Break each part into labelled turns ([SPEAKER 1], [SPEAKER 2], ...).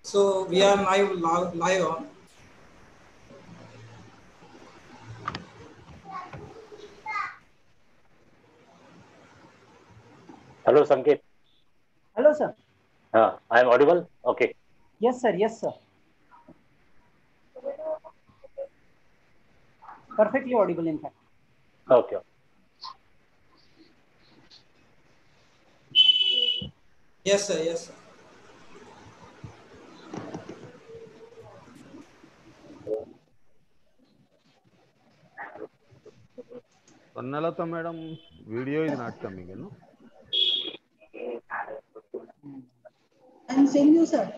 [SPEAKER 1] So we are live on.
[SPEAKER 2] Hello, Sanket.
[SPEAKER 3] Hello, sir.
[SPEAKER 2] I am audible. Okay.
[SPEAKER 3] Yes, sir. Yes, sir. Perfectly audible, in fact.
[SPEAKER 2] Okay.
[SPEAKER 1] Yes, sir. Yes, sir.
[SPEAKER 4] Swarnalata madam, video is not coming, you know.
[SPEAKER 5] I'm seeing you, sir.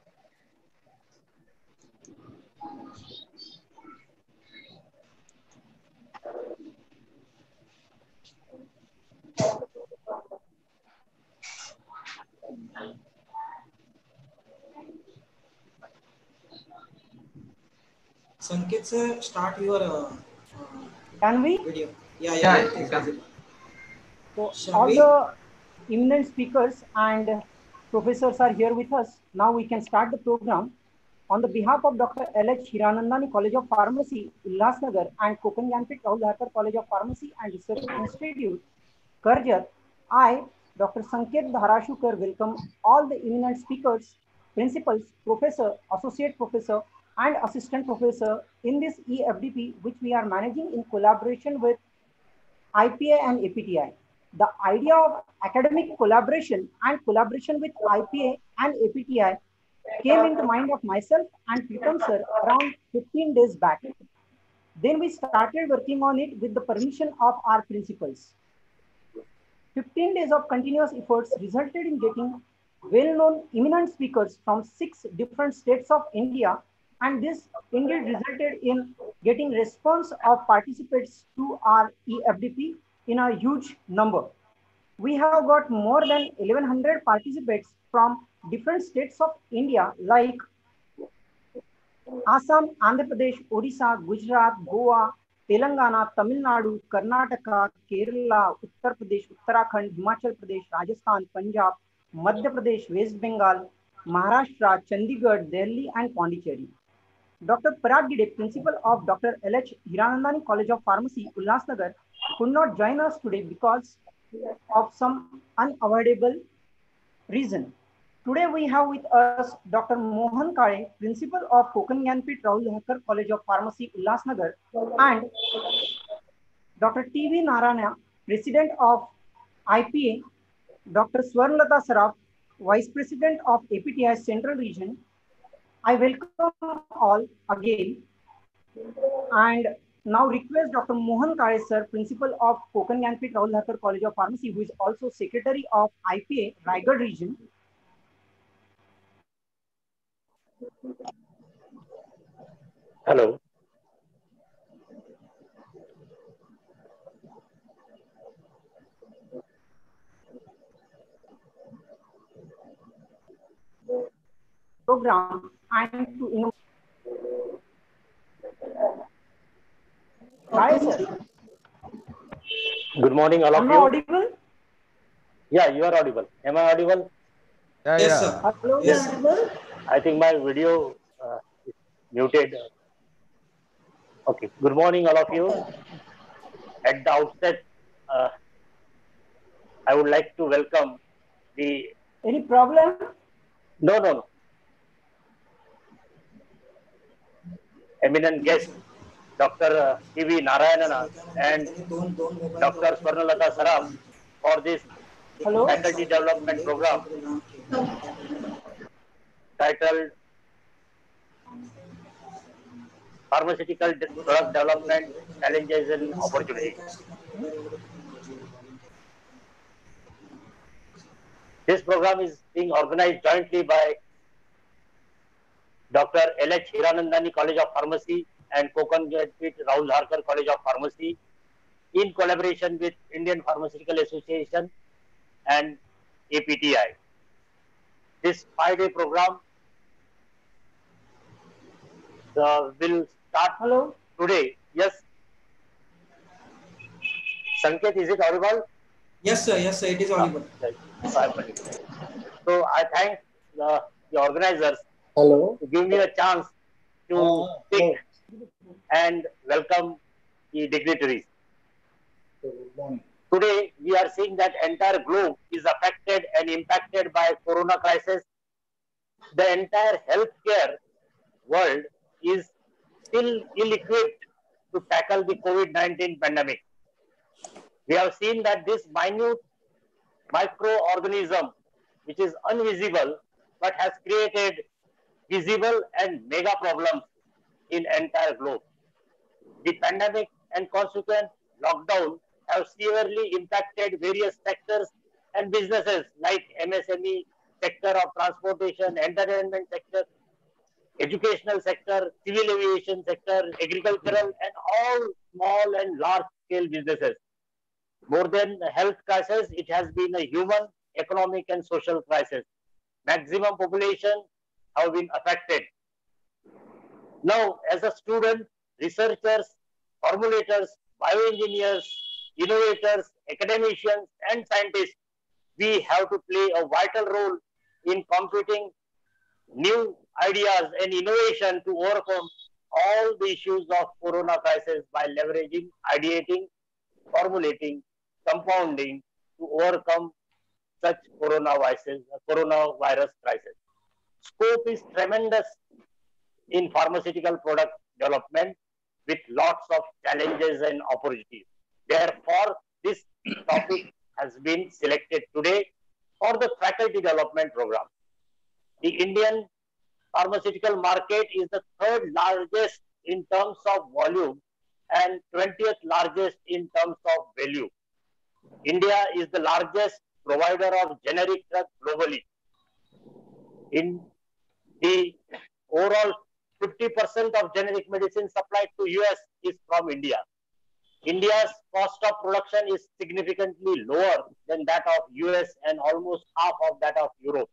[SPEAKER 1] Sanket sir, start your
[SPEAKER 3] Can we?
[SPEAKER 1] video.
[SPEAKER 6] Yeah,
[SPEAKER 1] It
[SPEAKER 6] you
[SPEAKER 1] is
[SPEAKER 6] can.
[SPEAKER 1] visible.
[SPEAKER 3] So,
[SPEAKER 1] Shall
[SPEAKER 3] all
[SPEAKER 1] we?
[SPEAKER 3] the eminent speakers and professors are here with us. Now we can start the program. On the behalf of Dr. L.H. Hiranandani College of Pharmacy, Ulhasnagar, and Konkan Gyanpith Rahul Dharkar College of Pharmacy and Research Institute, Karjat, I, Dr. Sanket Dharashukar, welcome all the eminent speakers, principals, professor, associate professor, and assistant professor in this EFDP, which we are managing in collaboration with IPA and APTI. The idea of academic collaboration and collaboration with IPA and APTI came in the mind of myself and Pritam sir around 15 days back. Then we started working on it with the permission of our principals. 15 days of continuous efforts resulted in getting well-known eminent speakers from 6 different states of India, and this indeed resulted in getting response of participants to our EFDP in a huge number. We have got more than 1100 participants from different states of India like Assam, Andhra Pradesh, Odisha, Gujarat, Goa, Telangana, Tamil Nadu, Karnataka, Kerala, Uttar Pradesh, Uttarakhand, Himachal Pradesh, Rajasthan, Punjab, Madhya Pradesh, West Bengal, Maharashtra, Chandigarh, Delhi, and Pondicherry. Dr. Parag Gide, principal of Dr. L.H. Hiranandani College of Pharmacy, Ulhasnagar, could not join us today because of some unavoidable reason. Today we have with us Dr. Mohan Kale, Principal of Konkan Gyanpith Rahul Dharkar College of Pharmacy, Ulhasnagar, and Dr. T.V. Narayana, President of IPA, Dr. Swarnlata Saraf, Vice President of APTI Central Region. I welcome all again and now request Dr. Mohan Kale sir, Principal of Konkan Gyanpith Rahul Dharkar College of Pharmacy, who is also Secretary of IPA Raigad Region.
[SPEAKER 2] Hello.
[SPEAKER 3] Program and to Hi
[SPEAKER 5] Okay,
[SPEAKER 3] sir,
[SPEAKER 5] sir.
[SPEAKER 2] Good morning, all
[SPEAKER 3] am
[SPEAKER 2] of
[SPEAKER 3] I
[SPEAKER 2] you.
[SPEAKER 3] audible?
[SPEAKER 2] Yeah, you are audible. Am I audible?
[SPEAKER 4] Yeah,
[SPEAKER 1] Yes,
[SPEAKER 4] yeah.
[SPEAKER 1] sir.
[SPEAKER 3] Hello
[SPEAKER 5] You
[SPEAKER 1] Yes,
[SPEAKER 5] are
[SPEAKER 1] sir.
[SPEAKER 3] sir.
[SPEAKER 5] audible?
[SPEAKER 2] I think my video is muted. Okay. Good morning, all of you.
[SPEAKER 5] Okay.
[SPEAKER 2] At the outset, uh, I would like to welcome the
[SPEAKER 3] Any problem?
[SPEAKER 2] no eminent
[SPEAKER 1] Yes,
[SPEAKER 2] guest,
[SPEAKER 1] sir.
[SPEAKER 2] Dr. T.V. Narayana and
[SPEAKER 1] दोन mobile
[SPEAKER 2] Dr. Swarnalata Saraf for this
[SPEAKER 3] Hello?
[SPEAKER 2] faculty development program titled Pharmaceutical Product Development Challenges and Opportunities. This program is being organized jointly by Dr. L.H. Hiranandani College of Pharmacy and Konkan Gyanpith Rahul Dharkar College of Pharmacy in collaboration with Indian Pharmaceutical Association and APTI. This 5-day program will start
[SPEAKER 3] Hello?
[SPEAKER 2] today. Yes, Sanket, is it audible?
[SPEAKER 1] Yes, sir. Yes, sir. It is audible.
[SPEAKER 2] Yes. So I thank the organizers
[SPEAKER 6] Hello.
[SPEAKER 2] to give me a chance to speak and welcome the dignitaries.
[SPEAKER 6] Good morning.
[SPEAKER 2] Today, we are seeing that entire globe is affected and impacted by corona crisis. The entire healthcare world is still ill-equipped to tackle the COVID-19 pandemic. We have seen that this minute microorganism, which is invisible but has created visible and mega problems in entire globe. The pandemic and consequent lockdown have severely impacted various sectors and businesses like MSME, sector of transportation, entertainment sector, educational sector, civil aviation sector, agricultural, and all small and large scale businesses. More than a health crisis, it has been a human, economic, and social crisis. Maximum population have been affected. Now, as a student, researchers, formulators, bioengineers, innovators, academicians, and scientists, we have to play a vital role in computing new ideas and innovation to overcome all the issues of corona crisis by leveraging, ideating, formulating, compounding to overcome such coronavirus crisis. Scope is tremendous in pharmaceutical product development with lots of challenges and opportunities. Therefore, this topic has been selected today for the faculty development program. The Indian pharmaceutical market is the third largest in terms of volume and 20th largest in terms of value. India is the largest provider of generic drugs globally. In the overall 50% of generic medicine supplied to US is from India. India's cost of production is significantly lower than that of US and almost half of that of Europe.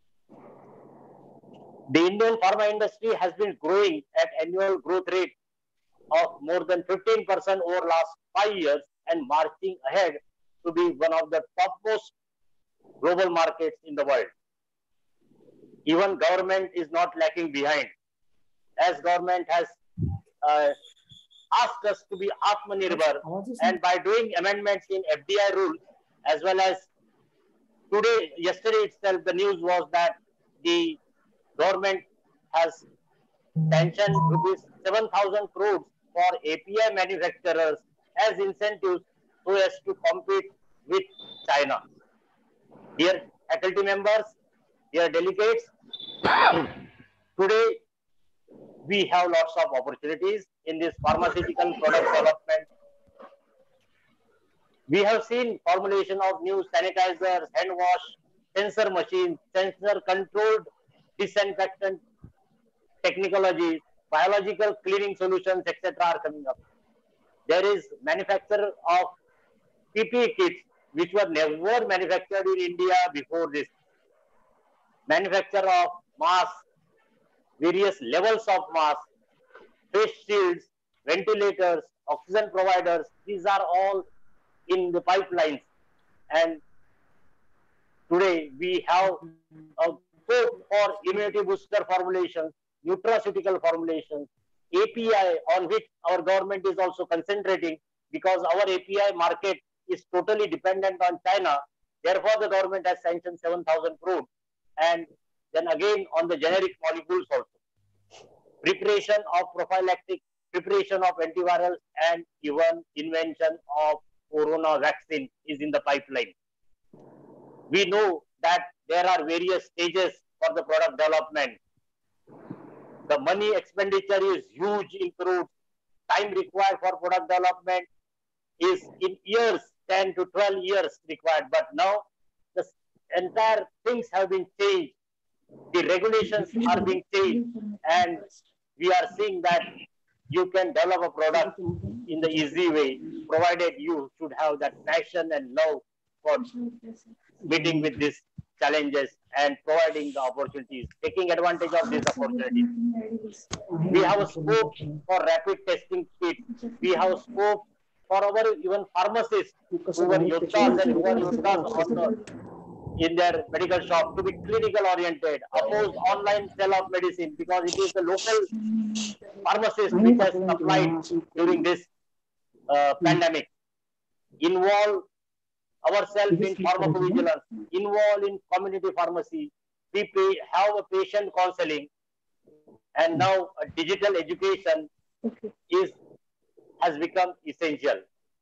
[SPEAKER 2] The Indian pharma industry has been growing at annual growth rate of more than 15% over last 5 years and marching ahead to be one of the topmost global markets in the world. Even government is not lacking behind, as government has asked us to be Atmanirbhar, and by doing amendments in FDI rules, as well as yesterday itself, the news was that the government has sanctioned rupees 7,000 crores for API manufacturers as incentives so as to compete with China. Dear faculty members, dear delegates, today we have lots of opportunities in this pharmaceutical product development. We have seen formulation of new sanitizers, hand wash, sensor machines, sensor controlled disinfectant technologies, biological cleaning solutions, etc. are coming up. There is manufacture of PPE kits which were never manufactured in India before this. Manufacture of masks, various levels of masks, face shields, ventilators, oxygen providers, these are all in the pipelines. And today we have a scope for immunity booster formulations, nutraceutical formulations, API on which our government is also concentrating because our API market is totally dependent on China. Therefore, the government has sanctioned 7,000 crore. And then again on the generic molecules also. Preparation of prophylactic, preparation of antivirals, and even invention of corona vaccine is in the pipeline. We know that there are various stages for the product development. The money expenditure is huge in crores. Time required for product development is in years, 10 to 12 years required. But now the entire things have been changed. The regulations are being changed, and we are seeing that you can develop a product in the easy way, provided you should have that passion and love for meeting with these challenges and providing the opportunities, taking advantage of these opportunities. We have a scope for rapid testing kits. We have a scope for our even pharmacists who were Yoddhas and who are Yoddhas on the in their medical shop to be clinical oriented, oppose online sale of medicine because it is the local pharmacist which has supplied during this pandemic. Involve ourselves in pharmacovigilance, involve in community pharmacy, have a patient counseling, and now a digital education has become essential.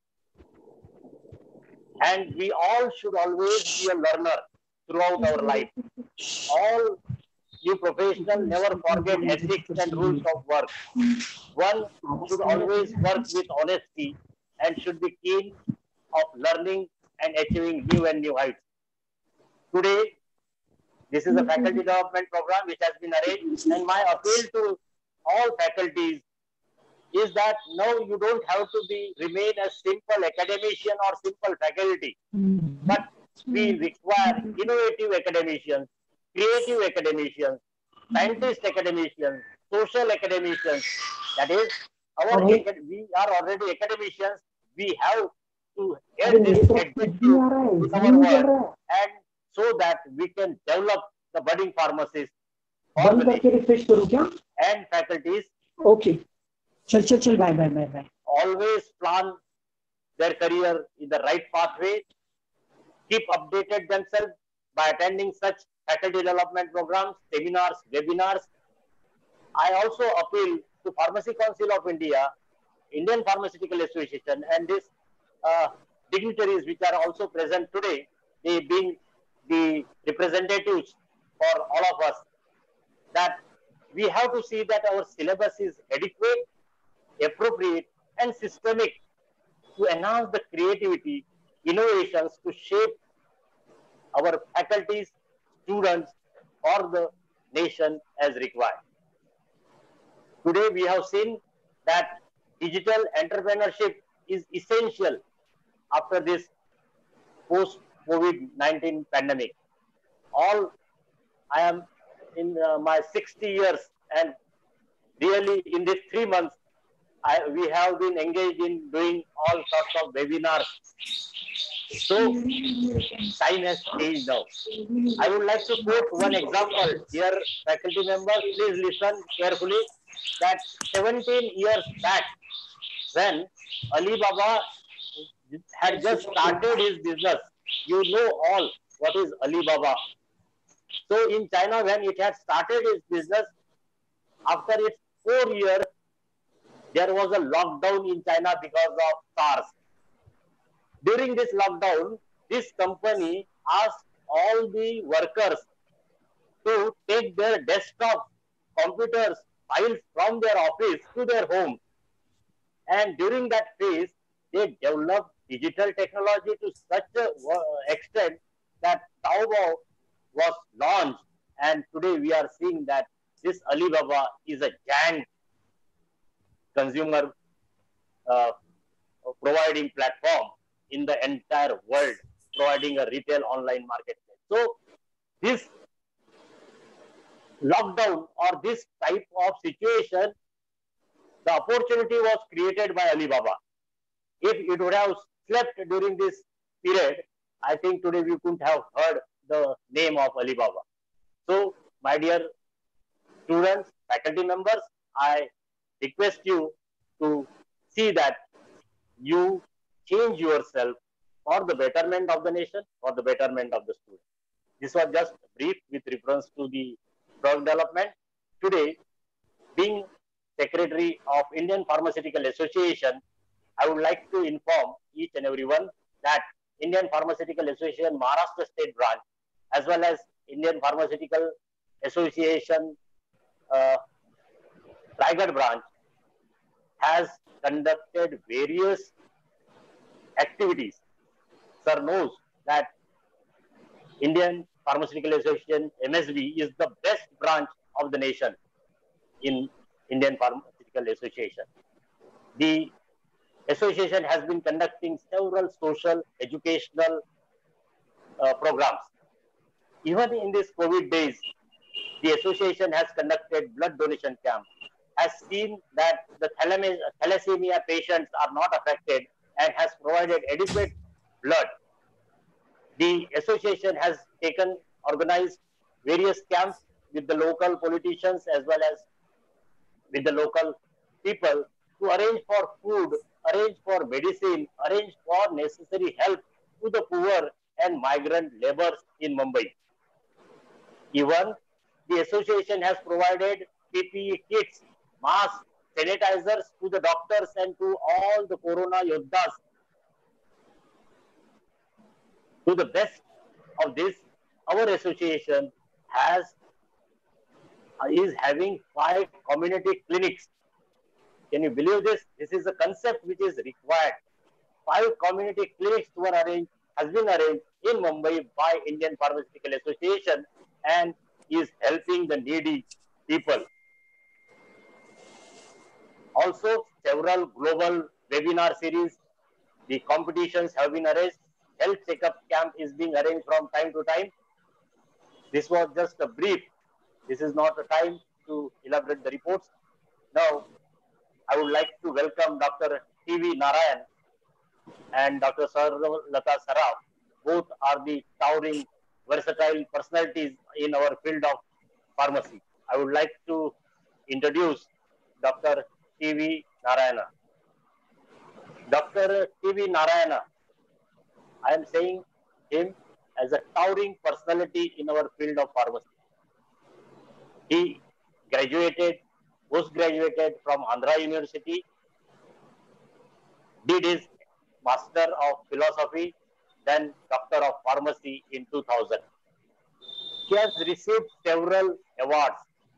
[SPEAKER 2] And we all should always be a learner throughout our life. All you professionals never forget ethics and rules of work. One should always work with honesty and should be keen of learning and achieving new and new heights. Today, this is a faculty development program which has been arranged, and my appeal to all faculties is that now you don't have to remain a simple academician or simple faculty, but we require innovative academicians, creative academicians, scientist academicians, social academicians. That is, we are already academicians. We have to add this adjective with our work, and so that we can develop the budding pharmacists for the nation and faculties.
[SPEAKER 3] Okay. Chal, bye.
[SPEAKER 2] Always plan their career in the right pathway. Keep updated themselves by attending such faculty development programs, seminars, webinars. I also appeal to Pharmacy Council of India, Indian Pharmaceutical Association, and these dignitaries which are also present today, they being the representatives for all of us, that we have to see that our syllabus is adequate, appropriate, and systemic to enhance the creativity, innovations to shape our faculties, students, or the nation as required. Today, we have seen that digital entrepreneurship is essential after this post-COVID-19 pandemic. I am in my 60 years, and really in these 3 months, we have been engaged in doing all sorts of webinars. So, time has changed now. I would like to quote one example. Dear faculty members, please listen carefully, that 17 years back, when Alibaba had just started his business, you know all what is Alibaba. So in China, when it had started its business, after its 4 years, there was a lockdown in China because of SARS. During this lockdown, this company asked all the workers to take their desktop computers, files from their office to their home. And during that phase, they developed digital technology to such an extent that Taobao was launched. And today we are seeing that this Alibaba is a giant consumer providing platform in the entire world, providing a retail online marketplace. So this lockdown or this type of situation, the opportunity was created by Alibaba. If it would have slept during this period, I think today we couldn't have heard the name of Alibaba. So, my dear students, faculty members, I request you to see that you change yourself for the betterment of the nation, for the betterment of the student. This was just brief with reference to the product development. Today, being Secretary of Indian Pharmaceutical Association, I would like to inform each and everyone that Indian Pharmaceutical Association Maharashtra State Branch, as well as Indian Pharmaceutical Association Raigad Branch, has conducted various activities. Sir knows that Indian Pharmaceutical Association, MSB, is the best branch of the nation in Indian Pharmaceutical Association. The association has been conducting several social, educational programs. Even in these COVID days, the association has conducted blood donation camp, has seen that the thalassemia patients are not affected and has provided adequate blood. The association has organized various camps with the local politicians as well as with the local people to arrange for food, arrange for medicine, arrange for necessary help to the poor and migrant laborers in Mumbai. Even the association has provided PPE kits, masks, sanitizers to the doctors and to all the Corona Yoddhas. To the best of this, our association is having 5 community clinics. Can you believe this? This is a concept which is required. 5 community clinics has been arranged in Mumbai by Indian Pharmaceutical Association and is helping the needy people. Also, several global webinar series, the competitions have been arranged. Health checkup camp is being arranged from time to time. This was just a brief. This is not the time to elaborate the reports. Now, I would like to welcome Dr. T.V. Narayan and Dr. Sarvlata Saraf. Both are the towering, versatile personalities in our field of pharmacy. I would like to introduce Dr. T.V. Narayana. Dr. T.V. Narayana, I am saying him as a towering personality in our field of pharmacy. He postgraduated from Andhra University, did his Master of Philosophy, then Doctor of Pharmacy in 2000. He has received several awards: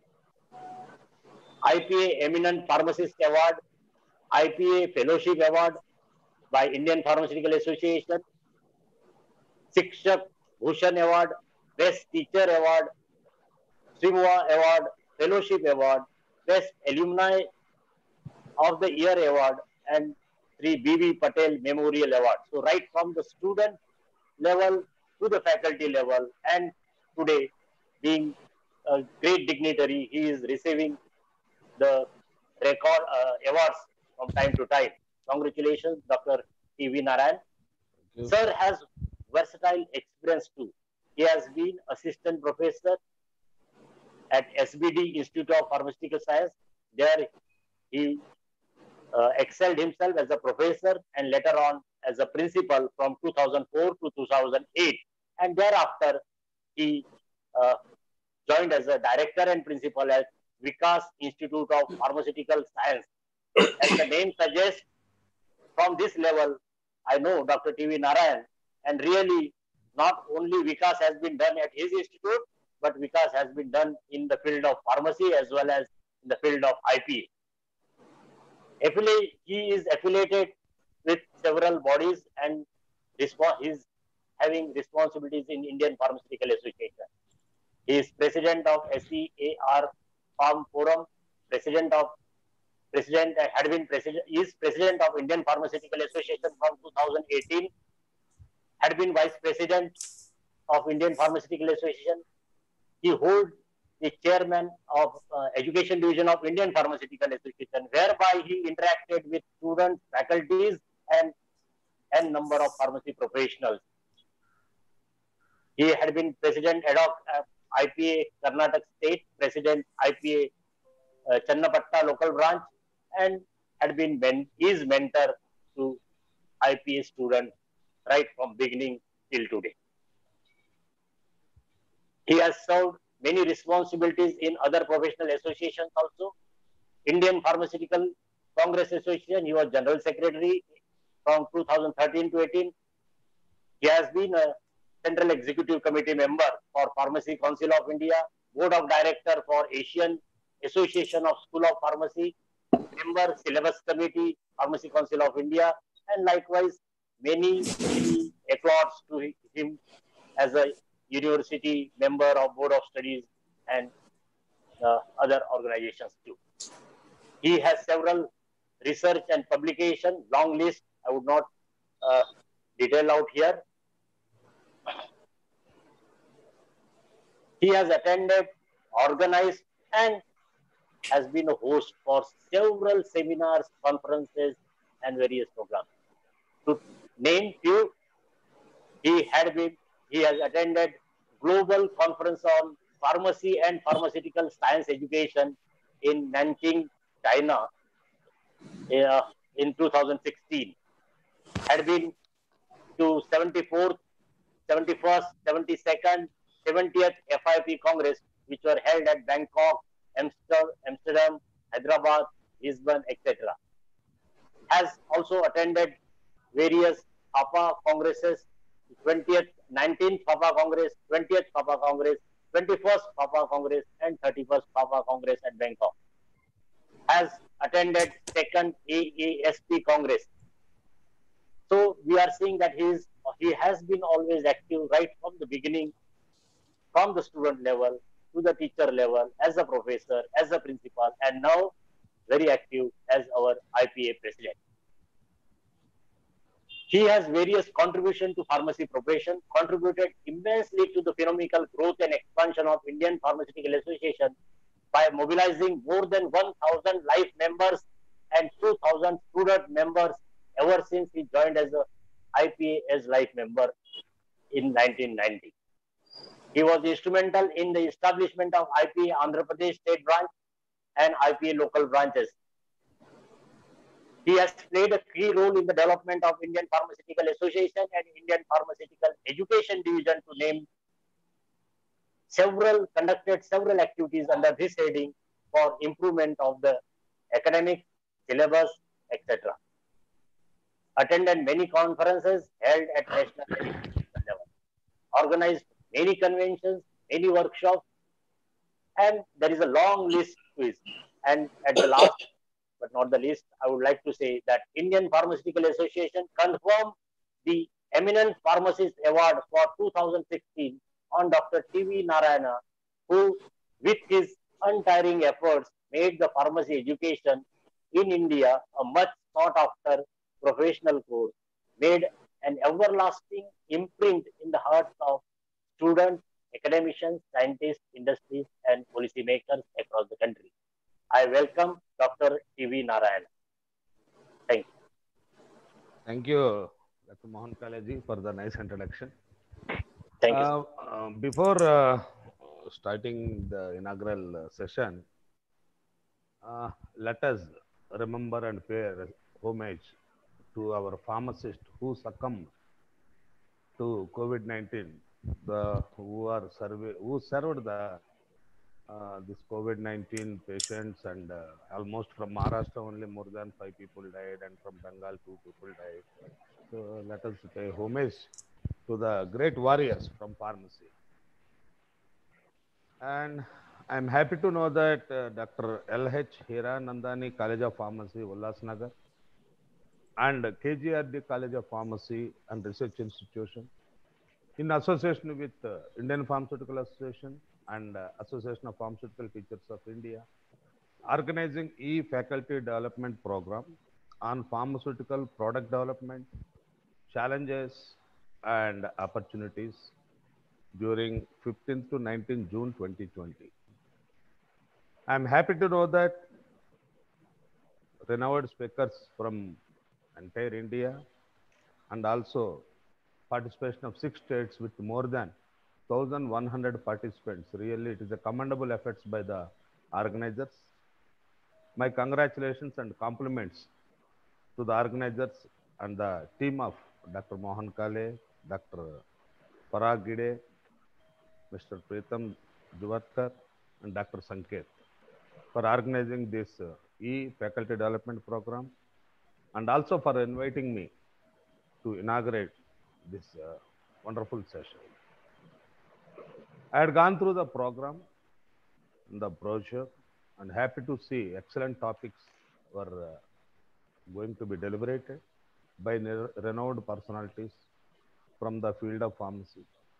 [SPEAKER 2] IPA Eminent Pharmacist Award, IPA Fellowship Award by Indian Pharmaceutical Association, Shikshak Bhushan Award, Best Teacher Award, Srimwa Award, Fellowship Award, Best Alumni of the Year Award, and 3 B.V. Patel Memorial Award. So right from the student level to the faculty level, and today being a great dignitary, he is receiving the record awards from time to time. Congratulations, Dr. T.V. Narayan. Sir has versatile experience too. He has been assistant professor at SBD Institute of Pharmaceutical Science. There he excelled himself as a professor and later on as a principal from 2004 to 2008. And thereafter, he joined as a director and principal at Vikas Institute of Pharmaceutical Science. As the name suggests, from this level, I know Dr. T.V. Narayan, and really not only Vikas has been done at his institute, but Vikas has been done in the field of pharmacy as well as in the field of IP. He is affiliated with several bodies and is having responsibilities in Indian Pharmaceutical Association. He is president of SEAR Farm Forum, is president of Indian Pharmaceutical Association from 2018, had been vice president of Indian Pharmaceutical Association. He holds the chairman of Education Division of Indian Pharmaceutical Association, whereby he interacted with students, faculties, and number of pharmacy professionals. He had been president ad hoc IPA Karnataka State, president IPA Channapatta local branch, and had been his mentor to IPA students right from beginning till today. He has served many responsibilities in other professional associations also. Indian Pharmaceutical Congress Association, he was General Secretary from 2013 to 18. He has been a Central Executive Committee member for Pharmacy Council of India, Board of Director for Asian Association of School of Pharmacy, member Syllabus Committee, Pharmacy Council of India, and likewise many accolades to him as a university member of Board of Studies and other organizations too. He has several research and publication, long list, I would not detail out here. He has attended, organized, and has been a host for several seminars, conferences, and various programs. To name few, he has attended Global Conference on Pharmacy and Pharmaceutical Science Education in Nanjing, China, in 2016, had been to 74th, 71st, 72nd, 70th FIP Congress, which were held at Bangkok, Amsterdam, Hyderabad, Lisbon, etc. Has also attended various FAPA Congresses, 20th, 19th FAPA Congress, 20th FAPA Congress, 21st FAPA Congress, and 31st FAPA Congress at Bangkok. Has attended second AASP Congress. So we are seeing that he has been always active right from the beginning, from the student level to the teacher level, as a professor, as a principal, and now very active as our IPA president. He has various contributions to pharmacy profession, contributed immensely to the phenomenal growth and expansion of Indian Pharmaceutical Association by mobilizing more than 1,000 life members and 2,000 student members ever since he joined as a IPA as life member in 1990. He was instrumental in the establishment of IPA Andhra Pradesh state branch and IPA local branches. He has played a key role in the development of Indian Pharmaceutical Association and Indian Pharmaceutical Education Division, to name conducted several activities under this heading for improvement of the academic syllabus, etc. Attended many conferences held at national and international level, organized many conventions, many workshops, and there is a long list to it. And at the last, but not the least, I would like to say that Indian Pharmaceutical Association confirmed the Eminent Pharmacist Award for 2016 on Dr. T.V. Narayana, who, with his untiring efforts, made the pharmacy education in India a much sought after professional course, made an everlasting imprint in the hearts of students, academicians, scientists, industries, and policymakers across the country. I welcome Dr. T.V. Narayana. Thank you.
[SPEAKER 4] Thank you, Dr. Mohan Kaleji, for the nice introduction.
[SPEAKER 2] Thank you.
[SPEAKER 4] Before starting the inaugural session, let us remember and pay homage to our pharmacists who succumbed to COVID-19, who served this COVID-19 patients, and almost from Maharashtra only more than 5 people died, and from Bengal 2 people died. So let us pay homage to the great warriors from pharmacy. And I'm happy to know that Dr. L.H. Hiranandani College of Pharmacy, Ulhasnagar, and KGRD College of Pharmacy and Research Institution, in association with Indian Pharmaceutical Association and Association of Pharmaceutical Teachers of India, organizing e-faculty development program on pharmaceutical product development, challenges and opportunities during 15th to 19th June 2020. I'm happy to know that renowned speakers from entire India and also participation of 6 states with more than 1,100 participants. Really, it is a commendable efforts by the organizers. My congratulations and compliments to the organizers and the team of Dr. Mohan Kale, Dr. Parag Gide, Mr. Pritham Juvatkar, and Dr. Sanket for organizing this e-faculty development program, and also for inviting me to inaugurate this wonderful session. I had gone through the program, the brochure, and happy to see excellent topics were going to be deliberated by renowned personalities from the field of pharmacy.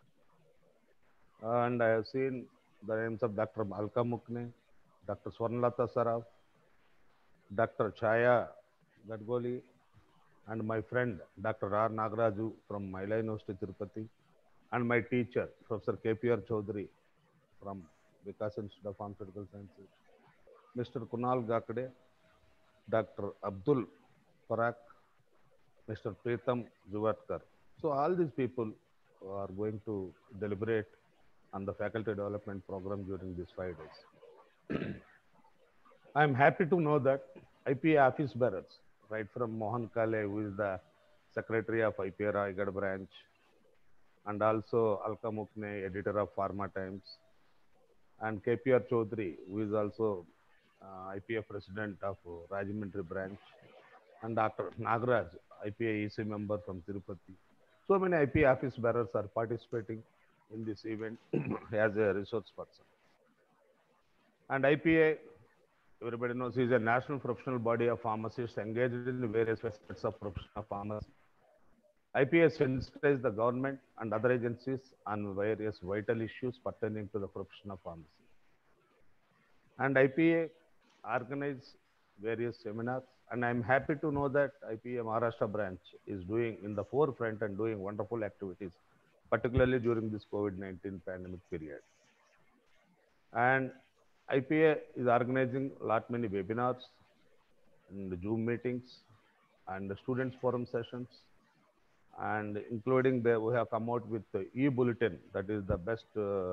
[SPEAKER 4] And I have seen the names of Dr. Alka Mukne, Dr. Swarnalata Saraf, Dr. Chaya Gadgoli, and my friend Dr. R. Nagaraju from Mahila University, Tirupati, and my teacher, Professor KPR Chaudhary from Vikas Institute of Pharmaceutical Sciences, Mr. Kunal Gakade, Dr. Abdul Parak, Mr. Pritham Juvatkar. So all these people are going to deliberate on the faculty development program during these 5 days. I'm happy to know that IPA office bearers, right from Mohan Kale, who is the secretary of IPA Raigad branch, and also Alka Mukne, editor of Pharma Times, and KPR Chaudhary, who is also IPA president of Rajahmundry branch, and Dr. Nagaraj, IPA EC member from Tirupati. So many IPA office bearers are participating in this event as a resource person. And IPA, everybody knows, is a national professional body of pharmacists engaged in various facets of profession of pharmacy. IPA sensitizes the government and other agencies on various vital issues pertaining to the profession of pharmacy. And IPA organizes various seminars, and I'm happy to know that IPA Maharashtra branch is doing in the forefront and doing wonderful activities, particularly during this COVID-19 pandemic period. And IPA is organizing a lot many webinars and Zoom meetings and the students forum sessions, and including we have come out with the e-bulletin, that is the best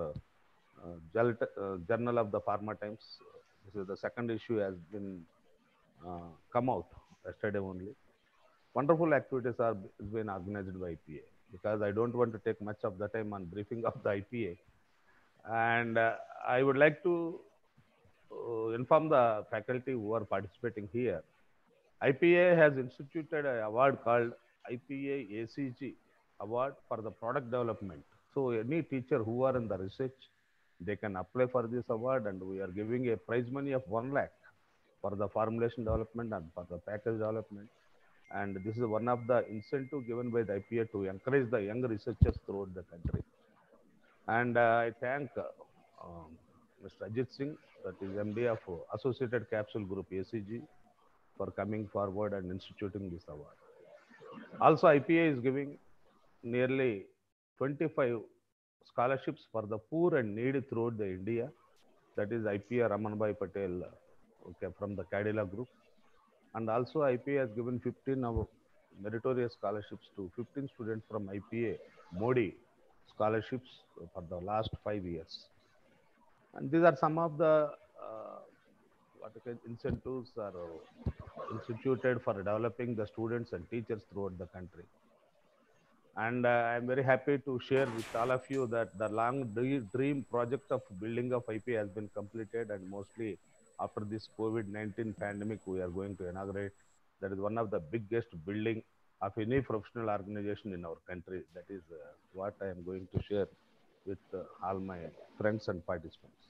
[SPEAKER 4] journal of the Pharma Times. This is the second issue has been come out yesterday only. Wonderful activities are being organized by IPA, because I don't want to take much of the time on briefing of the IPA. And I would like to inform the faculty who are participating here. IPA has instituted an award called IPA ACG Award for the product development. So any teacher who are in the research, they can apply for this award, and we are giving a prize money of 1 lakh for the formulation development and for the package development. And this is one of the incentive given by the IPA to encourage the young researchers throughout the country. And I thank Mr. Ajit Singh, that is MD of Associated Capsule Group ACG, for coming forward and instituting this award. Also, IPA is giving nearly 25 scholarships for the poor and needy throughout the India. That is IPA Ramanbhai Patel, okay, from the Cadila group. And also IPA has given 15 meritorious scholarships to 15 students from IPA Modi scholarships for the last 5 years. And these are some of the incentives are instituted for developing the students and teachers throughout the country. And I'm very happy to share with all of you that the long dream project of building of IPA has been completed, and mostly after this COVID-19 pandemic, we are going to inaugurate. That is one of the biggest building of any professional organization in our country. That is what I am going to share with all my friends and participants.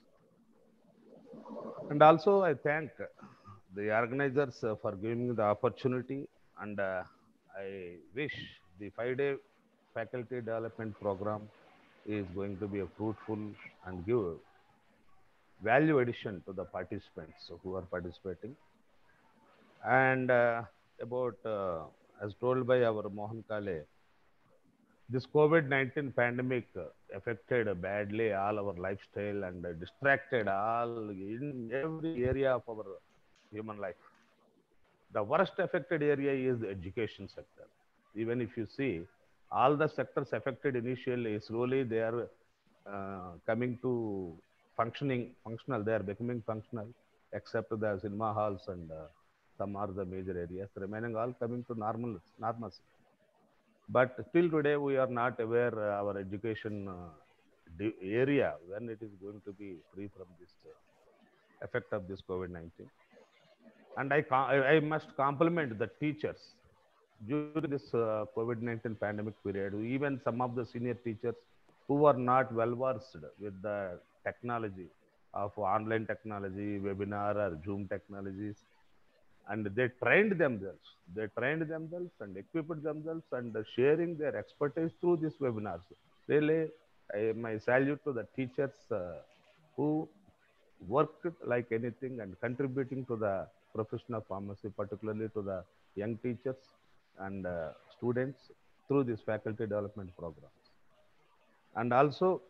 [SPEAKER 4] And also I thank the organizers for giving me the opportunity, and I wish the 5-day faculty development program is going to be a fruitful and give value addition to the participants who are participating. And about, as told by our Mohan Kale, this COVID-19 pandemic affected badly all our lifestyle and distracted all in every area of our human life. The worst affected area is the education sector. Even if you see, all the sectors affected initially, slowly they are coming to functional, they are becoming functional, except the cinema halls and some are the major areas, remaining all coming to normalcy. But till today, we are not aware our education area when it is going to be free from this effect of this COVID-19. And I must compliment the teachers during this COVID-19 pandemic period. Even some of the senior teachers who are not well versed with the technology of online technology, webinar or Zoom technologies, and they trained themselves. They trained themselves and equipped themselves and sharing their expertise through these webinars. Really, my salute to the teachers who worked like anything and contributing to the profession of pharmacy, particularly to the young teachers and students through this faculty development programs. And also,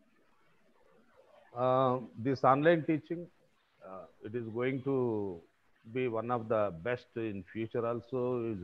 [SPEAKER 4] this online teaching, it is going to be one of the best in future also. Is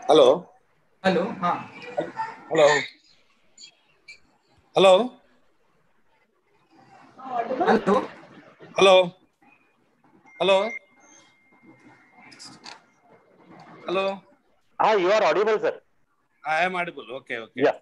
[SPEAKER 7] Hello.
[SPEAKER 1] Hello. हाँ.
[SPEAKER 7] Hello. Hello.
[SPEAKER 1] Hello.
[SPEAKER 7] Hello. Hello. Hello.
[SPEAKER 2] You are audible, sir.
[SPEAKER 7] I am audible. Okay. Okay.
[SPEAKER 2] Yeah.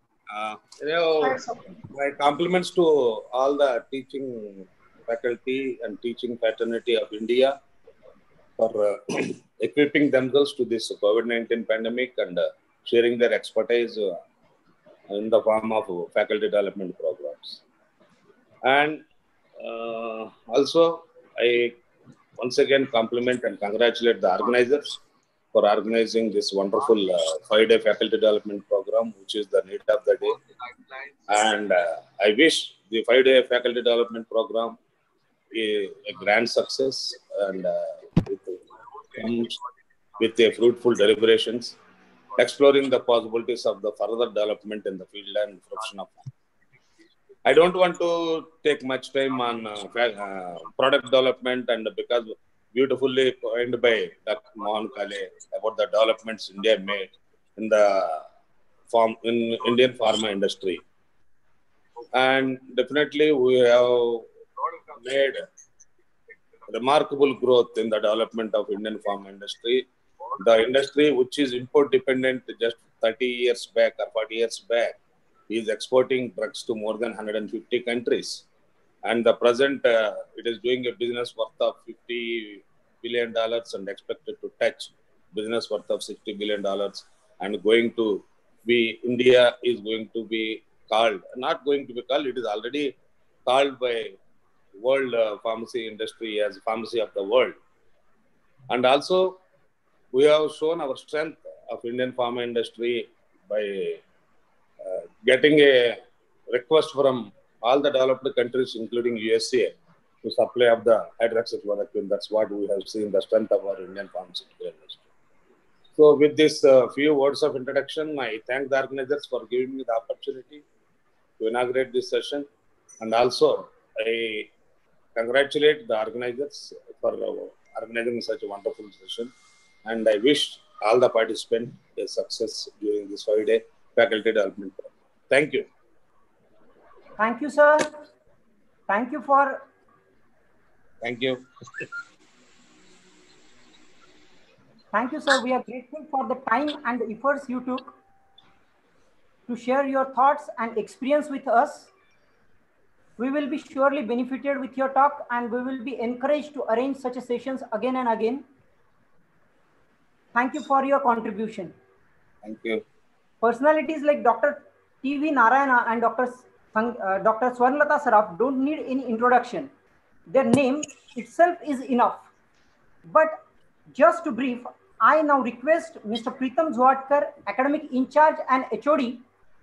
[SPEAKER 7] My compliments to all the teaching faculty and teaching fraternity of India for equipping themselves to this COVID-19 pandemic and sharing their expertise in the form of faculty development programs. And also, I once again compliment and congratulate the organizers for organizing this wonderful 5-day faculty development program, which is the need of the day. And I wish the 5-day faculty development program a grand success and with a fruitful deliberations, exploring the possibilities of the further development in the field and profession of. I don't want to take much time on product development, and because beautifully coined by Dr. Mohan Kale about the developments India made in the Indian pharma industry. And definitely we have made remarkable growth in the development of Indian pharma industry. The industry, which is import dependent just 30 years back or 40 years back, is exporting drugs to more than 150 countries. And the present, it is doing a business worth of $50 billion and expected to touch business worth of $60 billion. And going to be, India is going to be called, not going to be called, it is already called by world pharmacy industry as pharmacy of the world. And also, we have shown our strength of Indian pharma industry by getting a request from all the developed countries, including USA, to supply of the hydroxychloroquine. That's what we have seen the strength of our Indian pharmaceutical industry. So with this few words of introduction, I thank the organizers for giving me the opportunity to inaugurate this session. And also, I congratulate the organizers for organizing such a wonderful session. And I wish all the participants a success during this 5-day faculty development program. Thank you.
[SPEAKER 3] Thank you, sir. Thank you for.
[SPEAKER 7] Thank you.
[SPEAKER 3] Thank you, sir. We are grateful for the time and the efforts you took to share your thoughts and experience with us. We will be surely benefited with your talk, and we will be encouraged to arrange such sessions again and again. Thank you for your contribution.
[SPEAKER 7] Thank you.
[SPEAKER 3] Personalities like Dr. T.V. Narayana and Dr. Swarnalata Saraf don't need any introduction. Their name itself is enough. But just to brief, I now request Mr. Pritam Zwatkar, Academic In Charge and HOD,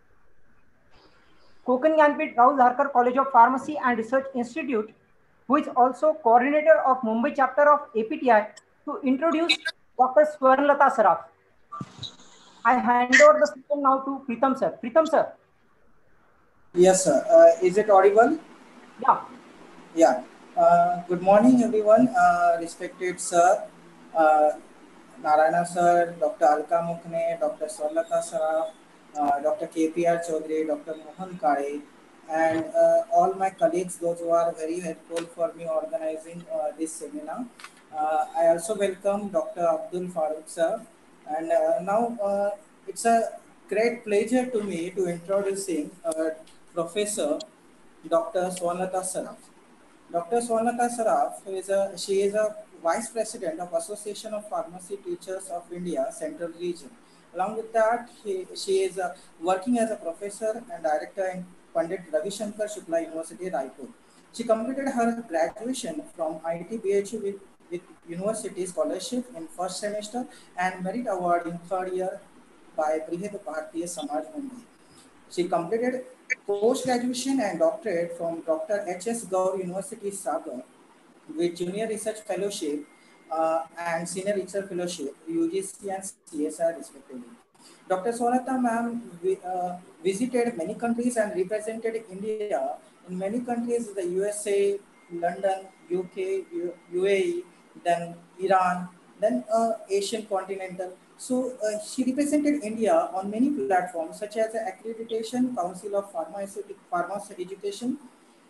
[SPEAKER 3] Konkan Gyanpith Rahul Dharkar College of Pharmacy and Research Institute, who is also coordinator of Mumbai chapter of APTI, to introduce Dr. Swarnalata Saraf. I hand over the session now to Pritam sir. Pritam sir.
[SPEAKER 1] Yes, sir. Is it audible?
[SPEAKER 3] Yeah.
[SPEAKER 1] Yeah. Good morning, everyone. Respected sir, Narayana sir, Dr. Alka Mukhne, Dr. Swarnalata Saraf, Dr. KPR Chaudhary, Dr. Mohan Kale, and all my colleagues, those who are very helpful for me organizing this seminar. I also welcome Dr. Abdul Farooq sir. And now it's a great pleasure to me to introducing Professor Dr. Swarnalata Saraf. Dr. Swarnalata Saraf she is a Vice President of Association of Pharmacy Teachers of India Central Region. Along with that, she is working as a professor and director in Pandit Ravi Shankar Shukla University, Raipur. She completed her graduation from IIT BHU with University Scholarship in first semester and Merit Award in third year by Brihad Bharatiya Samaj Mumbai. She completed post-graduation and doctorate from Dr. H.S. Gaur University, Sagar, with Junior Research Fellowship and Senior Research Fellowship, UGC and CSR respectively. Dr. Swarnalata ma'am visited many countries and represented India in many countries, the USA, London, UK, UAE, then Iran, then Asian continental, So she represented India on many platforms such as the Accreditation Council of Pharmacy Education,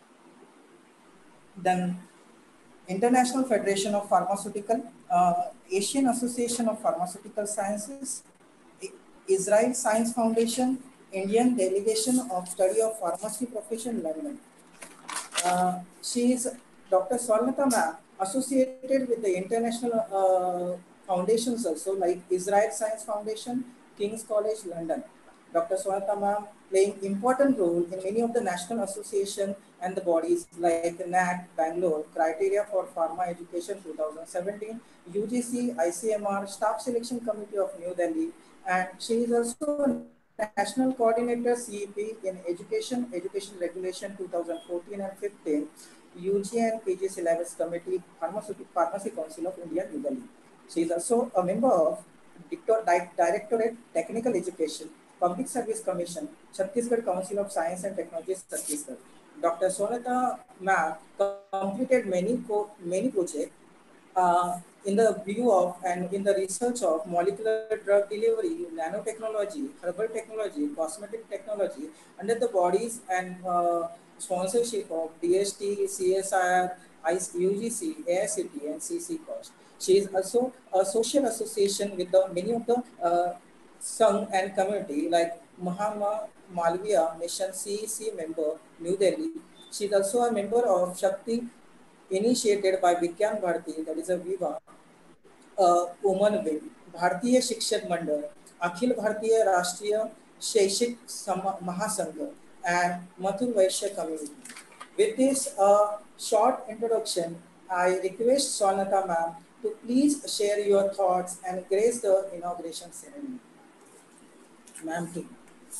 [SPEAKER 1] then International Federation of Pharmaceutical, Asian Association of Pharmaceutical Sciences, Israel Science Foundation, Indian Delegation of Study of Pharmacy Profession, London. She is Dr. Swarnata ma'am, associated with the international foundations also, like Israel Science Foundation, King's College, London. Dr. Swarnata ma'am playing important role in many of the national association and the bodies like NAT, Bangalore, Criteria for Pharma Education 2017, UGC, ICMR, Staff Selection Committee of New Delhi, and she is also National Coordinator CEP in Education Regulation 2014 and 15, UG and PG Syllabus Committee, Pharmacy Council of India, New Delhi. She is also a member of Directorate Technical Education, Public Service Commission, Chhattisgarh Council of Science and Technology, Chhattisgarh. Dr. Swarnata ma'am completed many projects in the view of and in the research of molecular drug delivery, nanotechnology, herbal technology, cosmetic technology under the bodies and sponsorship of DST, CSIR, UGC, AICT, and CC Cost. She is also a social association with many of the Sangh and community like Mahatma Malviya Mission CEC member, New Delhi. She is also a member of Shakti initiated by Vigyan Bharati, that is a Viva, Woman Wing, Bharatiya Shikshak Mandal, Akhil Bharatiya Rashtriya Sheshik Mahasangha, and Mathur Vaishya community. With this short introduction, I request Swarnata ma'am to please share your thoughts and grace the inauguration ceremony. Ma'am, please.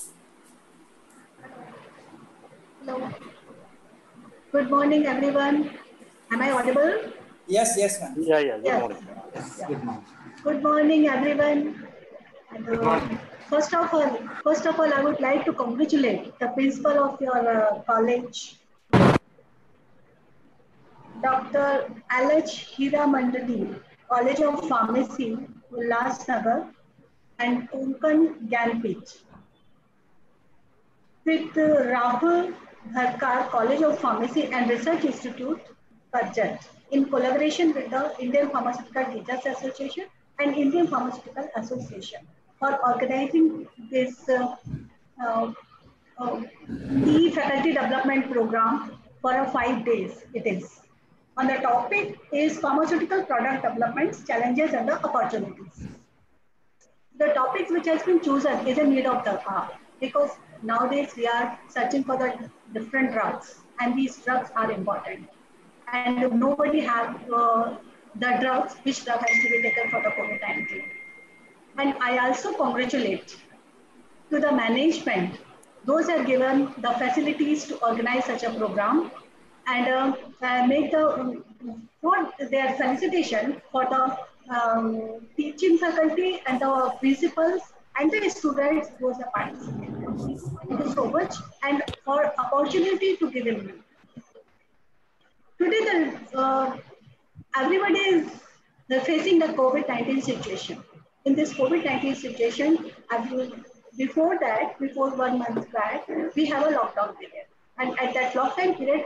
[SPEAKER 5] Hello. Good morning, everyone. Am I audible?
[SPEAKER 1] Yes, ma'am.
[SPEAKER 2] Yeah. Good
[SPEAKER 5] Yes.
[SPEAKER 2] morning.
[SPEAKER 5] Yeah. Good morning, everyone. And, first of all, I would like to congratulate the principal of your college, Dr. Alach Hiramandani, College of Pharmacy, Ulhasnagar, and Konkan Gyanpith, with Rahul Dharkar, College of Pharmacy and Research Institute, Karjat, in collaboration with the Indian Pharmaceutical Teachers Association and Indian Pharmaceutical Association for organizing this e-faculty development program for 5 days. It is. On the topic is pharmaceutical product developments, challenges and the opportunities. The topic which has been chosen is a need of the hour, because nowadays we are searching for the different drugs, and these drugs are important. And nobody have the drugs, which drug has to be taken for the COVID-19. And I also congratulate to the management. Those have given the facilities to organize such a program and make the for their felicitation for the teaching faculty and the principals and the students who are participating. Thank you so much, and for opportunity to give in. Today, everybody is facing the COVID-19 situation. In this COVID-19 situation, before 1 month back, we have a lockdown period. And at that lockdown period,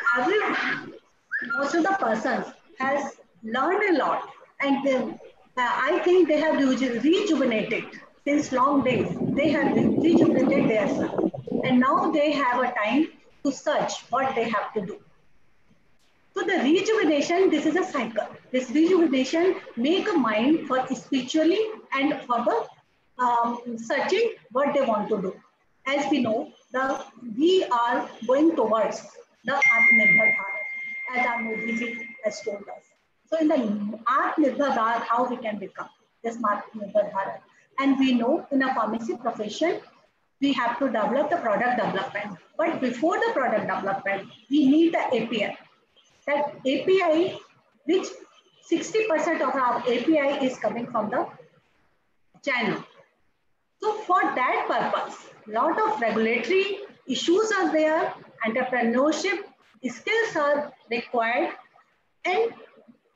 [SPEAKER 5] most of the persons has learned a lot. And I think they have rejuvenated since long days. They have rejuvenated themselves. And now they have a time to search what they have to do. So the rejuvenation, this is a cycle. This rejuvenation make a mind for spiritually and for the searching what they want to do. As we know, we are going towards the Atmanirbhar Bharat, as our Modi ji has told us. So in the Atmanirbhar Bharat, how we can become this Atmanirbhar Bharat? And we know in a pharmacy profession, we have to develop the product development. But before the product development, we need the API. That API, which 60% of our API is coming from the China. So for that purpose, lot of regulatory issues are there, entrepreneurship skills are required, and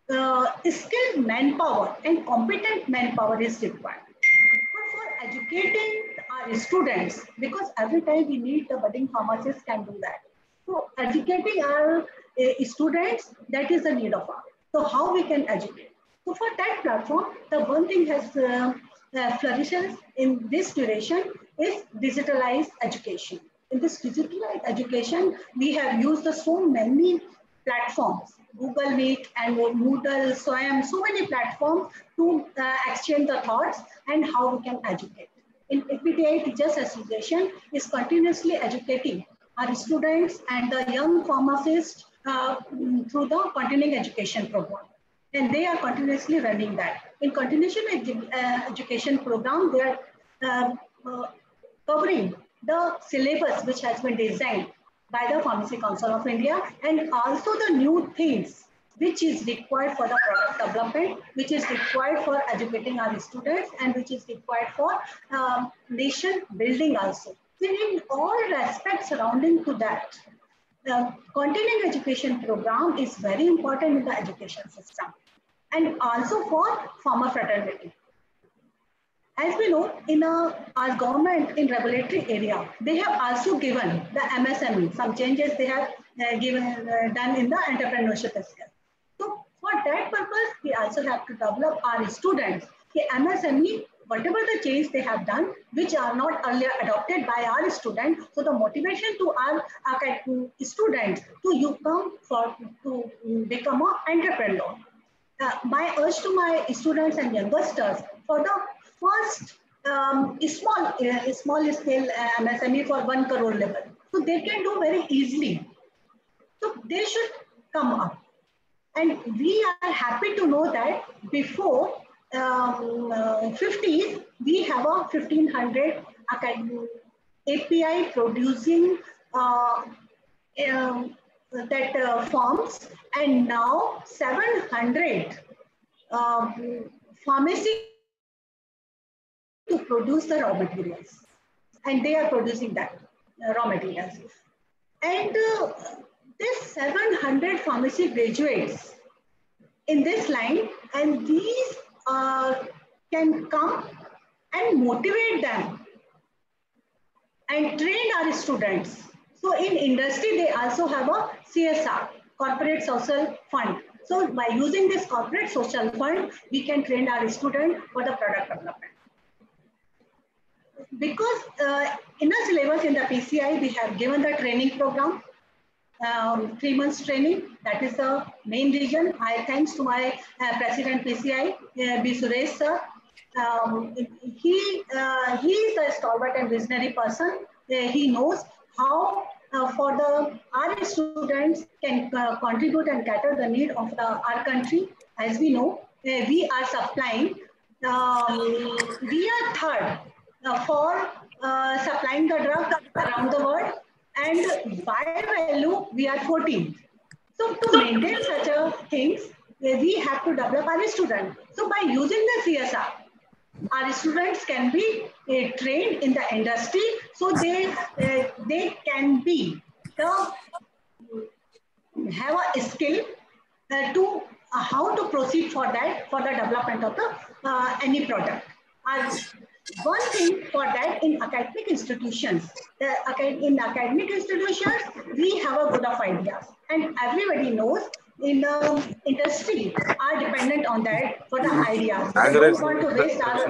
[SPEAKER 5] skilled manpower and competent manpower is required. But for educating our students, because every time we need the budding pharmacists can do that. So educating our students, that is the need of ours. So how we can educate? So for that platform, the one thing has flourishes in this duration is digitalized education. In this digitalized education, we have used so many platforms, Google Meet and Moodle, SWAYAM, so many platforms to exchange the thoughts and how we can educate. In APTI Teachers Association is continuously educating our students and the young pharmacists through the continuing education program. And they are continuously running that. In continuation education program, they are covering the syllabus which has been designed by the Pharmacy Council of India, and also the new things which is required for the product development, which is required for educating our students, and which is required for nation building also. So in all respects surrounding to that, the continuing education program is very important in the education system, and also for farmer fraternity. As we know, in our government in regulatory area, they have also given the MSME, some changes they have done in the entrepreneurship skill. So for that purpose, we also have to develop our students, the MSME, whatever the change they have done, which are not earlier adopted by our students. So the motivation to our students to become an entrepreneur. My urge to my students and youngsters for the first small scale MSME for 1 crore level. So they can do very easily. So they should come up. And we are happy to know that before 50s, we have a 1500 API producing forms, and now 700 pharmacy to produce the raw materials, and they are producing that raw materials. And this 700 pharmacy graduates in this line, and these can come and motivate them and train our students. So in industry, they also have a CSR, corporate social fund. So by using this corporate social fund, we can train our student for the product development. Because in our syllabus in the PCI, we have given the training program, 3 months training. That is the main reason. I thanks to my President PCI, B. Suresh sir. He is a stalwart and visionary person. He knows how our students can contribute and cater the need of our country. As we know, we are supplying, we are third for supplying the drug around the world, and by value, we are 14th. So to maintain such a things, we have to develop our students. So by using the CSR, our students can be trained in the industry, so they can be have a skill to how to proceed for that, for the development of the any product. One thing for that, in academic institutions, in academic institutions, we have a good of ideas, and everybody knows in the industry are dependent on that for the ideas. They don't want to waste our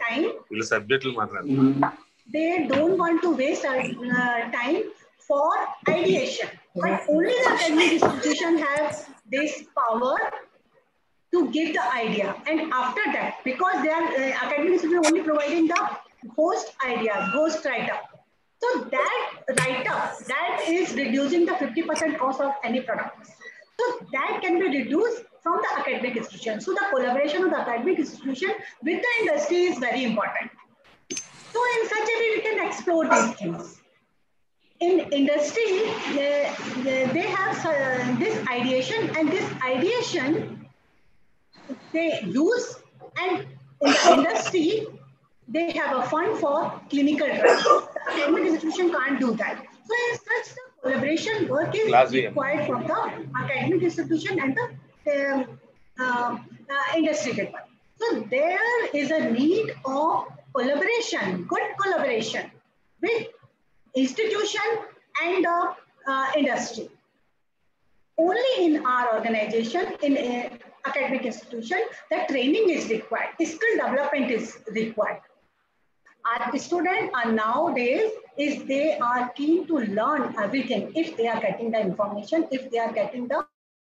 [SPEAKER 5] time. They don't want to waste our time for ideation. But only the academic institution has this power to give the idea, and after that, because they are academic institution only providing the host ideas, host write-up. So that write-up, that is reducing the 50% cost of any product. So that can be reduced from the academic institution. So the collaboration of the academic institution with the industry is very important. So in such a way, we can explore these things. In industry, they have this ideation, and this ideation they use, and in the industry, they have a fund for clinical trials. The academic institution can't do that. So in such the collaboration work is required from the academic institution and the industry people. So there is a need of collaboration, good collaboration with institution and industry. Only in our organization, in a academic institution, the training is required, skill development is required. Our students are nowadays, is they are keen to learn everything if they are getting the information, if they are getting the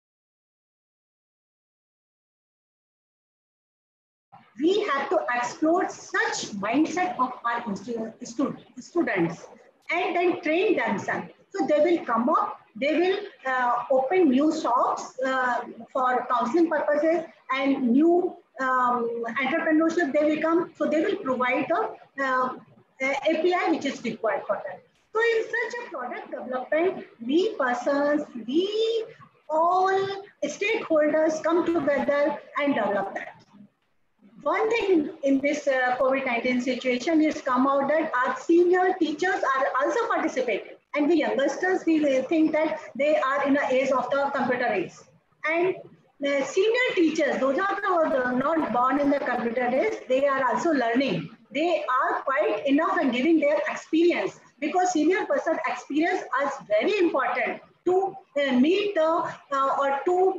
[SPEAKER 5] we have to explore such mindset of our students and then train themselves. So they will come up, they will open new shops for counseling purposes and new entrepreneurship they will come. So they will provide the API which is required for them. So in such a product development, we persons, we all stakeholders come together and develop that. One thing in this COVID-19 situation is come out that our senior teachers are also participating. And we youngsters, we think that they are in the age of the computer age. And the senior teachers, those are not born in the computer age, they are also learning. They are quite enough in giving their experience, because senior person experience is very important to meet the or to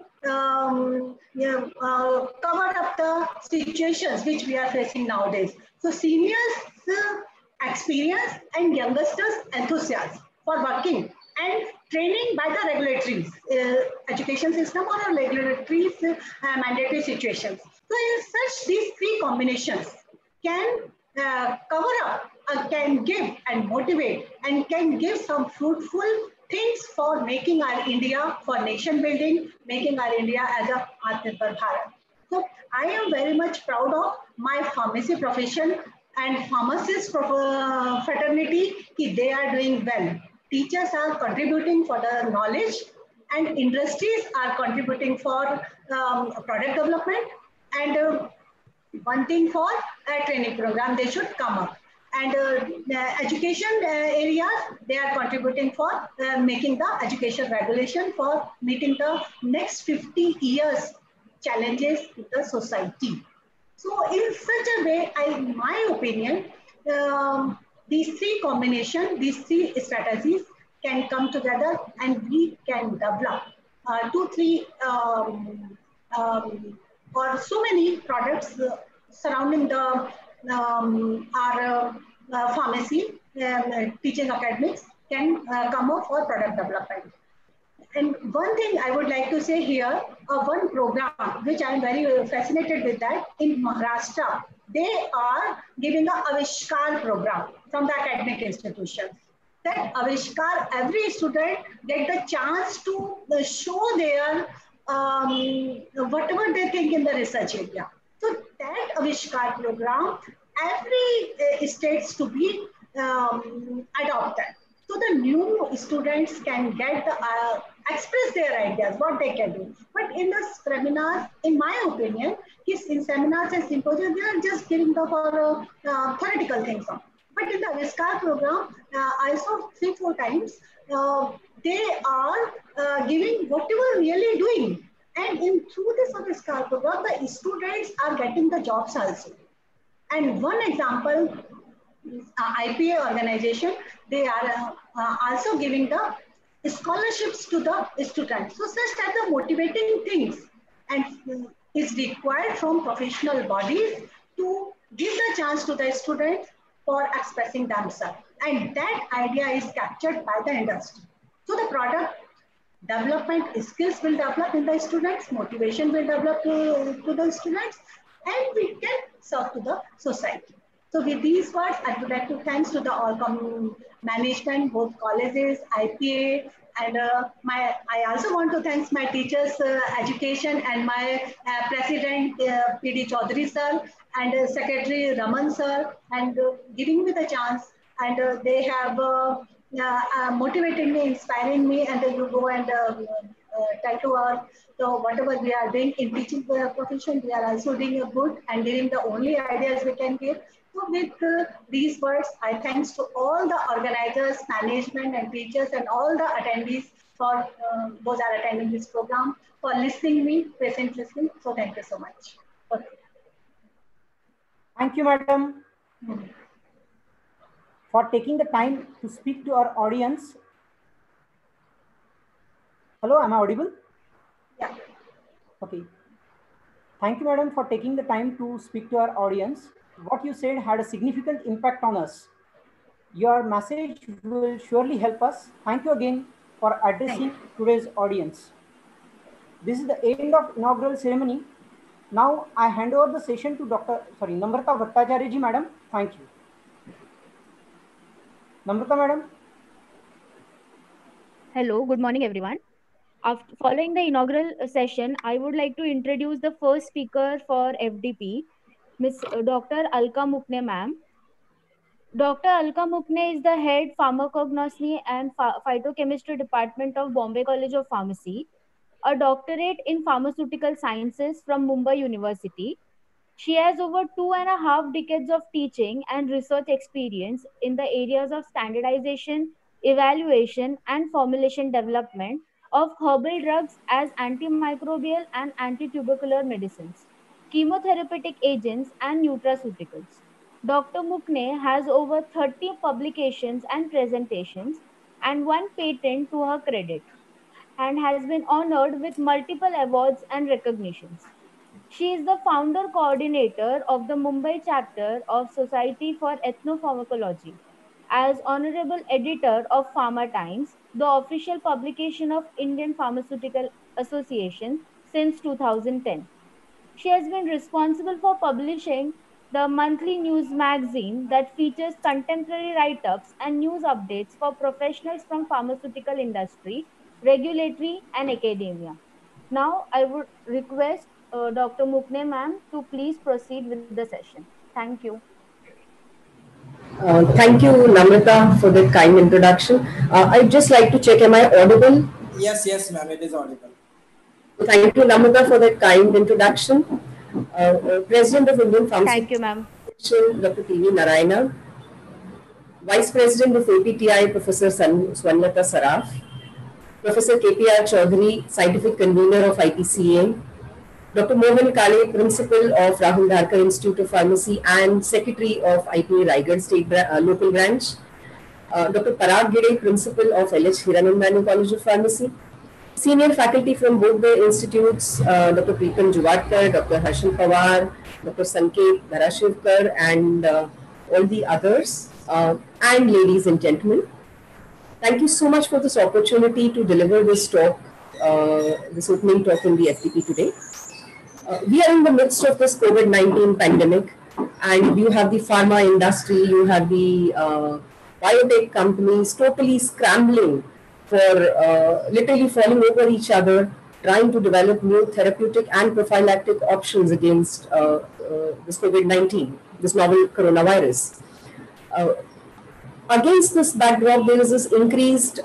[SPEAKER 5] cover up the situations which we are facing nowadays. So seniors experience and youngsters enthusiasm for working and training by the regulatory education system or regulatory mandatory situations. So in such these three combinations can cover up, can give and motivate and can give some fruitful things for making our India, for nation building, making our India as a Atmanirbhar Bharat. So I am very much proud of my pharmacy profession and pharmacist fraternity. They are doing well. Teachers are contributing for the knowledge and industries are contributing for product development and one thing for a training program, they should come up. And education areas, they are contributing for making the education regulation for meeting the next 50 years challenges to the society. So in such a way, in my opinion, these three combinations, these three strategies can come together and we can develop 2, 3 or so many products surrounding the our pharmacy teaching academics can come up for product development. And one thing I would like to say here, one program which I am very fascinated with that in Maharashtra, they are giving a Avishkar program from the academic institutions. That Avishkar, every student get the chance to show their whatever they think in the research area. So that Avishkar program, every states to be adopted. So the new students can get express their ideas, what they can do. But in the seminars, in my opinion, in seminars and symposiums, they are just giving the for theoretical things. But in the Avishkar program, I saw 3-4 times, they are giving whatever really doing. And through this Avishkar program, the students are getting the jobs also. And one example, IPA organization, they are also giving the scholarships to the students. So such type of motivating things and is required from professional bodies to give the chance to the students for expressing themselves. And that idea is captured by the industry. So the product development skills will develop in the students, motivation will develop to the students, and we can serve to the society. So with these words, I would like to thanks to the all management, both colleges, IPA, and I also want to thanks my teachers, education, and my president, PD Chaudhary sir, and secretary Raman sir, and giving me the chance. And they have motivated me, inspiring me, and you go and try to so whatever we are doing in teaching profession, we are also doing a good and giving the only ideas we can give. So with these words, I thanks to all the organizers, management and teachers and all the attendees for those are attending this program for listening me, patient listening. So thank you so much. Okay.
[SPEAKER 3] Thank you, madam, for taking the time to speak to our audience. Hello, am I audible?
[SPEAKER 5] Yeah.
[SPEAKER 3] Okay. Thank you, madam, for taking the time to speak to our audience. What you said had a significant impact on us. Your message will surely help us. Thank you again for addressing today's audience. This is the end of inaugural ceremony. Now I hand over the session to Namrata Bhattacharya ji, madam. Thank you. Namrata, madam.
[SPEAKER 8] Hello, good morning, everyone. After following the inaugural session, I would like to introduce the first speaker for FDP, Ms. Dr. Alka Mukne, ma'am. Dr. Alka Mukne is the head pharmacognosy and phytochemistry department of Bombay College of Pharmacy, a doctorate in pharmaceutical sciences from Mumbai University. She has over 2.5 decades of teaching and research experience in the areas of standardization, evaluation, and formulation development of herbal drugs as antimicrobial and antitubercular medicines, chemotherapeutic agents, and nutraceuticals. Dr. Mukne has over 30 publications and presentations and one patent to her credit and has been honored with multiple awards and recognitions. She is the founder coordinator of the Mumbai chapter of Society for Ethnopharmacology. As honorable editor of Pharma Times, the official publication of Indian Pharmaceutical Association since 2010. She has been responsible for publishing the monthly news magazine that features contemporary write-ups and news updates for professionals from pharmaceutical industry, regulatory and academia. Now I would request Dr. Mukne ma'am to please proceed with the session. Thank you.
[SPEAKER 9] Thank you, Namrata, for that kind introduction. I'd just like to check, am I audible?
[SPEAKER 1] Yes, ma'am, it is audible.
[SPEAKER 9] Thank you, Namrata, for that kind introduction. President of Indian Pharmaceutical
[SPEAKER 8] Thank you, ma'am.
[SPEAKER 9] Dr. T.V. Narayana, Vice President of APTI, Professor Swarnalata Saraf, Professor K.P.R. Chaudhary, Scientific Convener of IPCA, Dr. Mohan Kale, Principal of Rahul Dharkar Institute of Pharmacy and Secretary of IPA Raigad State Local Branch, Dr. Parag Gide, Principal of LH Hiranandani College of Pharmacy, senior faculty from both the institutes, Dr. Preetam Juvatkar, Dr. Harshal Pawar, Dr. Sanket Dharashivkar, and all the others, and ladies and gentlemen. Thank you so much for this opportunity to deliver this talk, this opening talk in the FDP today. We are in the midst of this COVID-19 pandemic, and you have the pharma industry, you have the biotech companies totally scrambling for literally falling over each other, trying to develop new therapeutic and prophylactic options against this COVID-19, this novel coronavirus. Against this backdrop, there is this increased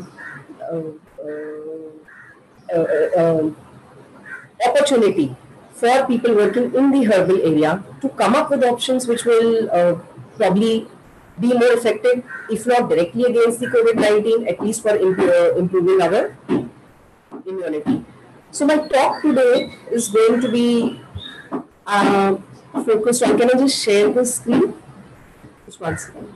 [SPEAKER 9] opportunity for people working in the herbal area to come up with options which will probably be more effective, if not directly against the COVID-19, at least for improving our immunity. So my talk today is going to be focused on, can I just share the screen? Just one second.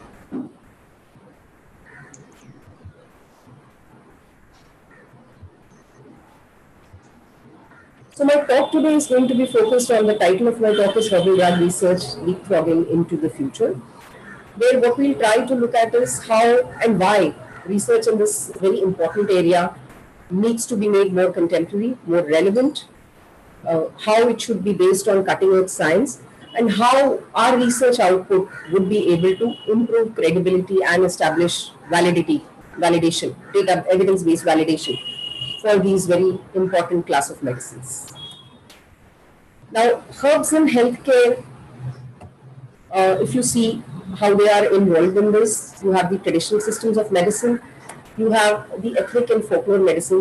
[SPEAKER 9] So my talk today is going to be focused on, the title of my talk is Herbal Drug Research Leapfrogging into the Future, where what we'll try to look at is how and why research in this very important area needs to be made more contemporary, more relevant, how it should be based on cutting-edge science, and how our research output would be able to improve credibility and establish validation, data evidence-based validation for these very important class of medicines. Now, herbs in healthcare, if you see how they are involved in this, you have the traditional systems of medicine, you have the ethnic and folklore medicines,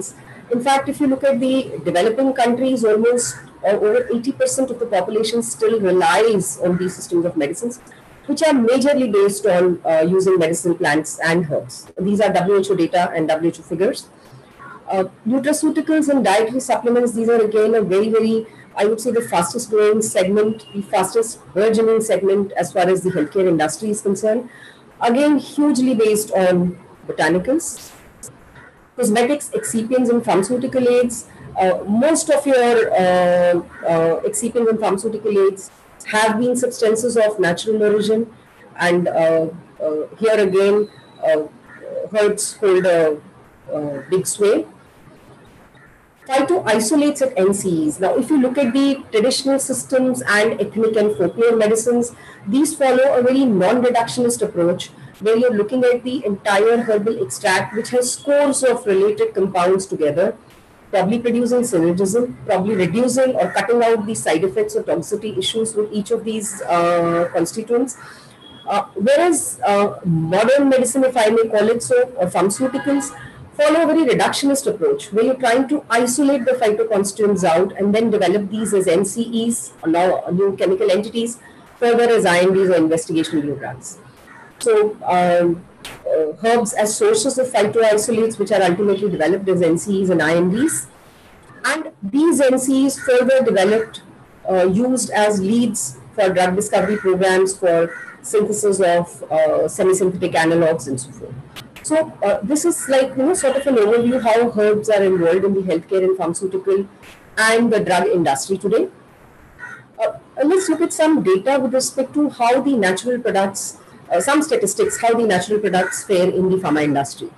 [SPEAKER 9] In fact, if you look at the developing countries, almost over 80% of the population still relies on these systems of medicines, which are majorly based on using medicinal plants and herbs. These are WHO data and WHO figures. Nutraceuticals and dietary supplements, these are again a very, I would say, the fastest growing segment, the fastest burgeoning segment as far as the healthcare industry is concerned. Again, hugely based on botanicals, cosmetics, excipients and pharmaceutical aids. Most of your excipients and pharmaceutical aids have been substances of natural origin, and here again, herbs hold a big sway. Phytoisolates at NCEs. Now, if you look at the traditional systems and ethnic and folklore medicines, these follow a very non-reductionist approach where you're looking at the entire herbal extract, which has scores of related compounds together, probably producing synergism, probably reducing or cutting out the side effects or toxicity issues with each of these constituents. Whereas modern medicine, if I may call it so, or pharmaceuticals, follow a very reductionist approach where you're trying to isolate the phytoconstituents out and then develop these as NCEs, or now new chemical entities, further as INDs or investigational new drugs. So herbs as sources of phytoisolates, which are ultimately developed as NCEs and INDs, and these NCEs further developed, used as leads for drug discovery programs for synthesis of semi-synthetic analogs and so forth. So this is like, sort of an overview how herbs are involved in the healthcare and pharmaceutical and the drug industry today. Let's look at some data with respect to how the natural products, some statistics, how the natural products fare in the pharma industry.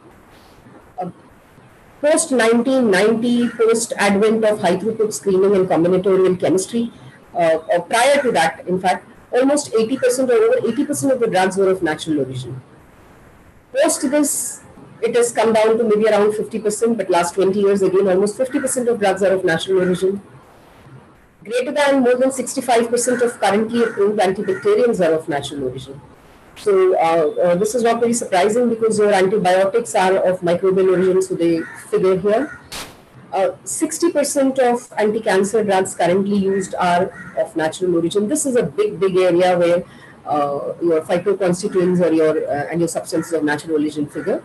[SPEAKER 9] Post 1990, post advent of high throughput screening and combinatorial chemistry, or prior to that, in fact, almost 80% or over 80% of the drugs were of natural origin. Post this, it has come down to maybe around 50%, but last 20 years again, almost 50% of drugs are of natural origin. Greater than more than 65% of currently approved antibacterials are of natural origin. So this is not very surprising because your antibiotics are of microbial origin, so they figure here. 60% of anti-cancer drugs currently used are of natural origin. This is a big area where your phytoconstituents or your and your substances of natural origin figure.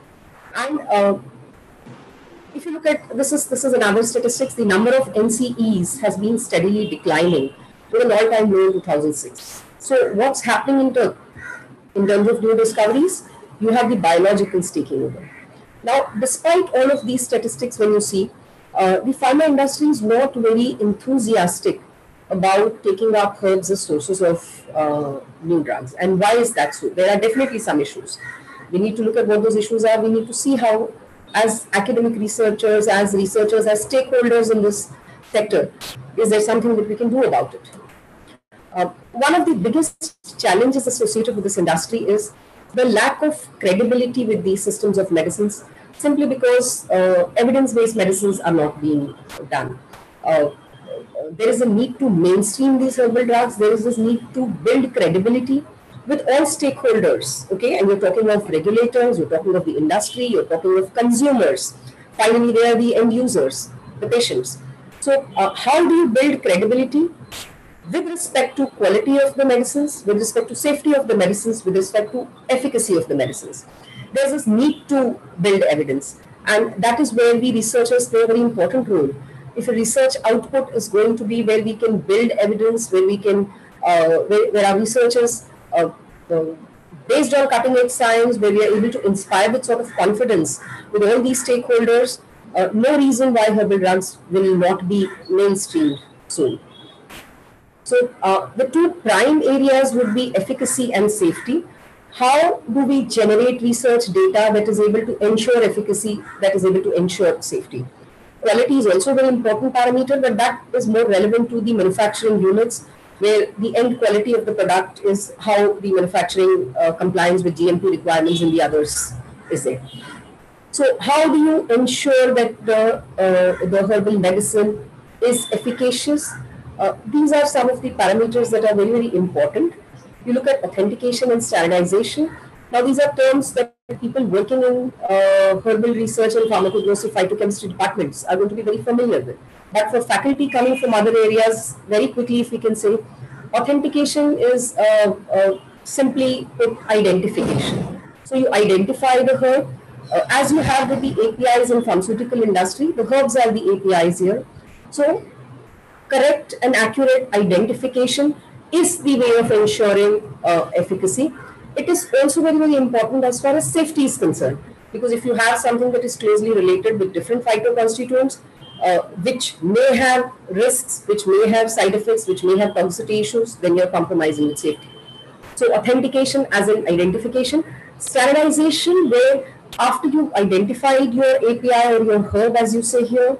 [SPEAKER 9] And if you look at this is another statistics. The number of NCEs has been steadily declining to an all-time low in 2006. So what's happening in terms of new discoveries? You have the biologicals taking over. Now, despite all of these statistics, when you see the pharma industry is not very enthusiastic about taking up herbs as sources of new drugs. And why is that so? There are definitely some issues. We need to look at what those issues are. We need to see how, as academic researchers, as stakeholders in this sector, is there something that we can do about it? One of the biggest challenges associated with this industry is the lack of credibility with these systems of medicines, simply because evidence-based medicines are not being done. There is a need to mainstream these herbal drugs. There is this need to build credibility with all stakeholders, okay? And you're talking of regulators, you're talking of the industry, you're talking of consumers. Finally, there are the end users, the patients. So how do you build credibility with respect to quality of the medicines, with respect to safety of the medicines, with respect to efficacy of the medicines? There's this need to build evidence. And that is where we researchers play a very important role. If a research output is going to be where we can build evidence, where we can, where our researchers, based on cutting edge science, where we are able to inspire with sort of confidence with all these stakeholders, no reason why herbal drugs will not be mainstreamed soon. So the two prime areas would be efficacy and safety. How do we generate research data that is able to ensure efficacy, that is able to ensure safety? Quality is also a very important parameter, but that is more relevant to the manufacturing units, where the end quality of the product is how the manufacturing compliance with GMP requirements and the others is there. So how do you ensure that the herbal medicine is efficacious? These are some of the parameters that are very, very important. You look at authentication and standardization. Now, these are terms that people working in herbal research and pharmacognosy phytochemistry departments are going to be very familiar with. But for faculty coming from other areas, very quickly, if we can say, authentication is simply put identification. So you identify the herb. As you have with the APIs in pharmaceutical industry, the herbs are the APIs here. So correct and accurate identification is the way of ensuring efficacy. It is also very, very important as far as safety is concerned, because if you have something that is closely related with different phytoconstituents, which may have risks, which may have side effects, which may have toxicity issues, then you're compromising with safety. So authentication as an identification, standardization where after you've identified your API or your herb, as you say here,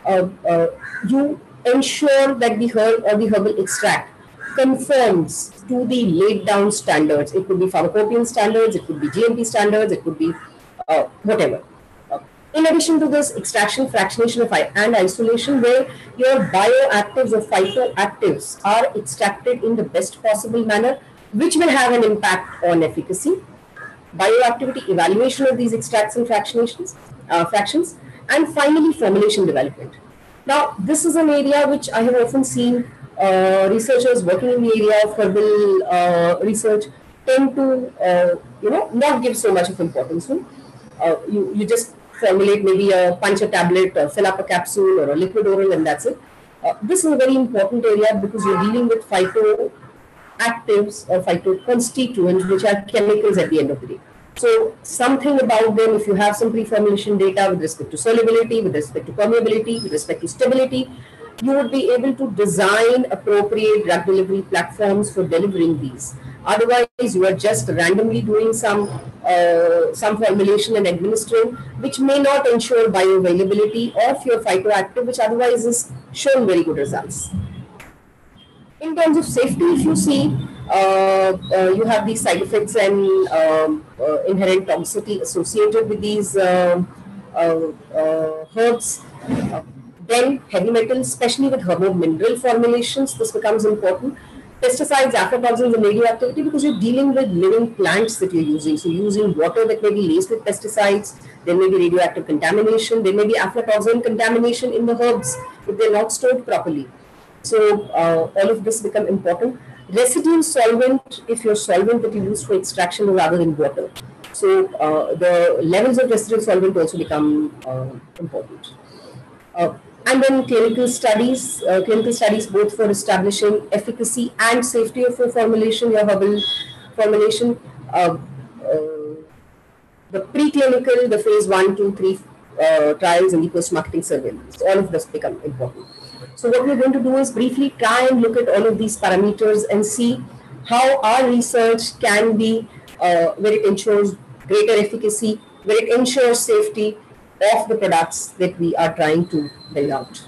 [SPEAKER 9] you ensure that the herb or the herbal extract conforms to the laid down standards. It could be pharmacopoeia standards, it could be GMP standards, it could be whatever. In addition to this, extraction, fractionation and isolation, where your bioactives or phytoactives are extracted in the best possible manner, which will have an impact on efficacy. Bioactivity evaluation of these extracts and fractions, and finally formulation development. Now, this is an area which I have often seen researchers working in the area of herbal research tend to, not give so much of importance to. You just formulate maybe a punch a tablet or fill up a capsule or a liquid oral and that's it. This is a very important area because you're dealing with phytoactives or phytoconstituents, which are chemicals at the end of the day. So something about them, if you have some pre-formulation data with respect to solubility, with respect to permeability, with respect to stability, you would be able to design appropriate drug delivery platforms for delivering these. Otherwise, you are just randomly doing some formulation and administering, which may not ensure bioavailability of your phytoactive, which otherwise is shown very good results. In terms of safety, if you see, you have these side effects and inherent toxicity associated with these herbs. Then heavy metals, especially with herbo-mineral formulations, this becomes important. Pesticides, aflatoxins, and radioactivity, because you're dealing with living plants that you're using. So you're using water that may be laced with pesticides, there may be radioactive contamination, there may be aflatoxin contamination in the herbs if they're not stored properly. So all of this become important. Residual solvent, if your solvent that you use for extraction is rather than water. So the levels of residual solvent also become important. And then clinical studies both for establishing efficacy and safety of your formulation, your herbal formulation. The preclinical, the phase 1, 2, 3 trials and the post-marketing surveillance, all of this become important. So what we're going to do is briefly try and look at all of these parameters and see how our research can be, where it ensures greater efficacy, where it ensures safety of the products that we are trying to bring out.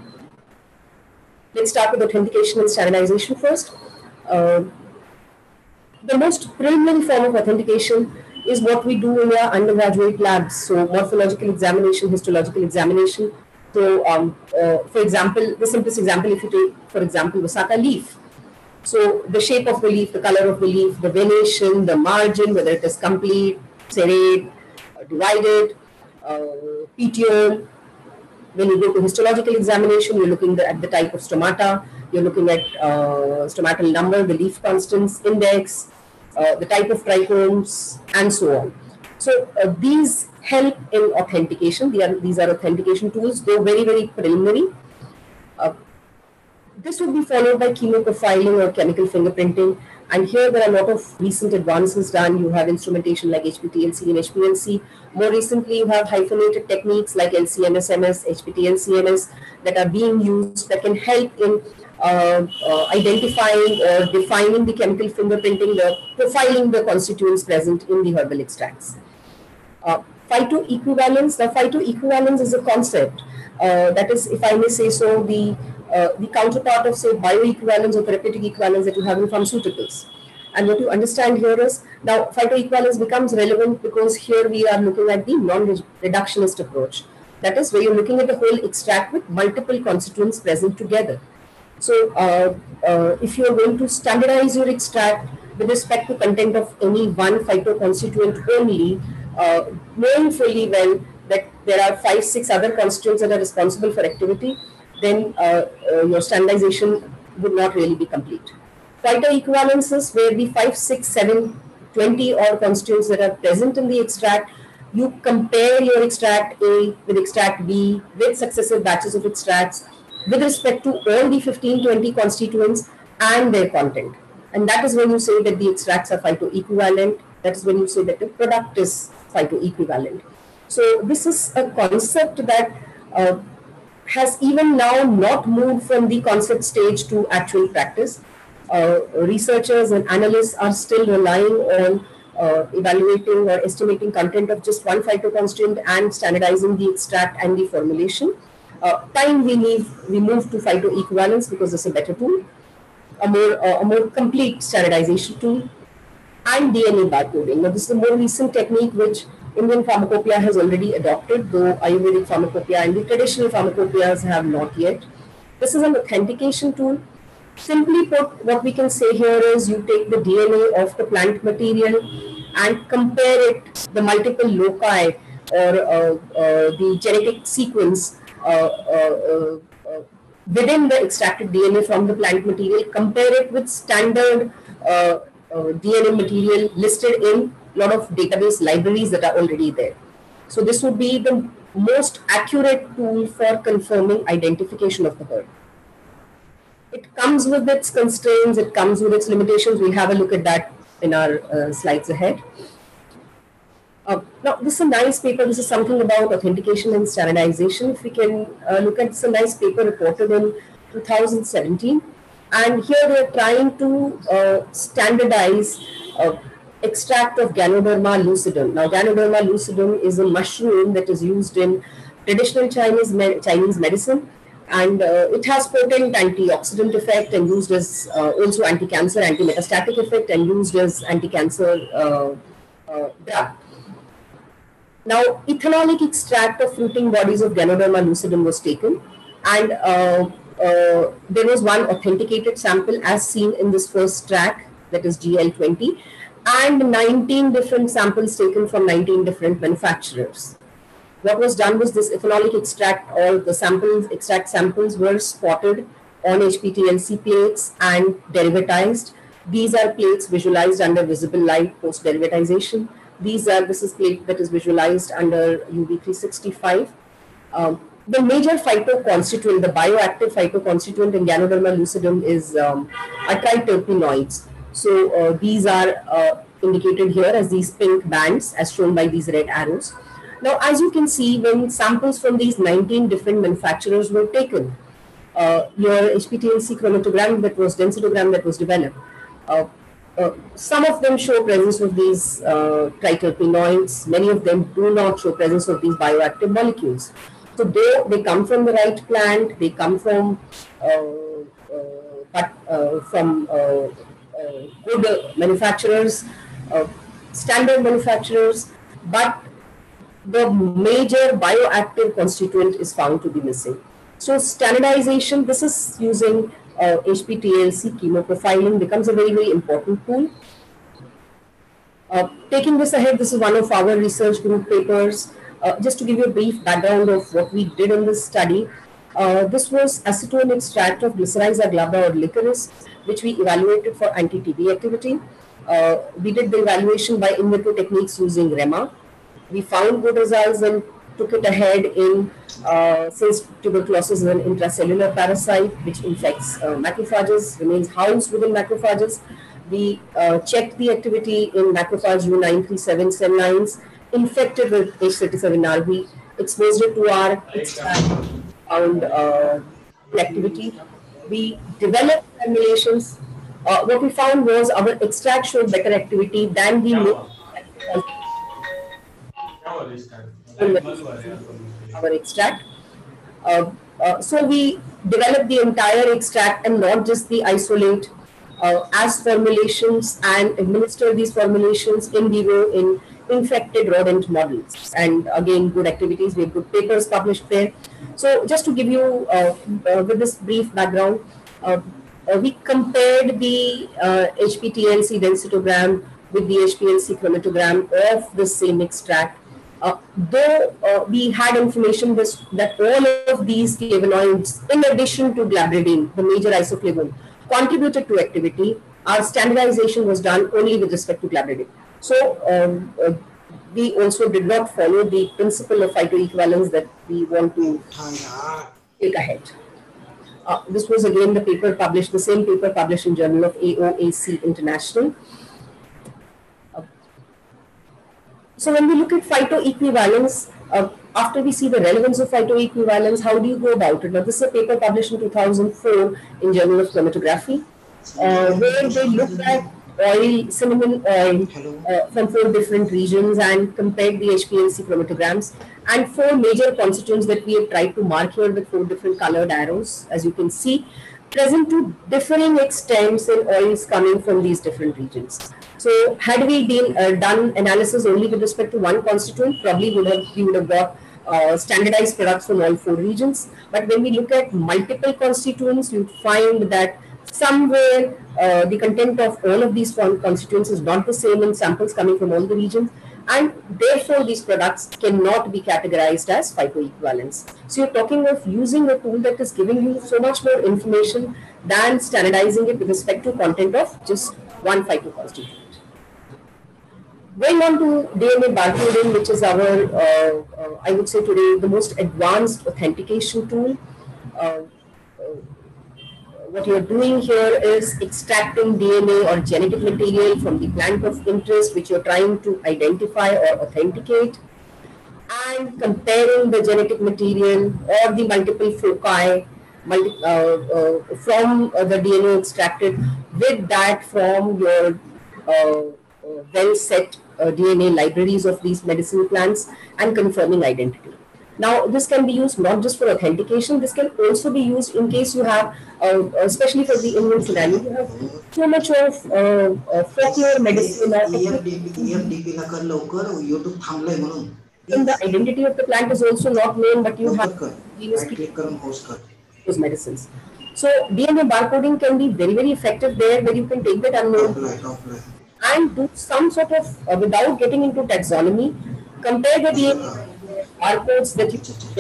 [SPEAKER 9] Let's start with authentication and standardization first. The most preliminary form of authentication is what we do in our undergraduate labs. So morphological examination, histological examination. So for example, the simplest example, if you take, for example, Vasaka leaf. So the shape of the leaf, the color of the leaf, the venation, the margin, whether it is complete, serrate, divided, petiole. When you go to histological examination, you're looking at the type of stomata, you're looking at stomatal number, the leaf constants, index, the type of trichomes, and so on. So these help in authentication. These are authentication tools, though very, very preliminary. This would be followed by chemoprofiling or chemical fingerprinting. And here there are a lot of recent advances done. You have instrumentation like HPTLC and HPLC. More recently, you have hyphenated techniques like LC-MS-MS, HPTLC-MS that are being used that can help in identifying or defining the chemical fingerprinting, profiling the constituents present in the herbal extracts. Phytoequivalence. Now, phytoequivalence is a concept that is, if I may say so, the counterpart of, say, bioequivalence or therapeutic equivalence that you have in pharmaceuticals. And what you understand here is, now phytoequivalence becomes relevant because here we are looking at the non-reductionist approach. That is where you're looking at the whole extract with multiple constituents present together. So if you're going to standardize your extract, with respect to content of any one phytoconstituent only, knowing fully well that there are 5, 6 other constituents that are responsible for activity, then your standardization would not really be complete. Phytoequivalences, where the 5, 6, 7, 20 or constituents that are present in the extract, you compare your extract A with extract B with successive batches of extracts with respect to all the 15, 20 constituents and their content. And that is when you say that the extracts are phytoequivalent. That is when you say that the product is phytoequivalent. So this is a concept that has even now not moved from the concept stage to actual practice. Researchers and analysts are still relying on evaluating or estimating content of just one phytoconstituent and standardizing the extract and the formulation. Time we move to phytoequivalence because it's a better tool, a more complete standardization tool, and DNA barcoding. Now, this is a more recent technique which Indian pharmacopoeia has already adopted, though Ayurvedic pharmacopoeia and the traditional pharmacopoeias have not yet. This is an authentication tool. Simply put, what we can say here is you take the DNA of the plant material and compare it, the multiple loci or the genetic sequence within the extracted DNA from the plant material, compare it with standard DNA material listed in a lot of database libraries that are already there. So this would be the most accurate tool for confirming identification of the herb. It comes with its constraints, it comes with its limitations. We'll have a look at that in our slides ahead. Now, this is a nice paper. This is something about authentication and standardization. If we can look at this, a nice paper reported in 2017. And here they are trying to standardize extract of Ganoderma lucidum. Now, Ganoderma lucidum is a mushroom that is used in traditional Chinese medicine. And it has potent antioxidant effect and used as also anti-cancer, anti-metastatic effect and used as anti-cancer drug. Now, ethanolic extract of fruiting bodies of Ganoderma lucidum was taken, and there was one authenticated sample as seen in this first track, that is GL20, and 19 different samples taken from 19 different manufacturers. What was done was this ethanolic extract, or the samples, extract samples were spotted on HPTLC plates and derivatized. These are plates visualized under visible light post derivatization. This is plate that is visualized under UV 365. The major phytoconstituent, the bioactive phytoconstituent in Ganoderma lucidum is triterpenoids. So these are indicated here as these pink bands as shown by these red arrows. Now, as you can see, when samples from these 19 different manufacturers were taken, your HPTLC chromatogram that was densitogram that was developed, some of them show presence of these triterpenoids, many of them do not show presence of these bioactive molecules. So they come from the right plant, they come from good manufacturers, standard manufacturers, but the major bioactive constituent is found to be missing. So standardization, this is using HPTLC chemoprofiling, becomes a very, very important tool. Taking this ahead, this is one of our research group papers. Just to give you a brief background of what we did in this study, this was acetone extract of Glycyrrhiza glabra or licorice, which we evaluated for anti-TB activity. We did the evaluation by in vitro techniques using REMA. We found good results and took it ahead in, since tuberculosis is an intracellular parasite which infects macrophages, remains housed within macrophages. We checked the activity in macrophage U937 cell lines infected with H37RV, exposed it to our extract, found activity. We developed formulations. What we found was our extract showed better activity than the our extract. So we developed the entire extract and not just the isolate as formulations and administer these formulations in vivo in infected rodent models. And again, good activities, we have good papers published there. So just to give you, with this brief background, we compared the HPTLC densitogram with the HPLC chromatogram of the same extract. Though we had information that all of these flavonoids, in addition to glabridine, the major isoflavone, contributed to activity, our standardization was done only with respect to glabridine. So we also did not follow the principle of phytoequivalence that we want to take ahead. This was again the paper published, the same paper published in Journal of AOAC International. So when we look at phytoequivalence, after we see the relevance of phytoequivalence, how do you go about it? Now, this is a paper published in 2004 in Journal of Chromatography, where they looked at oil, cinnamon oil from 4 different regions and compared the HPLC chromatograms, and 4 major constituents that we have tried to mark here with 4 different colored arrows, as you can see, present to differing extents in oils coming from these different regions. So had we done analysis only with respect to one constituent, probably we would have got standardized products from all 4 regions. But when we look at multiple constituents, you find that somewhere the content of all of these constituents is not the same in samples coming from all the regions, and therefore these products cannot be categorized as phytoequivalents. So you're talking of using a tool that is giving you so much more information than standardizing it with respect to content of just one phytoconstituent. Going on to DNA barcoding, which is our, I would say today, the most advanced authentication tool. What you're doing here is extracting DNA or genetic material from the plant of interest, which you're trying to identify or authenticate, and comparing the genetic material or the multiple foci from the DNA extracted with that from your well-set DNA libraries of these medicinal plants and confirming identity. Now, this can be used not just for authentication, this can also be used in case you have, especially for the Indian scenario, you have so much of folklore medicine. And the identity of the plant is also not known, but you have those medicines. So, DNA barcoding can be very, very effective there, where you can take that unknown and do some sort of, without getting into taxonomy, compare the DNA barcodes that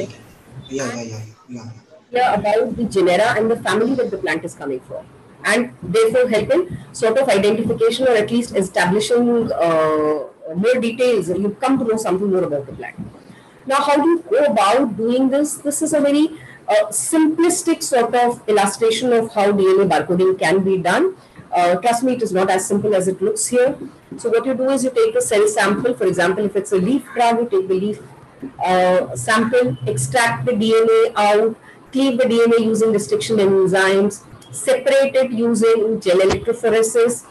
[SPEAKER 9] you about the genera and the family that the plant is coming from, and therefore help in sort of identification or at least establishing more details. You come to know something more about the plant. Now, how do you go about doing this? This is a very simplistic sort of illustration of how DNA barcoding can be done. Trust me, it is not as simple as it looks here. So what you do is you take a cell sample. For example, if it's a leaf crab, you take the leaf sample, extract the DNA out, cleave the DNA using restriction enzymes, separate it using gel electrophoresis.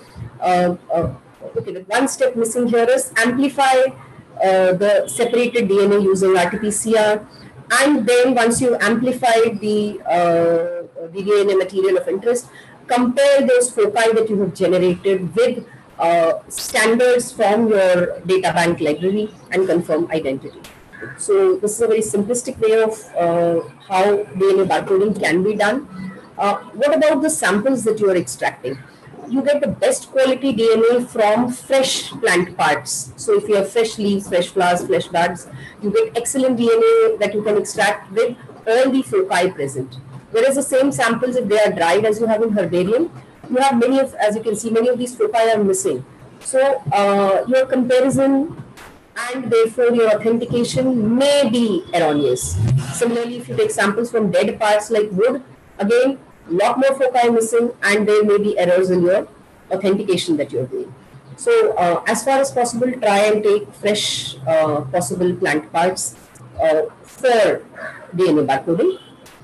[SPEAKER 9] Okay, the one step missing here is amplify the separated DNA using RT-PCR, and then once you amplified the DNA material of interest, compare those foci that you have generated with standards from your data bank library and confirm identity. So this is a very simplistic way of how DNA barcoding can be done. What about the samples that you are extracting? You get the best quality DNA from fresh plant parts. So if you have fresh leaves, fresh flowers, fresh buds, you get excellent DNA that you can extract with all the foci present. Whereas the same samples, if they are dried as you have in herbarium, you have many of, as you can see, many of these foci are missing. So your comparison and therefore your authentication may be erroneous. Similarly, if you take samples from dead parts like wood, again, a lot more foci missing, and there may be errors in your authentication that you're doing. So as far as possible, try and take fresh possible plant parts for DNA barcoding.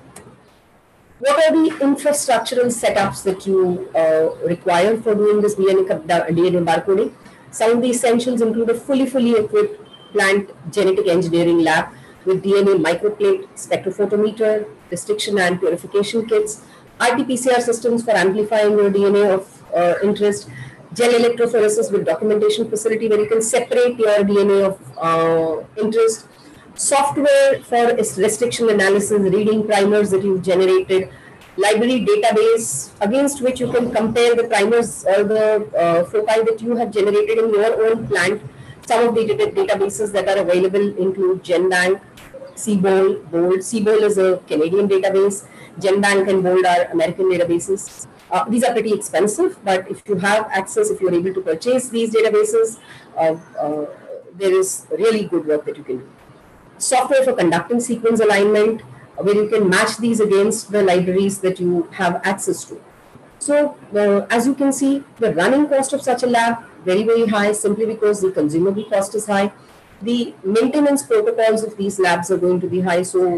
[SPEAKER 9] What are the infrastructural setups that you require for doing this DNA barcoding? Some of the essentials include a fully equipped plant genetic engineering lab with DNA microplate, spectrophotometer, restriction and purification kits, RT-PCR systems for amplifying your DNA of interest, gel electrophoresis with documentation facility where you can separate your DNA of interest, software for restriction analysis, reading primers that you've generated, library database against which you can compare the primers or the foci that you have generated in your own plant. Some of the databases that are available include GenBank, CBOL, BOLD. CBOL is a Canadian database. GenBank and BOLD are American databases. These are pretty expensive, but if you have access, if you're able to purchase these databases, there is really good work that you can do. Software for conducting sequence alignment, where you can match these against the libraries that you have access to. So as you can see, the running cost of such a lab, very, very high, simply because the consumable cost is high. The maintenance protocols of these labs are going to be high. So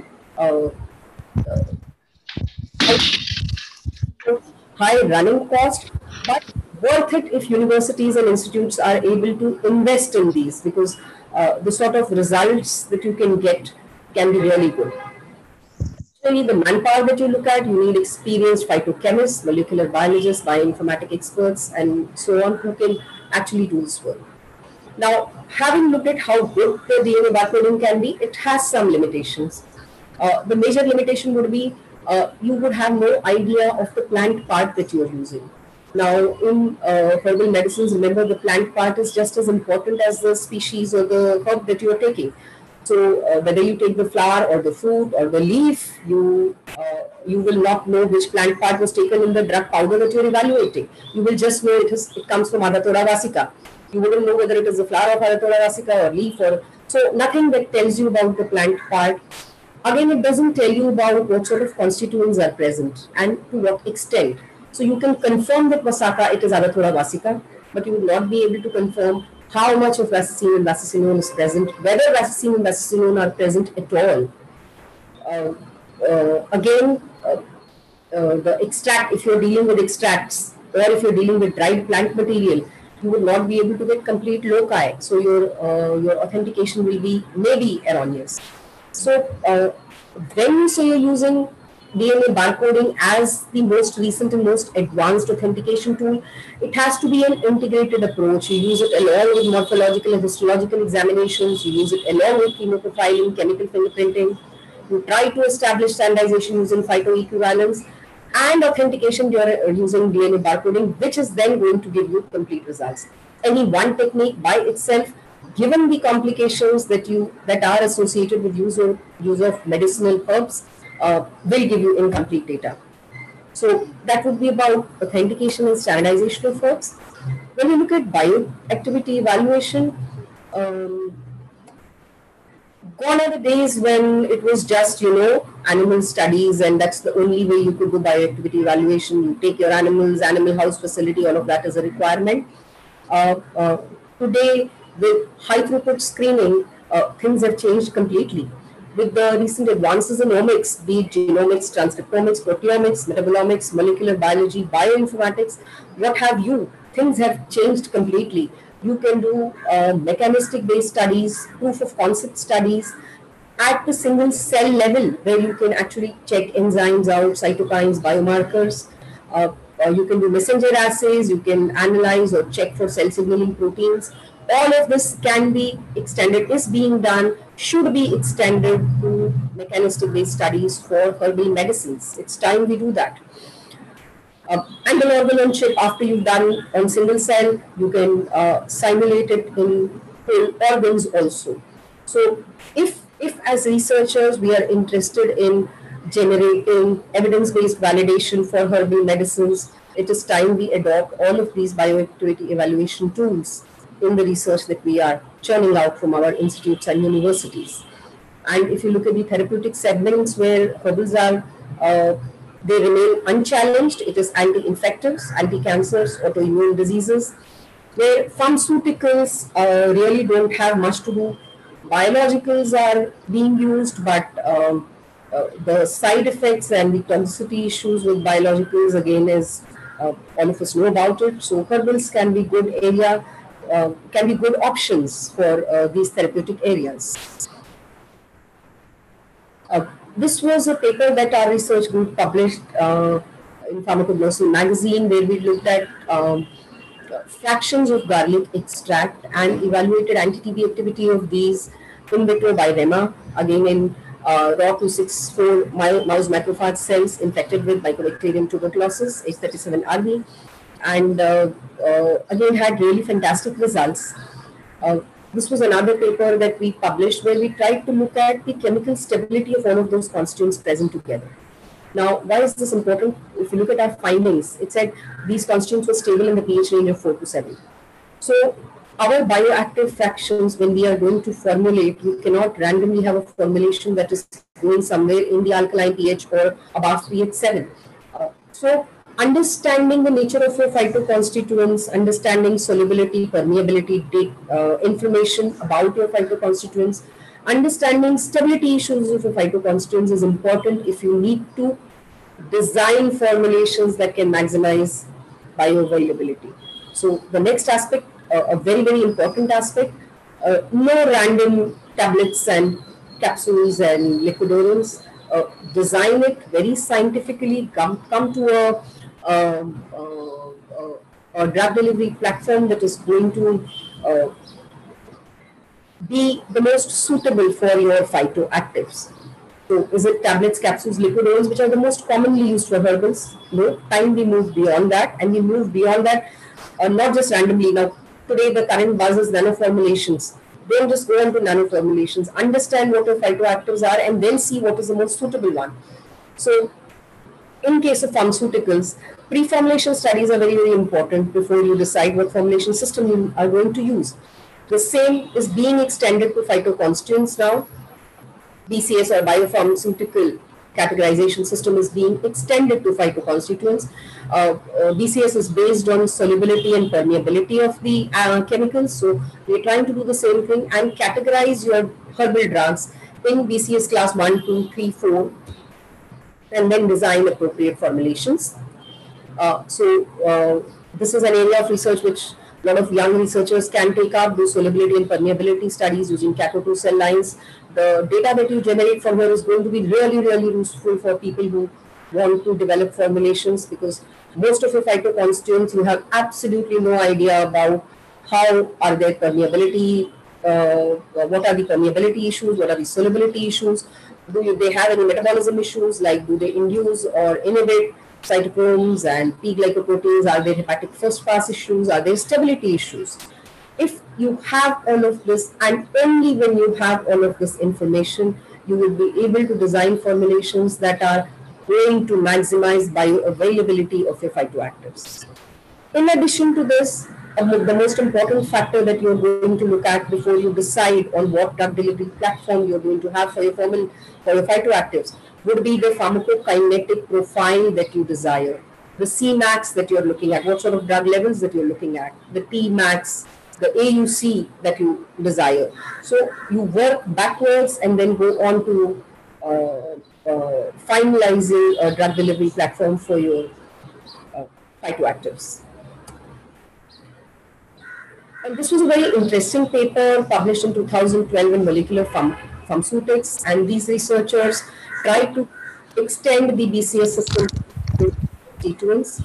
[SPEAKER 9] high running cost, but worth it if universities and institutes are able to invest in these, because the sort of results that you can get can be really good. So you need the manpower that you look at, you need experienced phytochemists, molecular biologists, bioinformatic experts, and so on, who can actually do this work. Now, having looked at how good the DNA barcoding can be, it has some limitations. The major limitation would be you would have no idea of the plant part that you are using. Now, in herbal medicines, remember, the plant part is just as important as the species or the herb that you are taking. So whether you take the flower or the fruit or the leaf, you will not know which plant part was taken in the drug powder that you are evaluating. You will just know it comes from Adathora vasica. You wouldn't know whether it is the flower of Adathora vasica or leaf, or so nothing that tells you about the plant part. Again, it doesn't tell you about what sort of constituents are present and to what extent. So you can confirm that Vasaka, it is Adathora vasica, but you will not be able to confirm how much of racemine and vasacinone is present, whether racemine and vasacinone are present at all. The extract, if you're dealing with extracts or if you're dealing with dried plant material, you will not be able to get complete loci. So your authentication will be maybe erroneous. So when you say you're using DNA barcoding as the most recent and most advanced authentication tool, it has to be an integrated approach. You use it along with morphological and histological examinations. You use it along with chemoprofiling, chemical fingerprinting. You try to establish standardization using phytoequivalence and authentication using DNA barcoding, which is then going to give you complete results. Any one technique by itself, given the complications that are associated with use of medicinal herbs, will give you incomplete data. So that would be about authentication and standardization of herbs. When you look at bioactivity evaluation, gone are the days when it was just, animal studies, and that's the only way you could do bioactivity evaluation. You take your animals, animal house facility, all of that is a requirement. Today, with high throughput screening, things have changed completely. With the recent advances in omics, be it genomics, transcriptomics, proteomics, metabolomics, molecular biology, bioinformatics, what have you, things have changed completely. You can do mechanistic-based studies, proof of concept studies at the single cell level, where you can actually check enzymes out, cytokines, biomarkers. You can do messenger assays, you can analyze or check for cell signaling proteins. All of this can be extended, is being done, should be extended to mechanistic-based studies for herbal medicines. It's time we do that. And an organ on chip, after you've done on single cell, you can simulate it in organs also. So if as researchers we are interested in generating evidence-based validation for herbal medicines, it is time we adopt all of these bioactivity evaluation tools in the research that we are churning out from our institutes and universities. And if you look at the therapeutic segments where herbals are, they remain unchallenged. It is anti-infectives, anti-cancers, autoimmune diseases, where pharmaceuticals really don't have much to do. Biologicals are being used, but the side effects and the toxicity issues with biologicals, again, is all of us know about it. So herbals can be good area, can be good options for these therapeutic areas. This was a paper that our research group published in Pharmacognosy magazine, where we looked at fractions of garlic extract and evaluated anti-TB activity of these in vitro by REMA, again in ROR264 mouse macrophage cells infected with Mycobacterium tuberculosis, H37RB, and again had really fantastic results. This was another paper that we published where we tried to look at the chemical stability of all of those constituents present together. Now, why is this important? If you look at our findings, it said these constituents were stable in the pH range of 4 to 7. So, our bioactive fractions, when we are going to formulate, we cannot randomly have a formulation that is going somewhere in the alkaline pH or above pH 7. So, understanding the nature of your phytoconstituents, understanding solubility, permeability, information about your phytoconstituents, understanding stability issues of your phytoconstituents is important if you need to design formulations that can maximize bioavailability. So the next aspect, a very, very important aspect, no random tablets and capsules and liquidorums. Design it very scientifically, come to a drug delivery platform that is going to be the most suitable for your phytoactives. So is it tablets, capsules, liquidorums, which are the most commonly used for herbals? No, time we move beyond that, and we move beyond that not just randomly. Now, today the current buzz is nanoformulations. Don't just go into nanoformulations. Understand what your phytoactives are and then see what is the most suitable one. So, in case of pharmaceuticals, pre-formulation studies are very, very important before you decide what formulation system you are going to use. The same is being extended to phytoconstituents now. BCS or biopharmaceutical categorization system is being extended to phytoconstituents. BCS is based on solubility and permeability of the chemicals. So we're trying to do the same thing and categorize your herbal drugs in BCS class 1, 2, 3, 4, and then design appropriate formulations. This is an area of research which a lot of young researchers can take up, do solubility and permeability studies using Cat2 cell lines. The data that you generate from here is going to be really, really useful for people who want to develop formulations, because most of your phytoconstituents you have absolutely no idea about how are their permeability, what are the permeability issues, what are the solubility issues, do they have any metabolism issues, like do they induce or inhibit cytochromes and P glycoproteins, are there hepatic first pass issues, are there stability issues. If you have all of this, and only when you have all of this information, you will be able to design formulations that are going to maximize bioavailability of your phytoactives. In addition to this, the most important factor that you're going to look at before you decide on what drug delivery platform you're going to have for your phytoactives would be the pharmacokinetic profile that you desire, the Cmax that you're looking at, what sort of drug levels that you're looking at, the Tmax, the AUC that you desire. So you work backwards and then go on to finalizing a drug delivery platform for your phytoactives. And this was a very interesting paper published in 2012 in Molecular Pharmaceutics, and these researchers tried to extend the BCS system to constituents.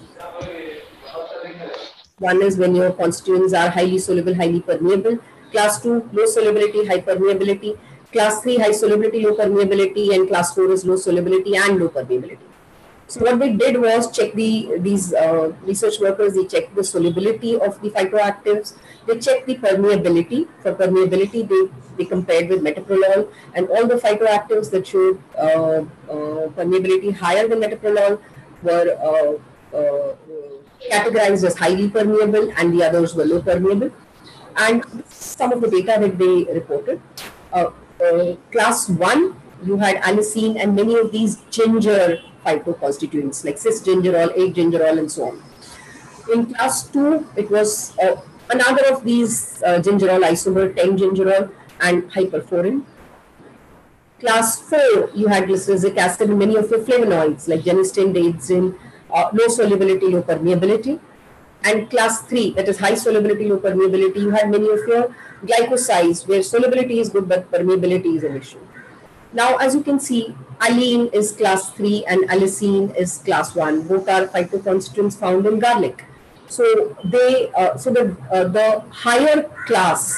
[SPEAKER 9] One is when your constituents are highly soluble, highly permeable. Class 2, low solubility, high permeability. Class 3, high solubility, low permeability. And class 4 is low solubility and low permeability. So what they did was check these research workers, they checked the solubility of the phytoactives. They checked the permeability. For permeability, they compared with metoprolol, and all the phytoactives that showed permeability higher than metoprolol were categorized as highly permeable, and the others were low permeable. And some of the data that they reported. Class 1, you had allicin and many of these ginger phytoconstituents like cis-gingerol, 8-gingerol, and so on. In class 2, it was another of these gingerol isomer, 10-gingerol, and hyperforin. Class 4, you had glyceric acid and many of your flavonoids like genistein, daidzein, low solubility, low permeability. And class 3, that is high solubility, low permeability, you had many of your glycosides where solubility is good but permeability is an issue. Now, as you can see, Alline is class 3 and allicin is class 1. Both are phytoconstituents found in garlic. So the higher class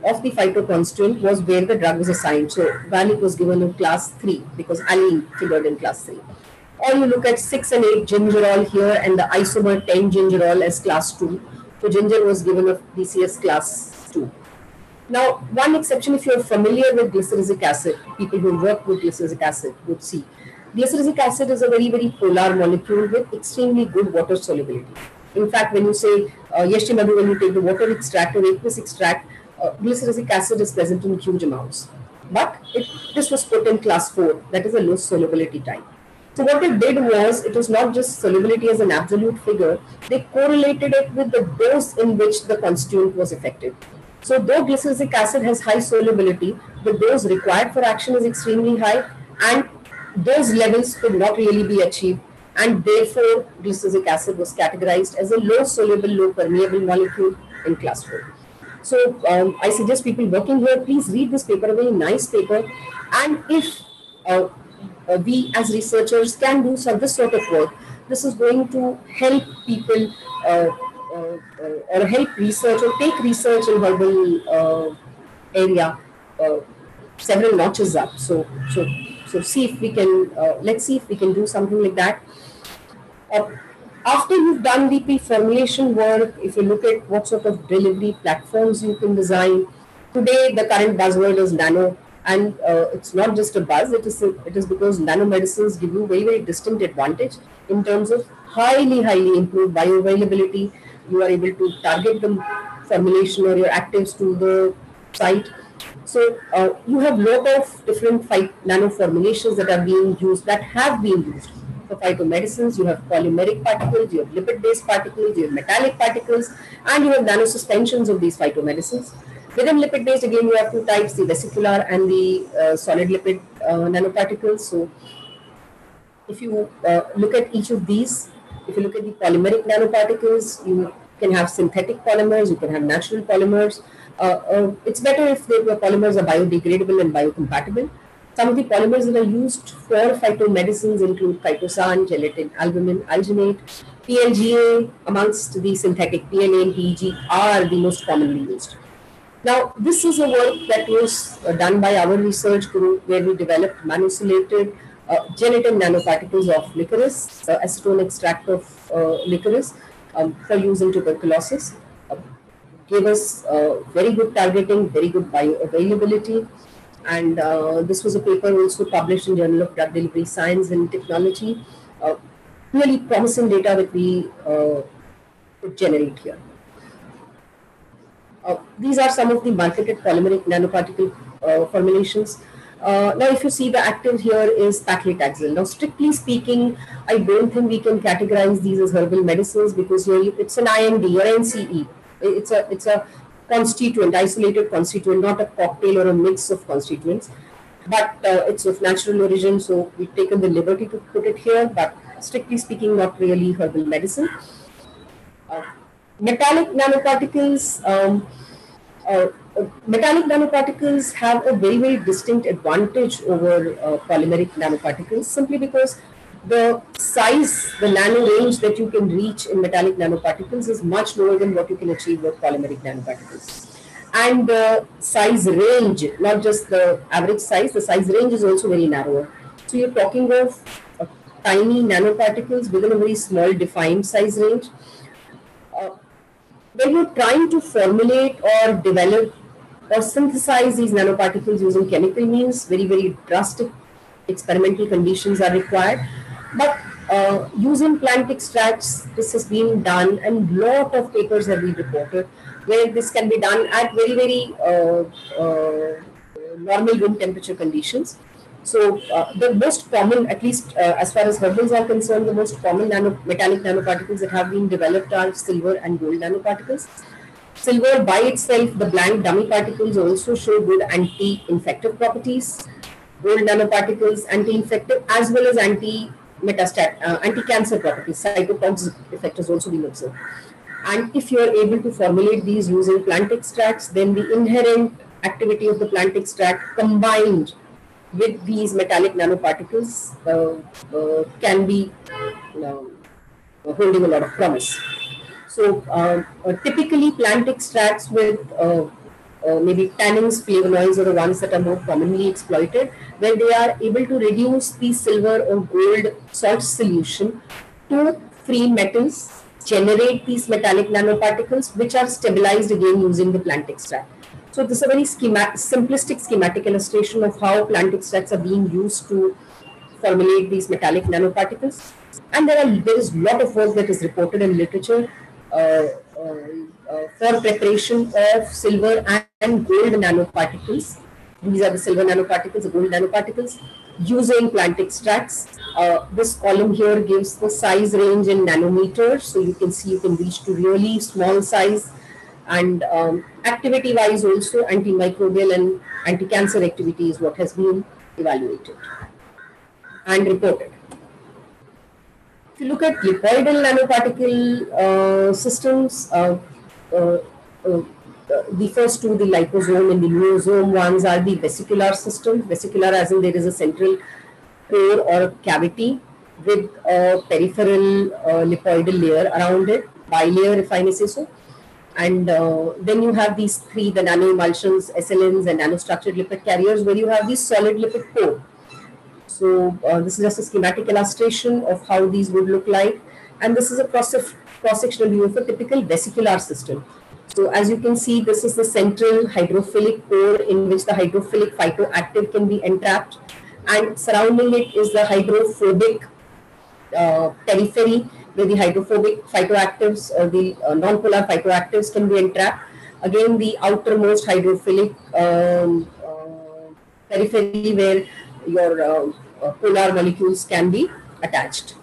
[SPEAKER 9] of the phytoconstituent was where the drug was assigned. So value was given in class 3 because allele figured in class 3. Or you look at 6 and 8 gingerol here and the isomer 10 gingerol as class 2. So ginger was given of BCS class 2. Now, one exception, if you're familiar with glyceric acid, people who work with glyceric acid would see. Glyceric acid is a very, very polar molecule with extremely good water solubility. In fact, when you say, Yeshti Madhu, when you take the water extract or aqueous extract, glyceric acid is present in huge amounts. But this was put in class 4, that is a low solubility type. So what it did was, it was not just solubility as an absolute figure, they correlated it with the dose in which the constituent was effective. So though glyceric acid has high solubility, the dose required for action is extremely high, and those levels could not really be achieved, and therefore glyceric acid was categorized as a low soluble, low permeable molecule in class 4. So I suggest people working here, please read this paper, a very nice paper, and if we as researchers can do this sort of work, this is going to help people or help research or take research in herbal area several notches up. So see if we can, let's see if we can do something like that. After you've done the pre-formulation work, if you look at what sort of delivery platforms you can design, today the current buzzword is nano, and it's not just a buzz, it is because nanomedicines give you very, very distinct advantage in terms of highly improved bioavailability. You are able to target the formulation or your actives to the site. So you have a lot of different nano formulations that are being used, that have been used for phytomedicines. You have polymeric particles, you have lipid-based particles, you have metallic particles, and you have nanosuspensions of these phytomedicines. Within lipid-based, again, you have two types, the vesicular and the solid lipid nanoparticles. So if you look at each of these, if you look at the polymeric nanoparticles, you can have synthetic polymers, you can have natural polymers. It's better if the polymers are biodegradable and biocompatible. Some of the polymers that are used for phytomedicines include chitosan, gelatin, albumin, alginate, PLGA, amongst the synthetic PLA and PEG are the most commonly used. Now, this is a work that was done by our research group, where we developed manusolated gelatin nanoparticles of licorice, acetone extract of licorice for use in tuberculosis. Gave us very good targeting, very good bioavailability, and this was a paper also published in Journal of Drug Delivery Science and Technology. Really promising data that we could generate here. These are some of the marketed polymeric nanoparticle formulations. Now, if you see, the active here is paclitaxel. Now, strictly speaking, I don't think we can categorize these as herbal medicines, because here it's an IND or NCE. It's a constituent, isolated constituent, not a cocktail or a mix of constituents. But it's of natural origin, so we've taken the liberty to put it here. But strictly speaking, not really herbal medicine. Metallic nanoparticles. Metallic nanoparticles have a very, very distinct advantage over polymeric nanoparticles, simply because the size, the nano range that you can reach in metallic nanoparticles is much lower than what you can achieve with polymeric nanoparticles. And the size range, not just the average size, the size range is also very narrower. So you're talking of tiny nanoparticles within a very small defined size range. When you're trying to formulate or develop or synthesize these nanoparticles using chemical means, very, very drastic experimental conditions are required. But using plant extracts, this has been done, and lot of papers have been reported where this can be done at very, very normal room temperature conditions. So the most common, at least as far as herbals are concerned, the most common metallic nanoparticles that have been developed are silver and gold nanoparticles. Silver by itself, the blank dummy particles also show good anti-infective properties. Gold nanoparticles, anti-infective as well as anti-cancer properties. Cytotoxic effect has also been observed. And if you are able to formulate these using plant extracts, then the inherent activity of the plant extract combined with these metallic nanoparticles can be holding a lot of promise. So typically plant extracts with maybe tannins, flavonoids are the ones that are more commonly exploited, where they are able to reduce the silver or gold salt solution to free metals, generate these metallic nanoparticles, which are stabilized again using the plant extract. So this is a very simplistic schematic illustration of how plant extracts are being used to formulate these metallic nanoparticles. And there is a lot of work that is reported in literature for preparation of silver and gold nanoparticles. These are the silver nanoparticles, the gold nanoparticles, using plant extracts. This column here gives the size range in nanometers. So you can see you can reach to really small size. And activity wise also, antimicrobial and anti-cancer activity is what has been evaluated and reported. If you look at lipoidal nanoparticle systems, the first two, the liposome and the nuosome ones, are the vesicular system. Vesicular as in there is a central core or cavity with a peripheral lipoidal layer around it, bilayer if I may say so. And then you have these three, the nanoemulsions, SLNs and nanostructured lipid carriers, where you have the solid lipid core. So this is just a schematic illustration of how these would look like. And this is a cross-sectional view of a typical vesicular system. So as you can see, this is the central hydrophilic core in which the hydrophilic phytoactive can be entrapped. And surrounding it is the hydrophobic periphery, where the hydrophobic phytoactives or the non-polar phytoactives can be entrapped. Again, the outermost hydrophilic periphery where your polar molecules can be attached.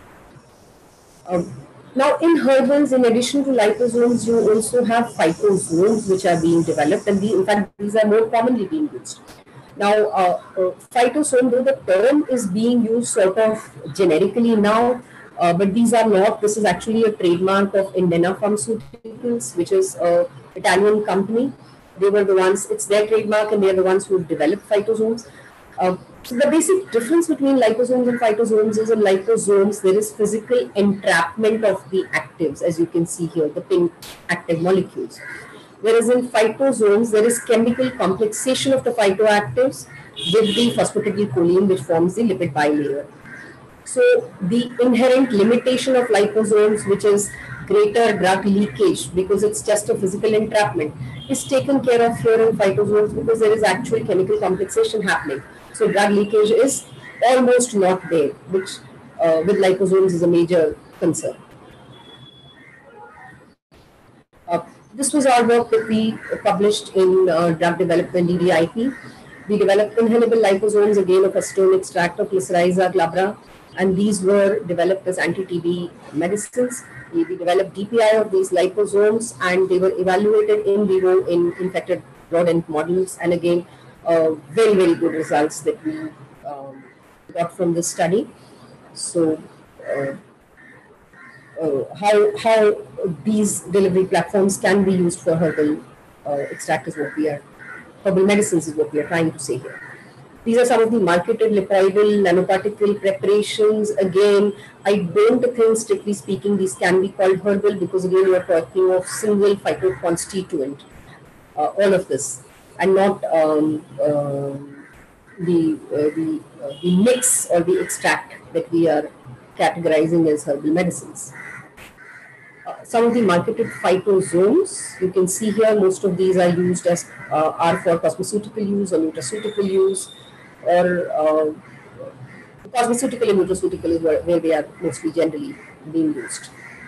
[SPEAKER 9] Now in herbals, in addition to liposomes, you also have phytozones which are being developed, and in fact these are more commonly being used. Now phytosome, though the term is being used sort of generically now, but these are not. This is actually a trademark of Indena Pharmaceuticals, which is an Italian company. They were the ones, it's their trademark, and they are the ones who developed phytozones. So the basic difference between liposomes and phytozones is in liposomes, there is physical entrapment of the actives, as you can see here, the pink active molecules. Whereas in phytozones, there is chemical complexation of the phytoactives with the phosphatidylcholine, which forms the lipid bilayer. So the inherent limitation of liposomes, which is greater drug leakage because it's just a physical entrapment, is taken care of here in phytozones because there is actual chemical complexation happening. So drug leakage is almost not there, which with liposomes is a major concern. This was our work that we published in Drug Development DDIP. We developed inhalable liposomes, again of acetone extract of Glycyrrhiza glabra, and these were developed as anti-TB medicines. We developed DPI of these liposomes, and they were evaluated in vivo in infected rodent models, and again very, very good results that we got from this study. So how these delivery platforms can be used for herbal extract is what we are, herbal medicines is what we are trying to say here. These are some of the marketed lipoidal nanoparticle preparations. Again, I don't think, strictly speaking, these can be called herbal because again we are talking of single phytoconstituent, all of this, and not the mix or the extract that we are categorizing as herbal medicines. Some of the marketed phytozones, you can see here, most of these are used as are for cosmeceutical use or nutraceutical use, or cosmeceutical and nutraceutical is where they are mostly generally being used.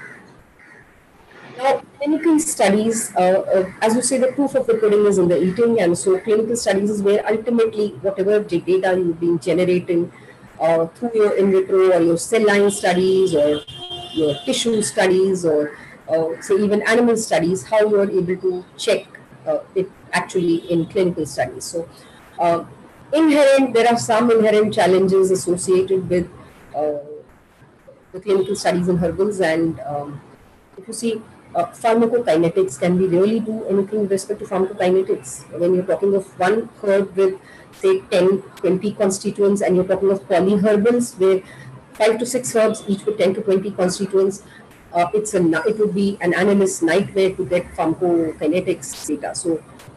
[SPEAKER 9] Now, clinical studies, as you say, the proof of the pudding is in the eating, and so clinical studies is where ultimately whatever data you've been generating through your in vitro or your cell line studies or your tissue studies or say even animal studies, how you are able to check it actually in clinical studies. So there are some inherent challenges associated with the clinical studies in herbals, and if you see, pharmacokinetics, can we really do anything with respect to pharmacokinetics? When you're talking of one herb with say 10, 20 constituents, and you're talking of polyherbals where 5 to 6 herbs each with 10 to 20 constituents, it would be an analyst's nightmare to get pharmacokinetics data. So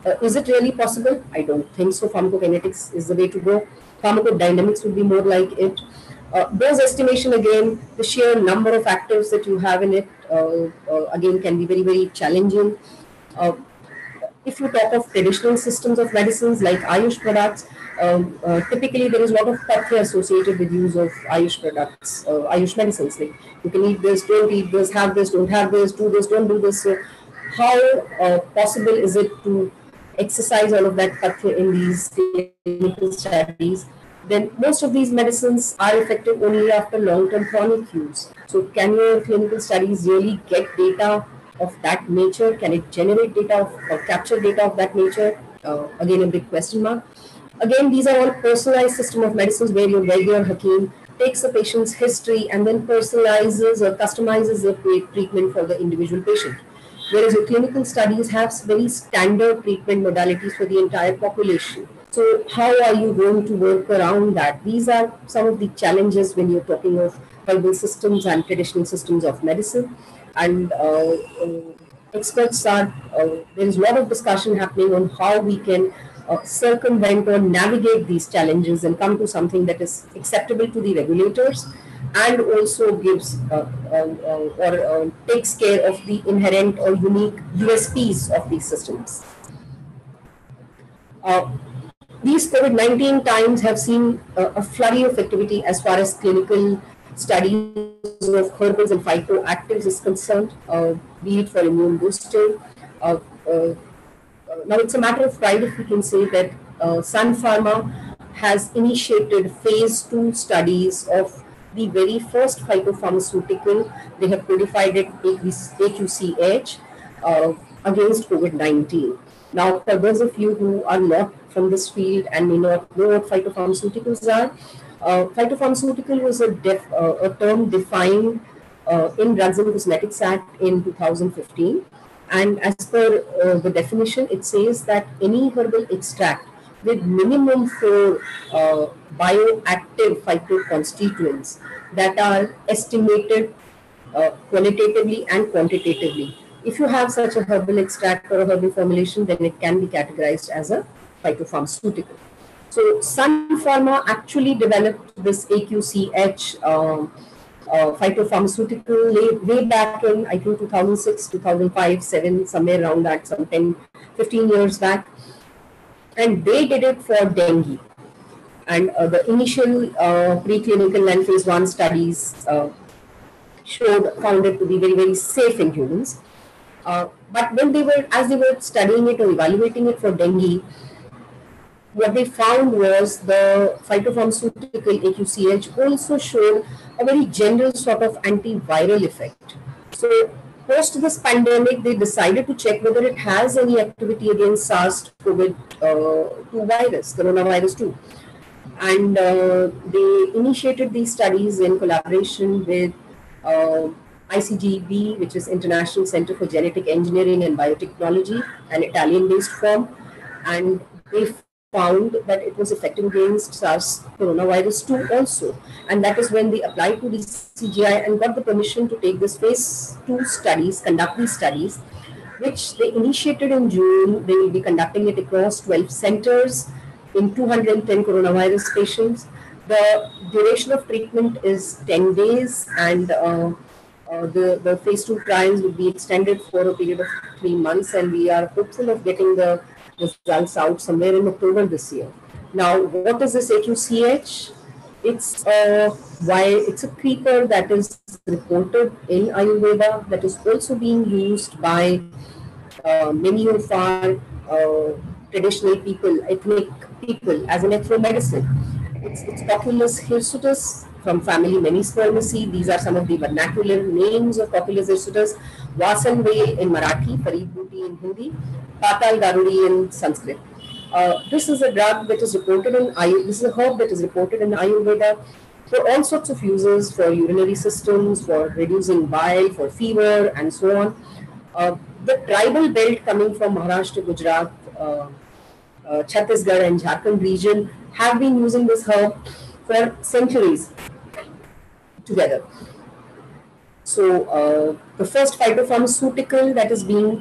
[SPEAKER 9] Is it really possible? I don't think so. Pharmacokinetics is the way to go. Pharmacodynamics would be more like it. Dose estimation, again, the sheer number of actives that you have in it, again, can be very, very challenging. If you talk of traditional systems of medicines like Ayush products, typically there is a lot of pathya associated with use of Ayush products, Ayush medicines. Like you can eat this, don't eat this, have this, don't have this, do this, don't do this. So how possible is it to exercise all of that pathya in these clinical studies? Then most of these medicines are effective only after long-term chronic use. So can your clinical studies really get data of that nature? Can it generate data or capture data of that nature? Again, a big question mark. Again, these are all personalized system of medicines where your regular Hakim takes the patient's history and then personalizes or customizes the treatment for the individual patient. Whereas your clinical studies have very standard treatment modalities for the entire population. So how are you going to work around that? These are some of the challenges when you're talking of herbal systems and traditional systems of medicine. And experts are, there is a lot of discussion happening on how we can circumvent or navigate these challenges and come to something that is acceptable to the regulators and also gives or takes care of the inherent or unique USPs of these systems. These COVID-19 times have seen a flurry of activity as far as clinical studies of herbals and phytoactives is concerned, be it for immune boosting. Now it's a matter of pride if we can say that Sun Pharma has initiated phase 2 studies of the very first phytopharmaceutical. They have codified it AQCH against COVID-19. Now, for those of you who are not from this field and may not know what phytopharmaceuticals are, phytopharmaceutical was a term defined in Drugs and Cosmetics Act in 2015. And as per the definition, it says that any herbal extract with minimum 4 bioactive phytoconstituents that are estimated qualitatively and quantitatively. If you have such a herbal extract or a herbal formulation, then it can be categorized as a phytopharmaceutical. So Sun Pharma actually developed this AQCH phytopharmaceutical way back in, I think, 2006, 2005, 7, somewhere around that, some 10, 15 years back. And they did it for dengue. And the initial preclinical and phase 1 studies found it to be very, very safe in humans. But when as they were studying it or evaluating it for dengue, what they found was the phytopharmaceutical AQCH also showed a very general sort of antiviral effect. So post this pandemic, they decided to check whether it has any activity against SARS-CoV-2 virus, coronavirus 2. And they initiated these studies in collaboration with ICGB, which is International Center for Genetic Engineering and Biotechnology, an Italian-based firm. And they found that it was effective against SARS coronavirus 2 also. And that is when they applied to the CGI and got the permission to take this phase 2 studies, conduct these studies, which they initiated in June. They will be conducting it across 12 centers in 210 coronavirus patients. The duration of treatment is 10 days, and the phase 2 trials will be extended for a period of 3 months, and we are hopeful of getting the results out somewhere in October this year. Now, what is this AQCH? It's a creeper that is reported in Ayurveda, that is also being used by many of our traditional people, ethnic people, as an ethnomedicine. It's Cocculus hirsutus from family Menispermaceae. These are some of the vernacular names of Cocculus hirsutus. Vasanvale in Marathi, Farid Booty in Hindi, Patal Garudi in Sanskrit. This is a drug that is reported in this is a herb that is reported in Ayurveda for all sorts of uses, for urinary systems, for reducing bile, for fever, and so on. The tribal belt coming from Maharashtra, Gujarat, Chhattisgarh, and Jharkhand region have been using this herb for centuries together. So the first phytopharmaceutical that is being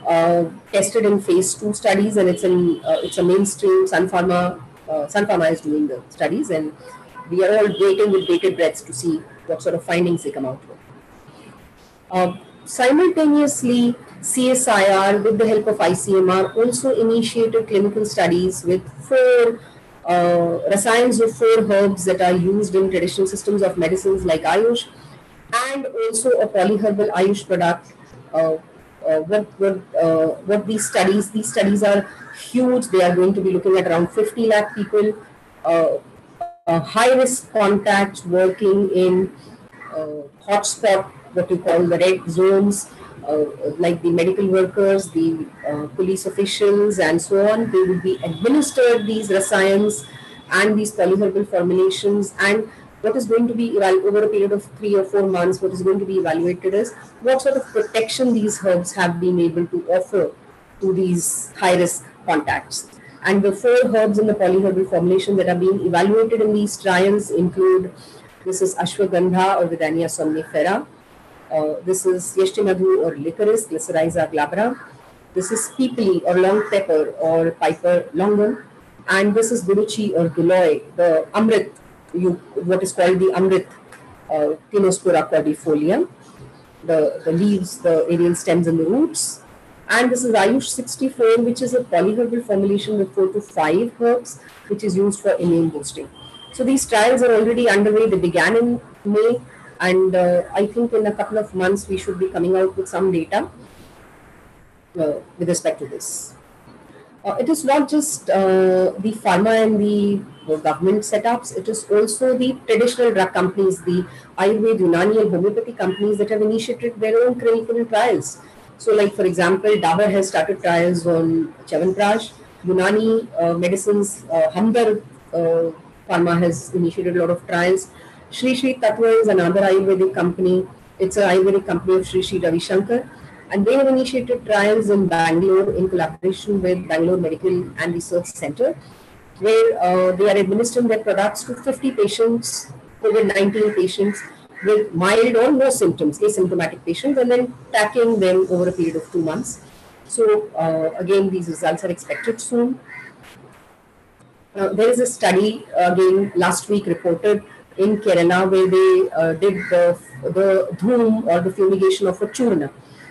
[SPEAKER 9] tested in phase 2 studies, and it's a mainstream. Sun Pharma is doing the studies, and we are all waiting with bated breath to see what sort of findings they come out with. Simultaneously, CSIR, with the help of ICMR, also initiated clinical studies with 4 rasayans of 4 herbs that are used in traditional systems of medicines like Ayush, and also a polyherbal Ayush product. What these studies are huge. They are going to be looking at around 50 lakh people, high risk contacts working in hotspot, what we call the red zones, like the medical workers, the police officials, and so on. They will be administered these rasayans and these polyherbal formulations, and what is going to be over a period of 3 or 4 months, what is going to be evaluated is what sort of protection these herbs have been able to offer to these high-risk contacts. And the 4 herbs in the polyherbal formulation that are being evaluated in these trials include, this is ashwagandha or Vidania somnifera, this is yeshtimadhu or licorice, Glycyrrhiza glabra, this is pipali or long pepper or piper longum, and this is guruchi or giloy, the amrit, what is called the amrit, Tinospora cordifolia, the leaves, the aerial stems and the roots. And this is Ayush 64, which is a polyherbal formulation with 4 to 5 herbs, which is used for immune boosting. So these trials are already underway. They began in May, and I think in a couple of months we should be coming out with some data with respect to this. It is not just the pharma and the government setups, it is also the traditional drug companies, the Ayurveda, Unani and homeopathy companies that have initiated their own clinical trials. So like for example, Dabur has started trials on Chyawanprash, Unani medicines, Hamdard Pharma has initiated a lot of trials. Shri Shri Tattva is another Ayurvedic company. It's an Ayurvedic company of Shri Shri Ravi Shankar. And they have initiated trials in Bangalore in collaboration with Bangalore Medical and Research Center, where they are administering their products to 50 patients, COVID-19 patients with mild or no symptoms, asymptomatic patients, and then tracking them over a period of 2 months. So again, these results are expected soon. There is a study again last week reported in Kerala where they did the dhoom or the fumigation of a churna,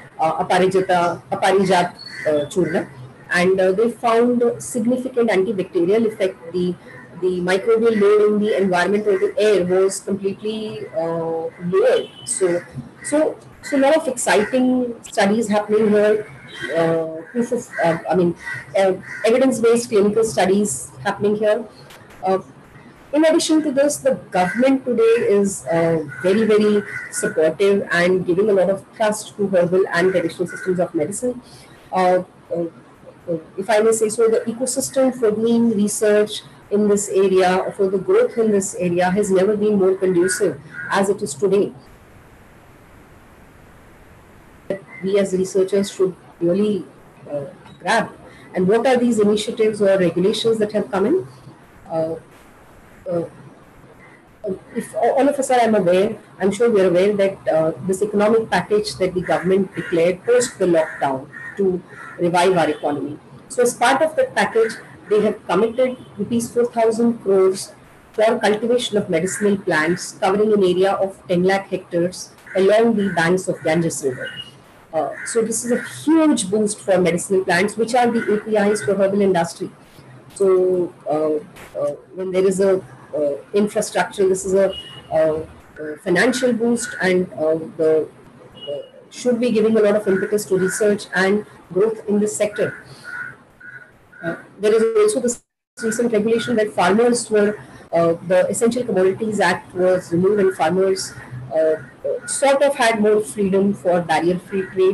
[SPEAKER 9] Aparijat churna, and they found significant antibacterial effect. The microbial load in the environment or the air was completely lowered. So a lot of exciting studies happening here. Evidence-based clinical studies happening here. In addition to this, the government today is very, very supportive and giving a lot of trust to herbal and traditional systems of medicine. If I may say so, the ecosystem for doing research in this area, or for the growth in this area, has never been more conducive as it is today. We as researchers should really grab. And what are these initiatives or regulations that have come in? If all of us are, I'm sure we are aware that this economic package that the government declared post the lockdown to revive our economy. So as part of that package, they have committed rupees 4,000 crores for cultivation of medicinal plants covering an area of 10 lakh hectares along the banks of Ganges River. So this is a huge boost for medicinal plants, which are the APIs for herbal industry. So when there is a infrastructure, this is a financial boost, and should be giving a lot of impetus to research and growth in this sector. There is also this recent regulation that farmers were, the Essential Commodities Act was removed, and farmers sort of had more freedom for barrier-free trade.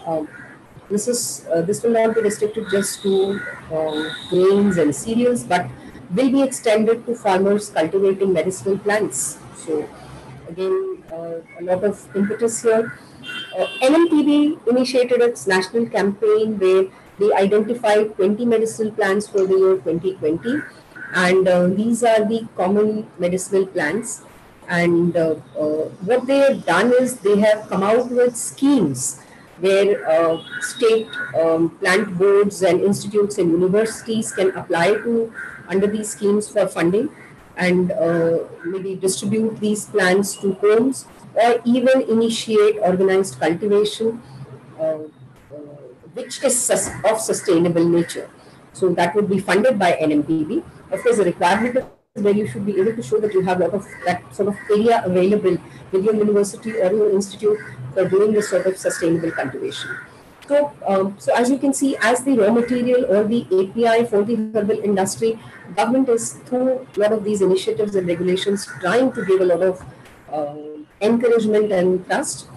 [SPEAKER 9] This will not be restricted just to grains and cereals, but will be extended to farmers cultivating medicinal plants. So again, a lot of impetus here. NMTB initiated its national campaign where they identified 20 medicinal plants for the year 2020, and these are the common medicinal plants. And what they have done is they have come out with schemes where state plant boards and institutes and universities can apply to under these schemes for funding and maybe distribute these plants to homes or even initiate organized cultivation which is of sustainable nature. So that would be funded by NMPB. Of course, the requirement is where you should be able to show that you have a lot of that sort of area available with your university or your institute for doing this sort of sustainable cultivation. So, so as you can see, as the raw material or the API for the herbal industry, government is through a lot of these initiatives and regulations trying to give a lot of encouragement and trust.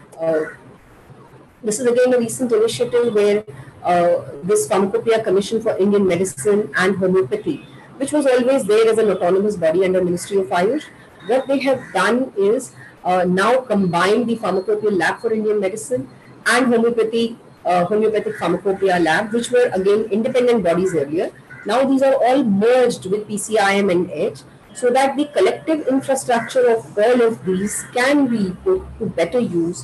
[SPEAKER 9] This is again a recent initiative where this Pharmacopoeia Commission for Indian Medicine and Homeopathy, which was always there as an autonomous body under Ministry of Ayush, what they have done is now combine the Pharmacopoeia Lab for Indian Medicine and Homeopathic Pharmacopoeia Lab, which were again independent bodies earlier. Now these are all merged with PCIM and EDGE, so that the collective infrastructure of all of these can be put to better use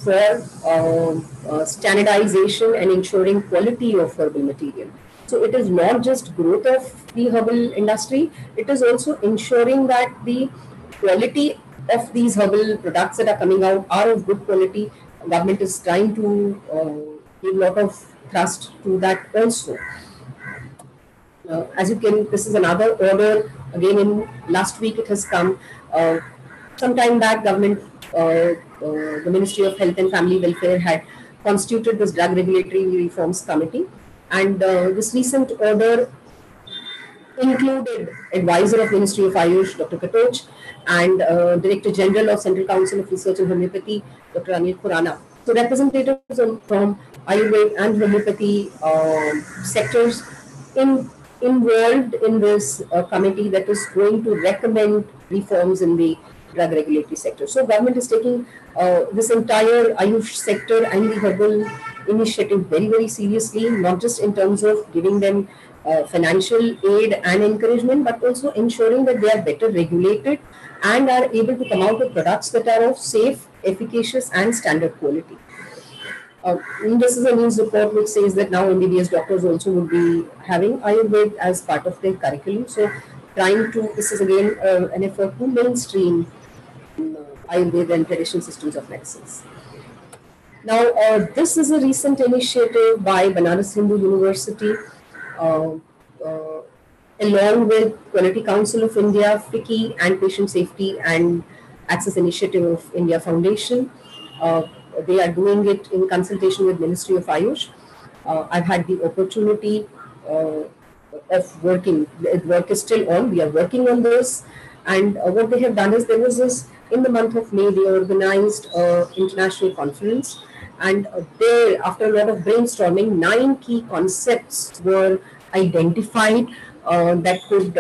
[SPEAKER 9] for standardization and ensuring quality of herbal material. So it is not just growth of the herbal industry, it is also ensuring that the quality of these herbal products that are coming out are of good quality. Government is trying to give a lot of thrust to that also. As you can, this is another order, again in last week it has come. Some time back, government, the Ministry of Health and Family Welfare had constituted this Drug Regulatory Reforms Committee, and this recent order included advisor of Ministry of Ayush, Dr. Katoch, and Director General of Central Council of Research in Homeopathy, Dr. Anil Khurana. So representatives from Ayurveda and homeopathy sectors involved in this committee that is going to recommend reforms in the drug regulatory sector. So government is taking this entire Ayush sector and the herbal initiative very, very seriously, not just in terms of giving them financial aid and encouragement, but also ensuring that they are better regulated and are able to come out with products that are of safe, efficacious and standard quality. This is a news report which says that now MBBS doctors also would be having Ayurveda as part of their curriculum. So trying to, this is again an effort to mainstream Ayurveda and traditional systems of medicines. Now, this is a recent initiative by Banaras Hindu University, along with Quality Council of India, FICCI, and Patient Safety and Access Initiative of India Foundation. They are doing it in consultation with Ministry of Ayush. I've had the opportunity of working, work is still on, we are working on this. And what they have done is, there was this, in the month of May, they organized an international conference. And there, after a lot of brainstorming, 9 key concepts were identified that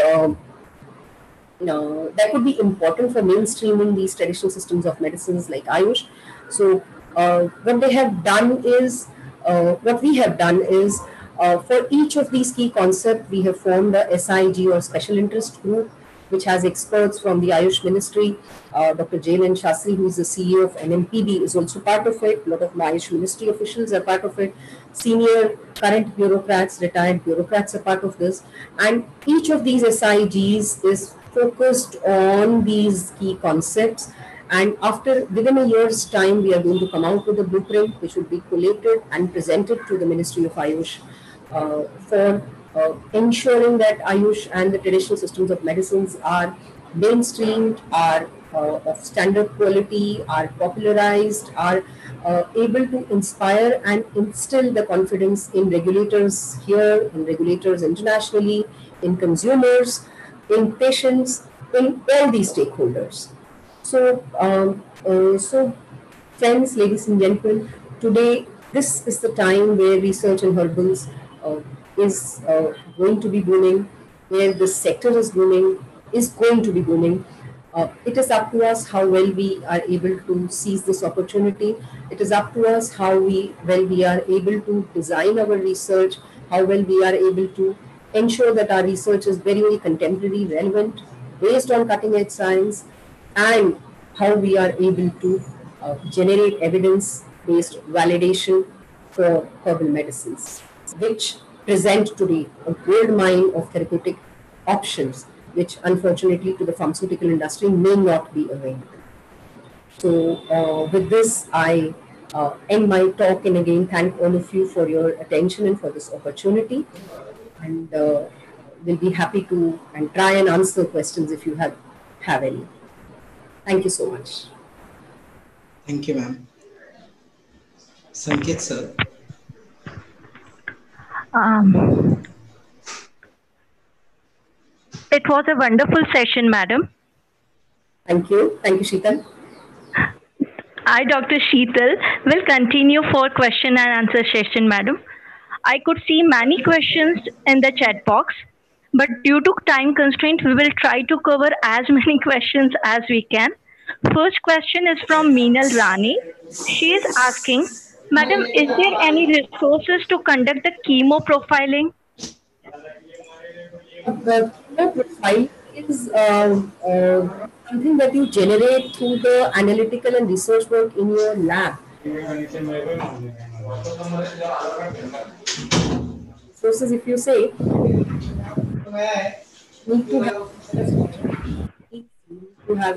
[SPEAKER 9] could be important for mainstreaming these traditional systems of medicines like Ayush. So what they have done is, what we have done is, for each of these key concepts, we have formed a SIG or special interest group, which has experts from the Ayush Ministry. Dr. Jailen Shastri, who is the CEO of NMPB, is also part of it. A lot of Ayush Ministry officials are part of it. Senior, current bureaucrats, retired bureaucrats are part of this. And each of these SIGs is focused on these key concepts. And within a year's time, we are going to come out with a blueprint which will be collated and presented to the Ministry of Ayush for ensuring that Ayush and the traditional systems of medicines are mainstreamed, are of standard quality, are popularized, are able to inspire and instill the confidence in regulators here, in regulators internationally, in consumers, in patients, in all these stakeholders. So, so friends, ladies and gentlemen, today this is the time where research in herbals is going to be booming, where this sector is booming, is going to be booming. It is up to us how well we are able to seize this opportunity. It is up to us how well we are able to design our research, how well we are able to ensure that our research is very, very contemporary, relevant, based on cutting edge science, and how we are able to generate evidence based validation for herbal medicines, which present today a gold mine of therapeutic options, which unfortunately to the pharmaceutical industry may not be available. So with this, I end my talk, and again thank all of you for your attention and for this opportunity. And we'll be happy to and try and answer questions if you have any. Thank you so much.
[SPEAKER 1] Thank you, ma'am. Sanket sir.
[SPEAKER 10] It was a wonderful session, madam.
[SPEAKER 9] Thank you. Thank you, Sheetal.
[SPEAKER 10] I, Dr. Sheetal, will continue for question and answer session, madam. I could see many questions in the chat box, but due to time constraint, we will try to cover as many questions as we can. First question is from Meenal Rani. She is asking, madam, is there any resources to conduct the chemo profiling?
[SPEAKER 9] The chemo profile is something that you generate through the analytical and research work in your lab. Sources, if you say, need to have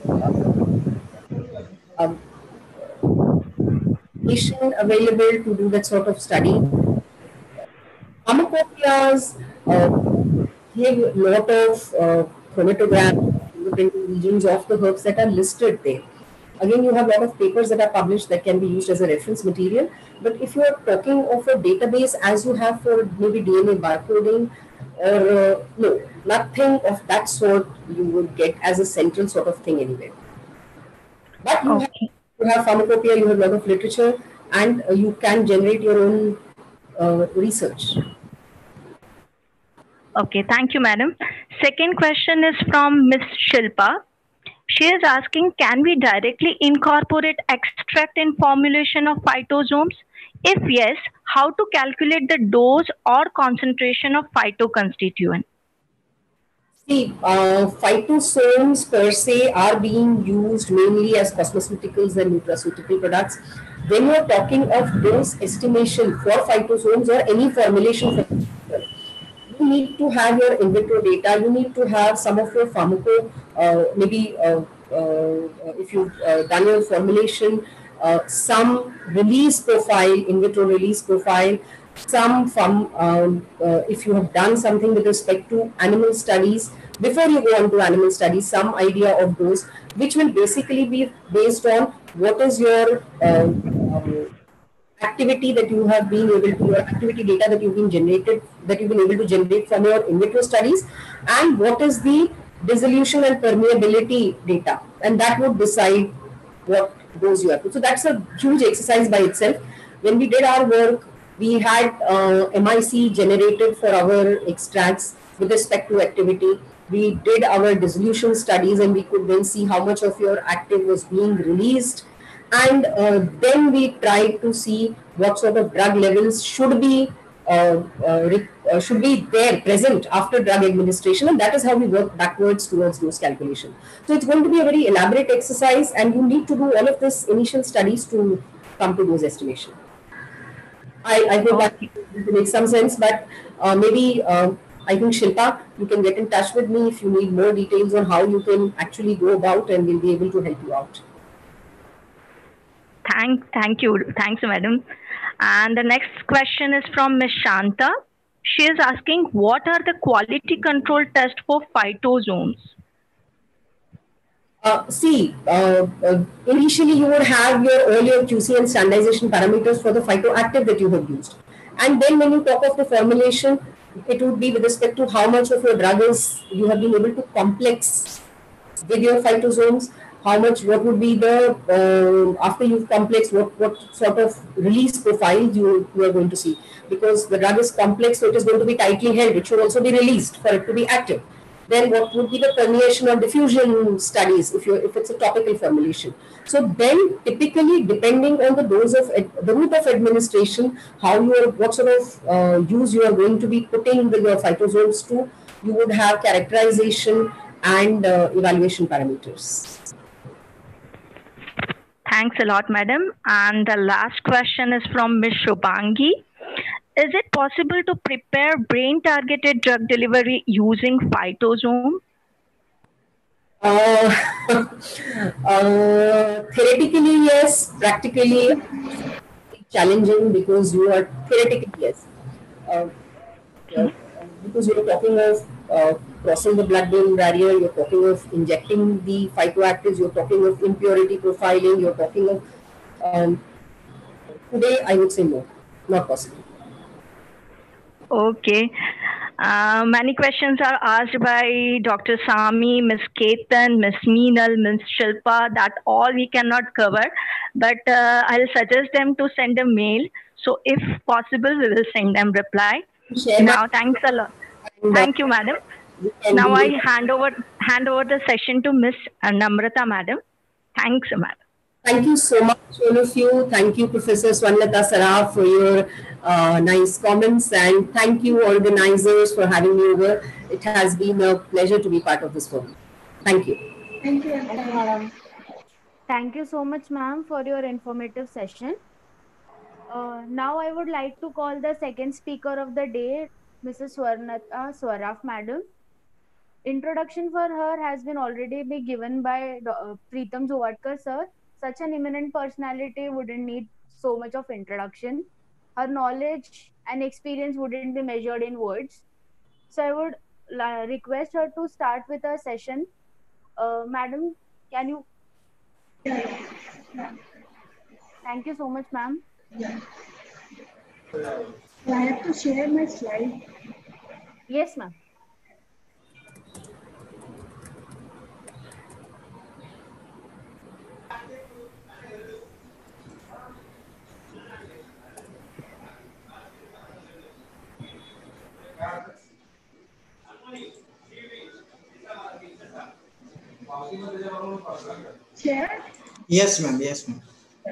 [SPEAKER 9] the patient available to do that sort of study. Pharmacopoeias give a lot of chromatograph regions of the herbs that are listed there. Again, you have a lot of papers that are published that can be used as a reference material. But if you are talking of a database as you have for maybe DNA barcoding, or no, nothing of that sort you would get as a central sort of thing anywhere. But you have pharmacopoeia, you have a lot of literature, and you can generate your own research.
[SPEAKER 10] Okay, thank you, madam. Second question is from Ms. Shilpa. She is asking, can we directly incorporate extract in formulation of phytosomes? If yes, how to calculate the dose or concentration of phytoconstituent?
[SPEAKER 9] See, phytosomes per se are being used mainly as cosmeceuticals and nutraceutical products. When you are talking of dose estimation for phytosomes or any formulation, you need to have your in vitro data, you need to have some of your pharmaco, maybe if you've done your formulation, some release profile, in vitro release profile, some from, if you have done something with respect to animal studies, before you go on to animal studies, some idea of those, which will basically be based on what is your activity that you have been able to, your activity data that you've been generated, that you've been able to generate from your in vitro studies, and what is the dissolution and permeability data, and that would decide what dose you have to. So that's a huge exercise by itself. When we did our work, we had MIC generated for our extracts with respect to activity. We did our dissolution studies, and we could then see how much of your active was being released. And then we tried to see what sort of drug levels should be there present after drug administration, and that is how we work backwards towards those calculations. So it's going to be a very elaborate exercise, and you need to do all of this initial studies to come to those estimations. I hope that makes some sense, but maybe I think Shilpa, you can get in touch with me if you need more details on how you can actually go about, and we'll be able to help you out.
[SPEAKER 10] Thank you. Thanks, madam. And the next question is from Ms. Shanta. She is asking, what are the quality control tests for phytosomes?
[SPEAKER 9] Initially you would have all your QC and standardization parameters for the phytoactive that you have used. And then when you talk of the formulation, it would be with respect to how much of your drug you have been able to complex with your phytosomes. How much, what would be the, after you've complexed, what sort of release profile you are going to see. Because the drug is complex, so it is going to be tightly held. It should also be released for it to be active. Then what would be the permeation or diffusion studies if it's a topical formulation. So then typically depending on the dose of, the route of administration, what sort of use you are going to be putting your phytosomes to, you would have characterization and evaluation parameters.
[SPEAKER 10] Thanks a lot, madam. And the last question is from Ms. Shubhangi. Is it possible to prepare brain-targeted drug delivery using phytosome?
[SPEAKER 9] Theoretically, yes. Practically, challenging because you are theoretically, yes. Because you're talking of crossing the blood-brain barrier, you're talking of injecting the phytoactives, you're talking of impurity profiling, you're talking of today, I would say no, not possible.
[SPEAKER 10] Okay. Many questions are asked by Dr. Sami, Ms. Ketan, Ms. Meenal, Ms. Shilpa. That all we cannot cover, but I'll suggest them to send a mail. So if possible, we will send them reply. Now, thanks a lot. Thank you, madam. Now I hand over the session to Ms. Namrata, madam. Thanks, madam.
[SPEAKER 9] Thank you so much, all of you. Thank you, Professor Swanlata Saraf, for your nice comments, and thank you, organizers, for having me over. It has been a pleasure to be part of this forum. Thank you.
[SPEAKER 5] Thank you, madam.
[SPEAKER 8] Thank you so much, ma'am, for your informative session. Now I would like to call the second speaker of the day, Mrs. Swarnata Saraf, madam. Introduction for her has been already been given by Preetham Jowatkarr, sir. Such an eminent personality wouldn't need so much of introduction. Her knowledge and experience wouldn't be measured in words. So I would request her to start with her session. Madam, can you?
[SPEAKER 5] Yeah.
[SPEAKER 8] Thank you so much, ma'am.
[SPEAKER 5] Yeah. So I have to share my slide.
[SPEAKER 8] Yes, ma'am.
[SPEAKER 5] Share?
[SPEAKER 1] Yes, ma'am. Yes, ma'am.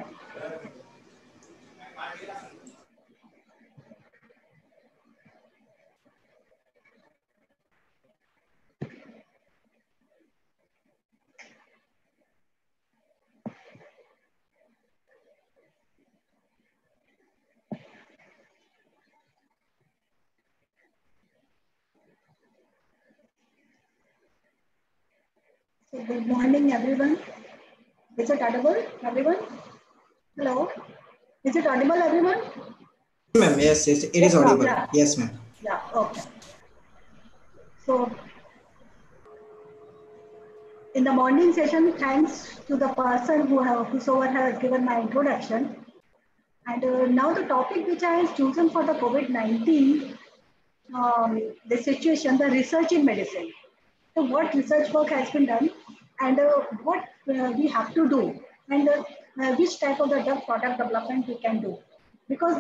[SPEAKER 5] So good morning, everyone. Is it audible, everyone? Hello? Is it audible, everyone?
[SPEAKER 1] Ma'am, yes, it is audible.
[SPEAKER 5] Yeah.
[SPEAKER 1] Yes, ma'am.
[SPEAKER 5] Yeah, okay. So, in the morning session, thanks to the person whosoever has given my introduction. And now the topic which I have chosen for the COVID-19, the situation, the research in medicine. So what research work has been done and what we have to do and which type of the drug product development we can do. Because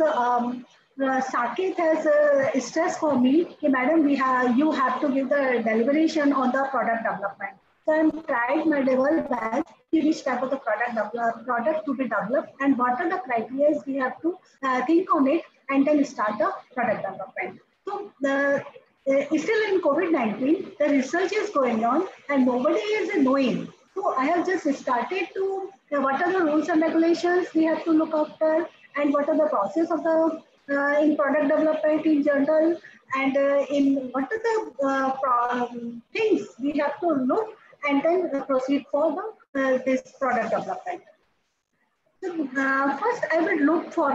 [SPEAKER 5] Saket has stressed for me, okay, madam, you have to give the deliberation on the product development. So I'm tried my level best to which type of the product to be developed and what are the criteria we have to think on it and then start the product development. So still in COVID-19, the research is going on and nobody is knowing. So I have just started to, what are the rules and regulations we have to look after and what are the process of the in product development in general and in what are the things we have to look and then proceed for the this product development. So, first I would look for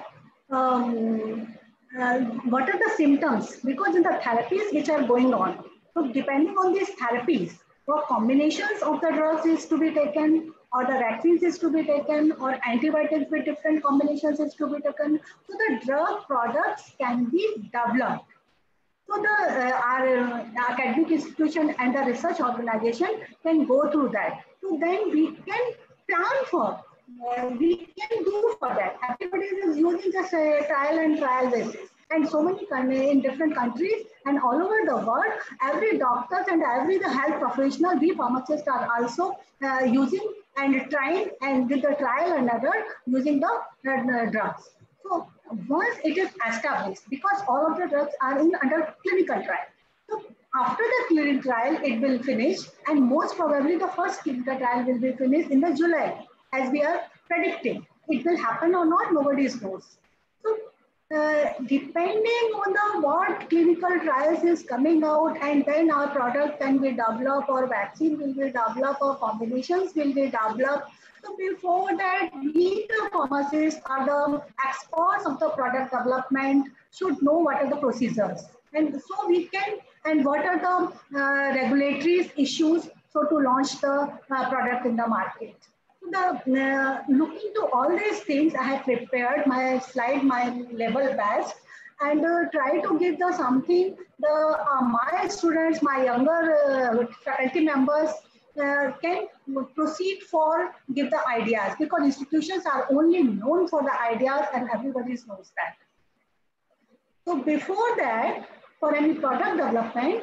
[SPEAKER 5] the what are the symptoms, because in the therapies which are going on, so depending on these therapies, what combinations of the drugs is to be taken or the vaccines is to be taken or antibiotics with different combinations is to be taken. So the drug products can be developed. So our academic institution and the research organization can go through that. So then we can plan for, we can do for that. Everybody is using just a trial and trial basis. And so many in different countries and all over the world, every doctors and every the health professional, we pharmacists are also using and trying and with the trial and other using the drugs. So once it is established, because all of the drugs are under clinical trial. So after the clinical trial, it will finish and most probably the first clinical trial will be finished in the July as we are predicting. It will happen or not, nobody knows. So depending on the what clinical trials is coming out, and then our product can be developed, or vaccine will be developed, or combinations will be developed. So before that, we the pharmacists are the experts of the product development, should know what are the procedures, and so we can, and what are the regulatory issues, so to launch the product in the market. Looking to all these things, I have prepared my slide, my level best, and try to give the something my students, my younger faculty members can proceed for, give the ideas, because institutions are only known for the ideas and everybody knows that. So before that, for any product development,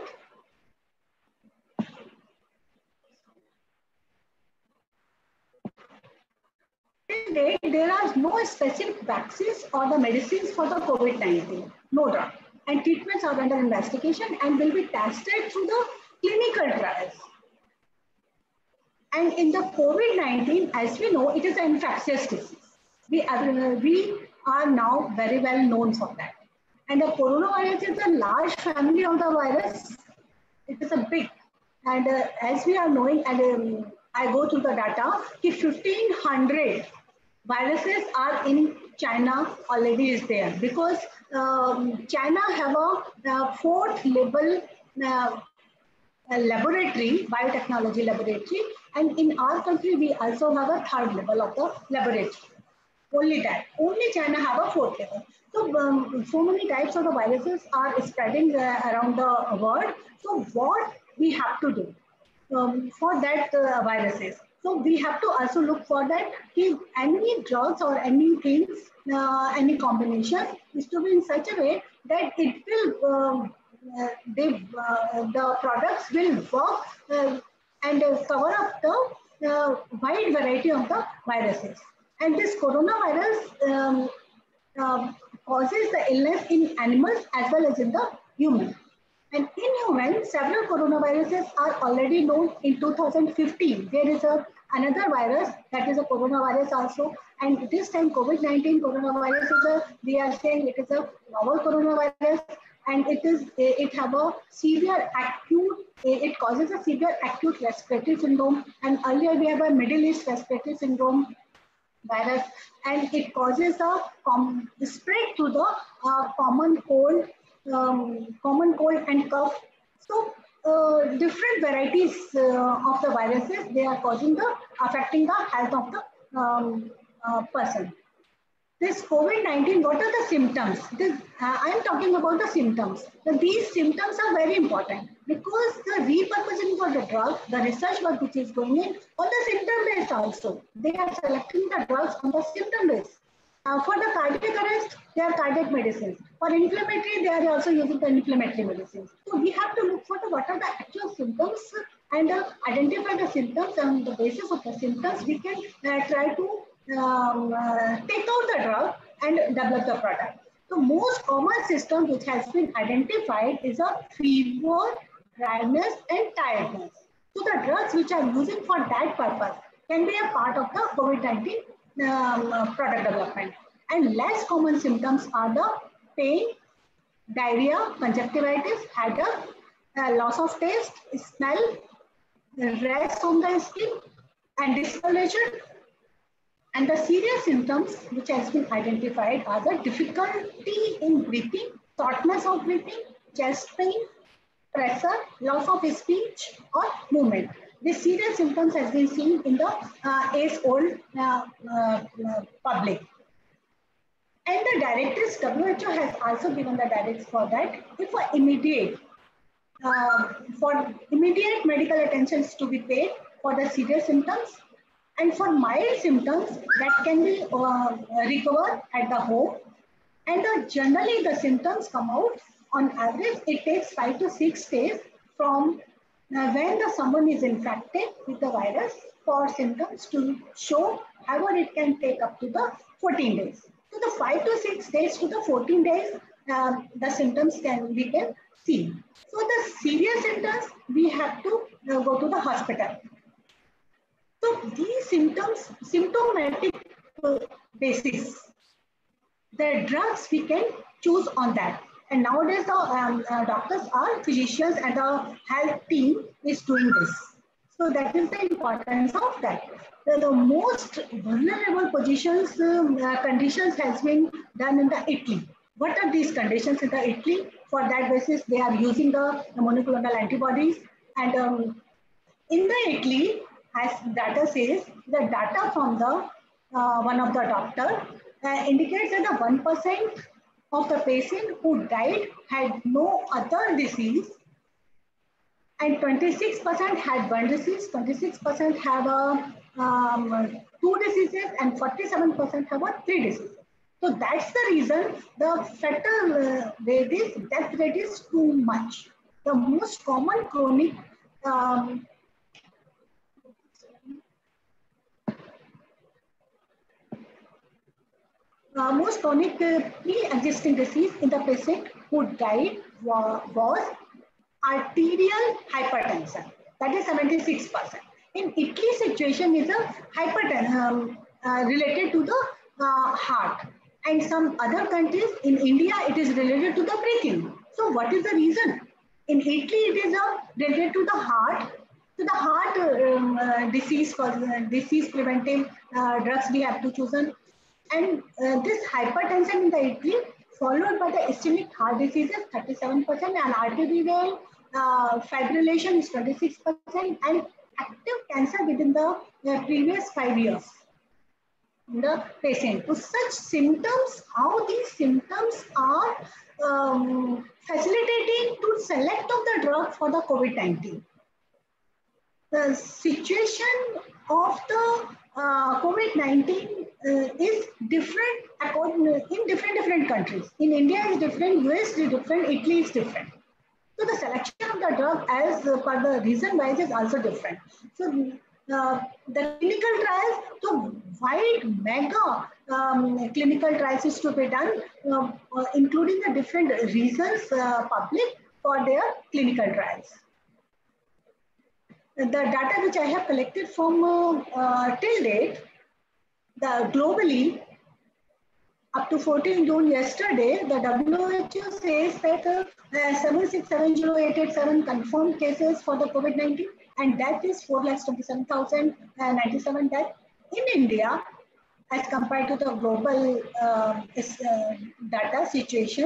[SPEAKER 5] there are no specific vaccines or the medicines for the COVID-19, no drug. And treatments are under investigation and will be tested through the clinical trials. And in the COVID-19, as we know, it is an infectious disease. We are now very well known for that. And the coronavirus is a large family of the virus. It is a big, and as we are knowing, and I go through the data, 1,500 viruses are in China already is there, because China have a fourth level laboratory, biotechnology laboratory, and in our country we also have a third level of the laboratory. Only that, only China have a fourth level. So, so many types of the viruses are spreading around the world. So what we have to do for that viruses? So we have to also look for that if any drugs or any things, any combination is to be in such a way that it will, the products will work and cover up the wide variety of the viruses. And this coronavirus causes the illness in animals as well as in the human. And in humans, several coronaviruses are already known. In 2015, there is another virus that is a coronavirus also. And this time COVID-19 coronavirus is we are saying it is a novel coronavirus, and it have a severe acute, it causes a severe acute respiratory syndrome. And earlier we have a Middle East respiratory syndrome virus, and it causes a spread to the common cold and cough. So different varieties of the viruses, they are affecting the health of the person. This COVID-19, what are the symptoms? I am talking about the symptoms. So these symptoms are very important, because the repurposing for the drug, the research work which is going in on the symptom base also. They are selecting the drugs on the symptom base. For the cardiac arrest, they are cardiac medicines. For inflammatory, they are also using the inflammatory medicines. So we have to look for what are the actual symptoms and identify the symptoms. And on the basis of the symptoms, we can try to take out the drug and develop the product. The most common symptom which has been identified is a fever, dryness, and tiredness. So the drugs which are using for that purpose can be a part of the COVID-19 product development. And less common symptoms are the pain, diarrhea, conjunctivitis, headache, loss of taste, smell, rash on the skin, and discoloration. And the serious symptoms which has been identified are the difficulty in breathing, shortness of breathing, chest pain, pressure, loss of speech or movement. These serious symptoms has been seen in the age-old public. And the directives, WHO has also given the directives for that. If for immediate medical attention is to be paid for the serious symptoms, and for mild symptoms that can be recovered at the home. And generally the symptoms come out on average, it takes 5 to 6 days from when someone is infected with the virus for symptoms to show. However, it can take up to the 14 days. So the 5 to 6 days to the 14 days, the symptoms we can see. So the serious symptoms, we have to go to the hospital. So these symptomatic basis. The drugs we can choose on that. And nowadays the doctors are physicians and the health team is doing this. So that is the importance of that. The most vulnerable positions, conditions has been done in the Italy. What are these conditions in the Italy? For that basis, they are using the monoclonal antibodies. And in the Italy, as data says, the data from the one of the doctor indicates that the 1% of the patient who died had no other disease, and 26% had one disease, 26% have two diseases, and 47% have three diseases. So that's the reason the fatal death rate is too much. The most common chronic most chronic pre-existing disease in the patient who died was arterial hypertension. That is 76%. In Italy, situation is a hypertension related to the heart. And some other countries, in India, it is related to the breathing. So what is the reason? In Italy, it is related to the heart. So the heart disease preventive drugs we have to choose. And this hypertension in the Italy, followed by the ischemic heart diseases, 37%, and arterial fibrillation is 26%, and active cancer within the previous 5 years in the patient. So such symptoms, how these symptoms are facilitating to select of the drug for the COVID-19. The situation of the COVID-19 is different in different countries. In India is different, US is different, Italy is different. So the selection of the drug as per the reason wise is also different. So the clinical trials, so wide mega clinical trials is to be done, including the different reasons public for their clinical trials. The data which I have collected from till date, globally, up to 14 June yesterday, the WHO says that 7670887 confirmed cases for the COVID-19, and that is 4,27,097 deaths. In India, as compared to the global data situation,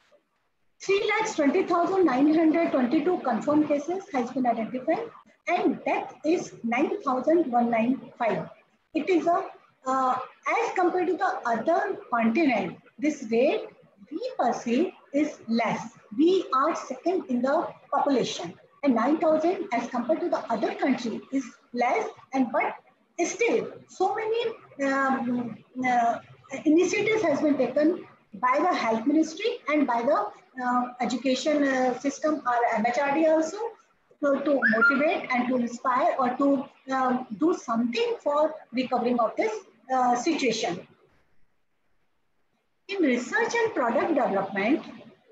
[SPEAKER 5] 3,20,922 confirmed cases has been identified, and death is 9,195. It is as compared to the other continent, this rate we perceive is less. We are second in the population, and 9,000 as compared to the other country is less, but still so many initiatives has been taken by the health ministry and by the education system or MHRD also to motivate and to inspire or to do something for recovering of this situation. In research and product development,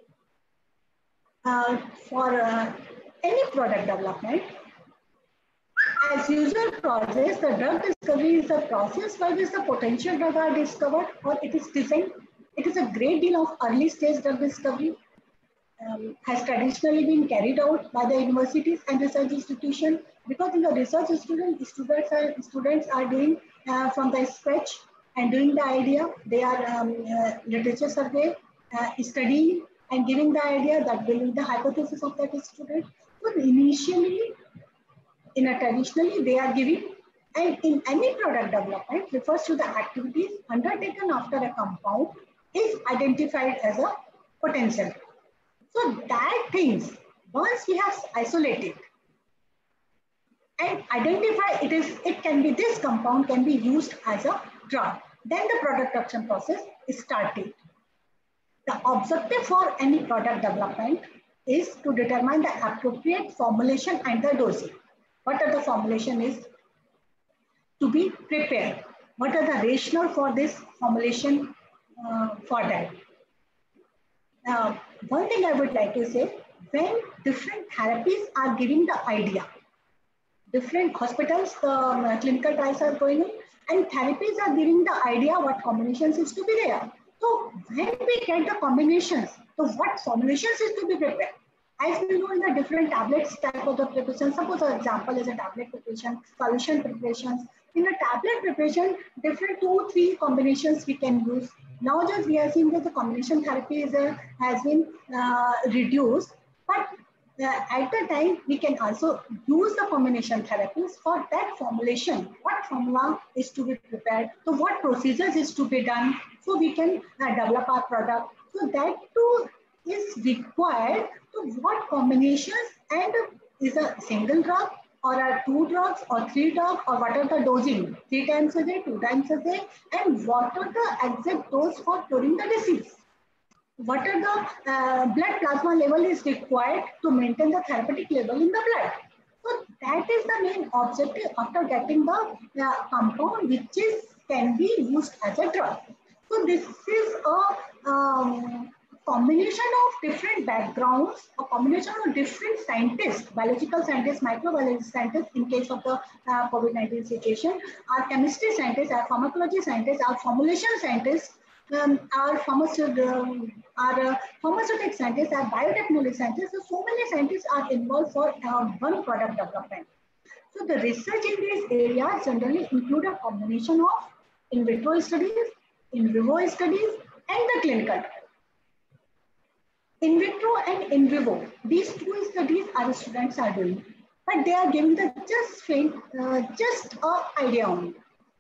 [SPEAKER 5] for any product development, as usual process, the drug discovery is a process by which the potential drugs are discovered or it is designed. It is a great deal of early stage drug discovery. Has traditionally been carried out by the universities and research institutions, because in the research students are doing from the scratch and doing the idea. They are literature survey, studying and giving the idea, that building the hypothesis of that student. So initially, traditionally they are giving, and in any product development refers to the activities undertaken after a compound is identified as a potential. So that things, once we have isolated and identify it can be this compound can be used as a drug, then the product production process is started. The objective for any product development is to determine the appropriate formulation and the dosing. What are the formulation is to be prepared? What are the rationale for this formulation for that? One thing I would like to say, when different therapies are giving the idea, different hospitals, the clinical trials are going on, And therapies are giving the idea what combinations is to be there. So when we get the combinations, so what formulations is to be prepared? As we know in the different tablets type of the preparation, suppose an example is a tablet preparation, solution preparations. In a tablet preparation, different 2-3 combinations we can use. Nowadays we are seeing that the combination therapy has been reduced, but at the time we can also use the combination therapies for that formulation. What formula is to be prepared, so what procedures is to be done, so we can develop our product. So that too is required to what combinations, and is a single drug or are 2 drugs or 3 drugs, or what are the dosing, 3 times a day, 2 times a day, and what are the exact dose for curing the disease. What are the blood plasma level is required to maintain the therapeutic level in the blood. So that is the main objective after getting the compound which can be used as a drug. So this is a combination of different backgrounds, a combination of different scientists, biological scientists, microbiology scientists in case of the COVID-19 situation, our chemistry scientists, our pharmacology scientists, our formulation scientists, our pharmaceutical scientists, our biotechnology scientists. So many scientists are involved for one product development. So the research in these areas generally include a combination of in vitro studies, in vivo studies, and the clinical trials. In vitro and in vivo, these 2 studies our students are doing, but they are giving the just an idea only.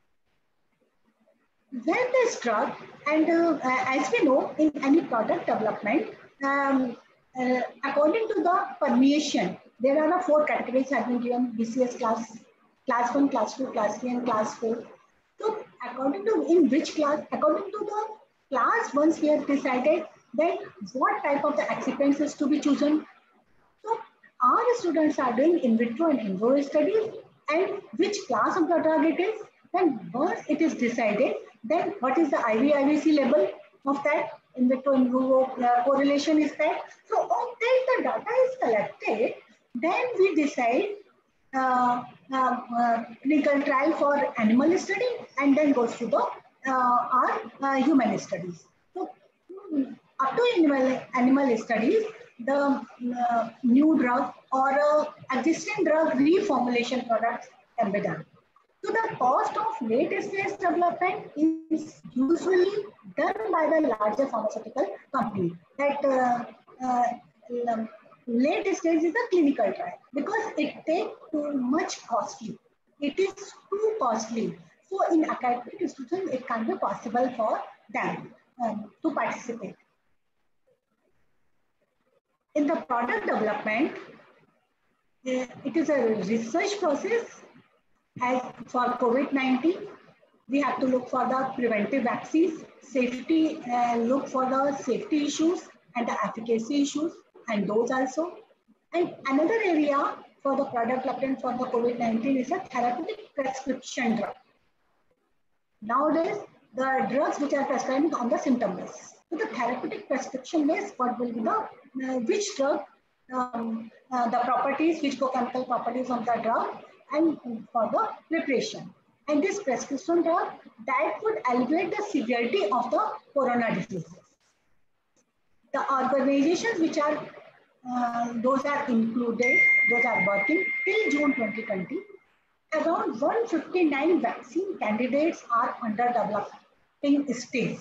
[SPEAKER 5] When this drug, and as we know in any product development, according to the permeation, there are 4 categories have been given: BCS class 1, class 2, class 3, and class 4. So according to in which class, according to the class, once we have decided then what type of the excipients is to be chosen. So our students are doing in vitro and in vivo studies, and which class of the drug it is. Then once it is decided, then what is the IVIVC level of that in vitro in vivo correlation is that. So on that the data is collected, then we decide clinical trial for animal study, and then goes to the our human studies. So up to animal studies, the new drug or existing drug reformulation products can be done. So the cost of late stage development is usually done by the larger pharmaceutical company. That late stage is a clinical trial because it takes too much costly. It is too costly. So in academic institutions, it can be possible for them to participate. In the product development, it is a research process. As for COVID-19, we have to look for the preventive vaccines, safety, look for the safety issues and the efficacy issues, and those also. And another area for the product development for the COVID-19 is a therapeutic prescription drug. Nowadays, the drugs which are prescribed on the symptom base. So the therapeutic prescription base, what will be the which drug, the properties, which chemical properties of the drug, and for the preparation. And this prescription drug that would alleviate the severity of the corona diseases. The organizations which are those are included, those are working till June 2020. Around 159 vaccine candidates are under developing stage.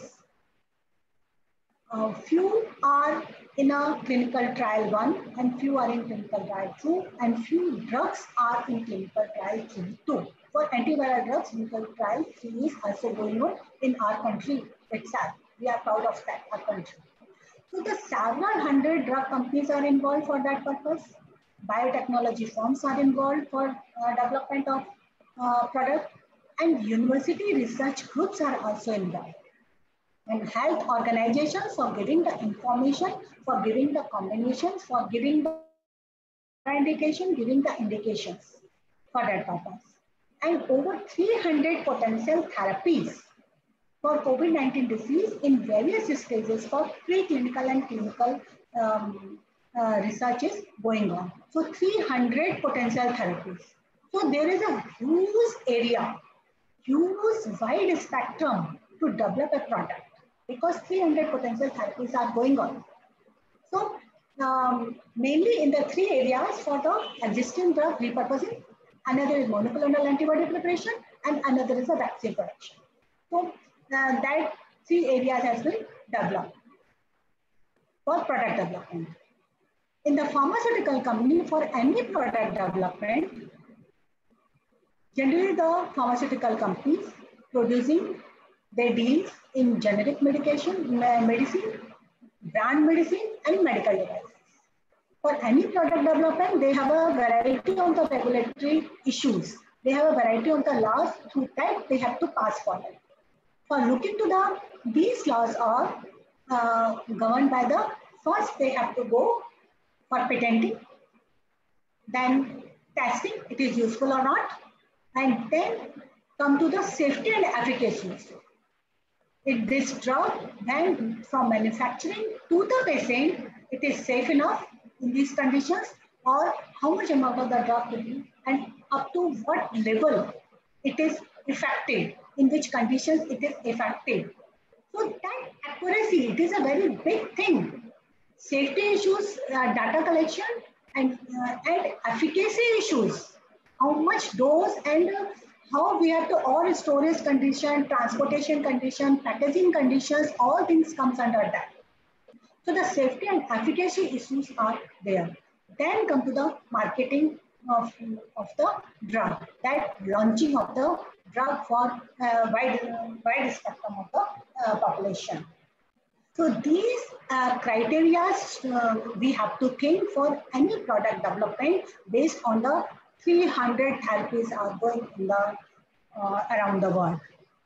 [SPEAKER 5] Few are in a clinical trial 1, and few are in clinical trial 2, and few drugs are in clinical trial 2. For antiviral drugs, clinical trial 3 is also going on in our country itself. We are proud of that, our country. So the several hundred drug companies are involved for that purpose. Biotechnology firms are involved for development of product, and university research groups are also involved. And health organizations for giving the information, for giving the combinations, for giving the indication, giving the indications for that purpose. And over 300 potential therapies for COVID-19 disease in various stages for preclinical and clinical research is going on. So 300 potential therapies. So there is a huge area use wide spectrum to develop a product because 300 potential therapies are going on. So mainly in the 3 areas for the existing drug repurposing, another is monoclonal antibody preparation, and another is a vaccine production. So that 3 areas has been developed for product development. In the pharmaceutical company, for any product development, generally the pharmaceutical companies producing, they deal in generic medication, medicine, brand medicine, and medical devices. For any product development, they have a variety of the regulatory issues. They have a variety of the laws through that they have to pass for them. For looking to these laws are governed by the, first they have to go for patenting, then testing, it is useful or not, and then come to the safety and efficacy. If this drug, then from manufacturing to the patient, it is safe enough in these conditions, or how much amount of the drug to be, and up to what level it is effective, in which conditions it is effective. So that accuracy, it is a very big thing. Safety issues, data collection, and efficacy issues, how much dose and how we have to, all storage condition, transportation condition, packaging conditions, all things comes under that. So the safety and efficacy issues are there. Then come to the marketing of the drug, that launching of the drug for wide spectrum of the population. So these criteria we have to think for any product development based on the 300 therapies are going in the around the world.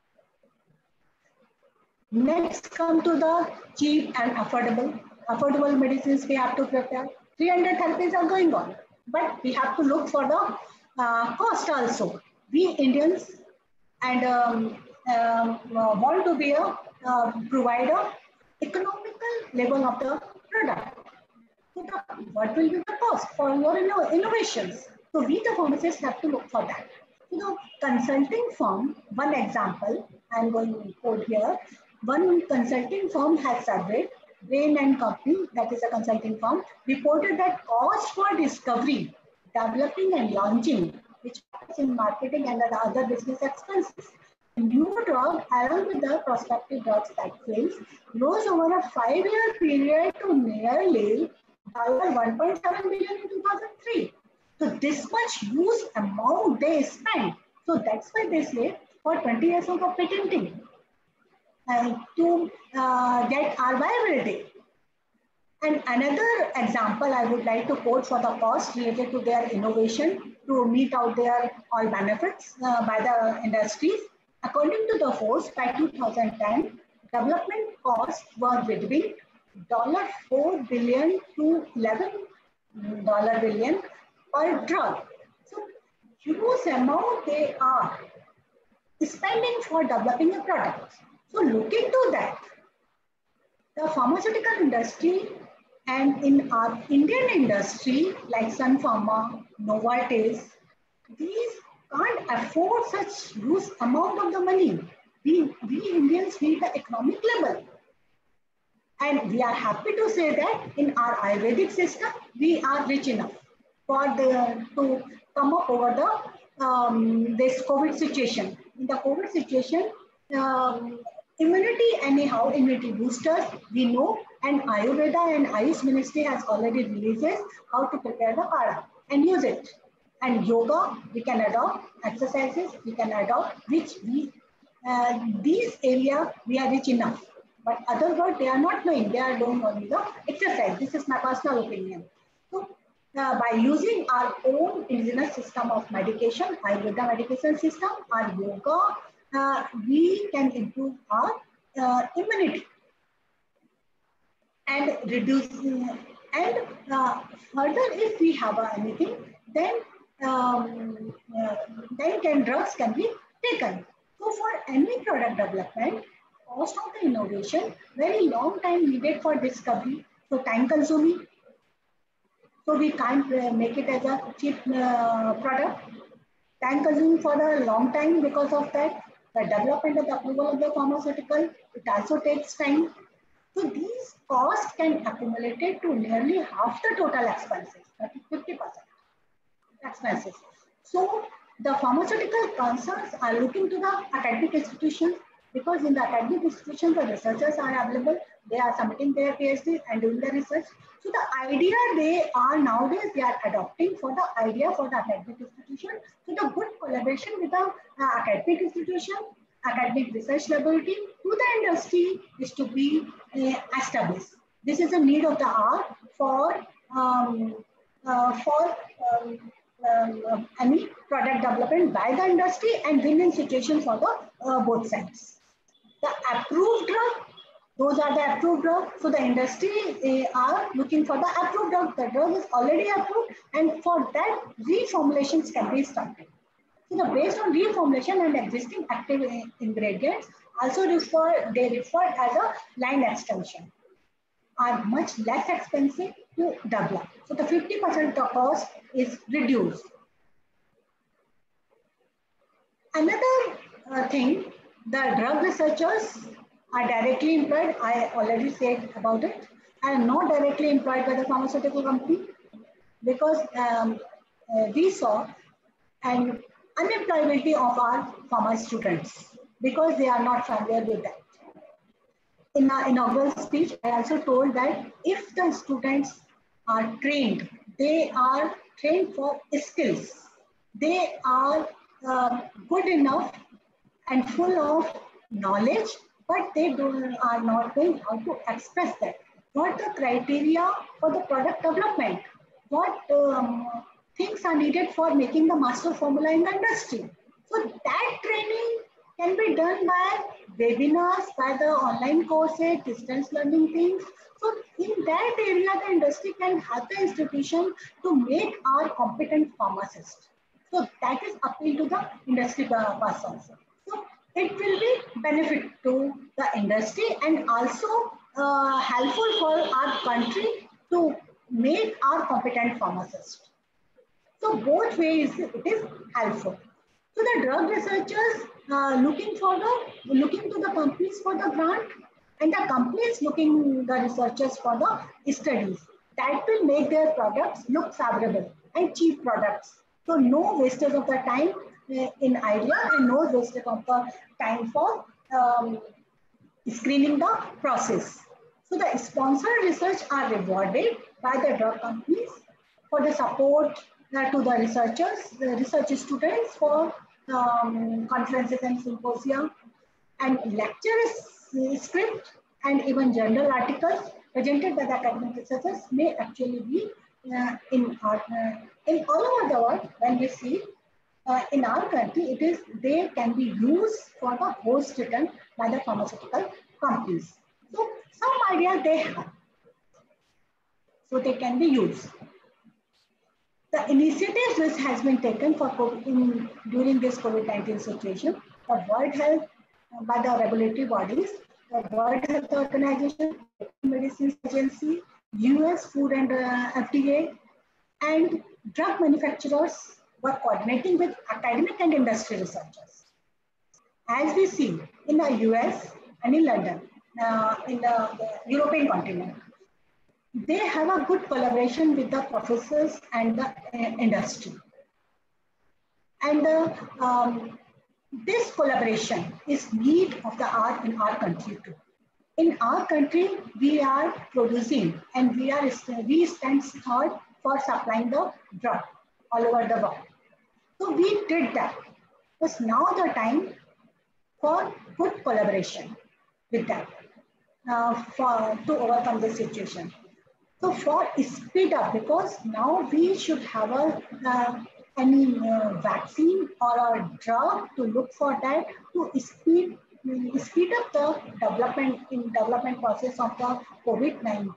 [SPEAKER 5] Next, come to the cheap and affordable medicines we have to prepare. 300 therapies are going on, but we have to look for the cost also. We Indians and want to be a provider economical level of the product. So what will be the cost for your innovations? So we the pharmacists have to look for that. So the consulting firm, one example, I'm going to quote here, one consulting firm has surveyed, Bain and Company, that is a consulting firm, reported that cost for discovery, developing and launching, which is in marketing and other business expenses, new drug along with the prospective drugs that fails rose over a 5-year period to nearly $1.7 billion in 2003. So this much huge amount they spent. So that's why they say for 20 years of patenting to get our viability. And another example I would like to quote for the cost related to their innovation to meet out their all benefits by the industries. According to the Forbes, by 2010, development costs were between $4 billion to $11 billion per drug. So huge amount they are spending for developing a product. So looking to that, the pharmaceutical industry and in our Indian industry like Sun Pharma, Novartis, these can't afford such huge amount of the money. We Indians need the economic level. And we are happy to say that in our Ayurvedic system, we are rich enough for to come up over the this COVID situation. In the COVID situation, immunity boosters, we know, and Ayurveda and Ayush Ministry has already released how to prepare the kadha and use it. And yoga, we can adopt, exercises, we can adopt, which we, these areas, we are rich enough. But other world, they are not knowing, they are doing only the exercise. This is my personal opinion. So, by using our own indigenous system of medication, Ayurveda medication system, our yoga, we can improve our immunity and reduce, and further if we have anything, then drugs can be taken. So for any product development, cost of the innovation, very long time needed for discovery, so time consuming. So we can't make it as a cheap product. Time consuming for a long time because of that. The development of the approval of the pharmaceutical, it also takes time. So these costs can accumulate to nearly half the total expenses, 50% expenses. So the pharmaceutical concerns are looking to the academic institutions, because in the academic institutions, the researchers are available. They are submitting their PhD and doing the research. So the idea they are nowadays, they are adopting for the idea for the academic institution. So the good collaboration with the academic institution, academic research laboratory to the industry is to be established. This is a need of the hour for any product development by the industry and win-win situation for the both sides. The approved drug, those are the approved drugs. So the industry are looking for the approved drug. The drug is already approved, and for that reformulations can be started. So the based on reformulation and existing active ingredients also refer as a line extension, are much less expensive to develop. So the 50% of the cost is reduced. Another thing, the drug researchers are directly employed. I already said about it. I am not directly employed by the pharmaceutical company, because we saw an unemployability of our pharma students because they are not familiar with that. In our inaugural speech, I also told that if the students are trained, they are trained for skills. They are good enough and full of knowledge, but they are not knowing how to express that. What the criteria for the product development? What things are needed for making the master formula in the industry? So that training can be done by webinars, by the online courses, distance learning things. So in that area, the industry can help the institution to make our competent pharmacists. So that is appeal to the industry persons. So it will be benefit to the industry and also helpful for our country to make our competent pharmacists. So both ways it is helpful. So the drug researchers looking to the companies for the grant, and the companies looking the researchers for the studies. That will make their products look favorable and cheap products. So no wastage of the time in idea and no wastage of the time for screening the process. So the sponsored research are rewarded by the drug companies for the support to the researchers, the research students for conferences and symposia, and lecture script and even journal articles presented by the academic researchers may actually be in all over the world. When we see in our country, they can be used for the host written by the pharmaceutical companies. So some idea they have, so they can be used. The initiatives which has been taken for during this COVID-19 situation, the World Health by the regulatory bodies, the World Health Organization, Medicines Agency, US Food and FDA, and drug manufacturers were coordinating with academic and industry researchers. As we see in the US and in London, in the European continent, they have a good collaboration with the professors and the industry. And this collaboration is need of the hour in our country too. In our country, we are producing and we stand third for supplying the drug all over the world. So we did that. It's now the time for good collaboration with them to overcome the situation. So for speed up, because now we should have any vaccine or a drug to look for that to speed up the development process of the COVID-19.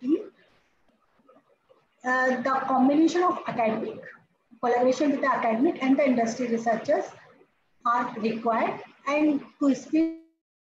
[SPEAKER 5] The combination of collaboration with the academic and the industry researchers are required, and to speed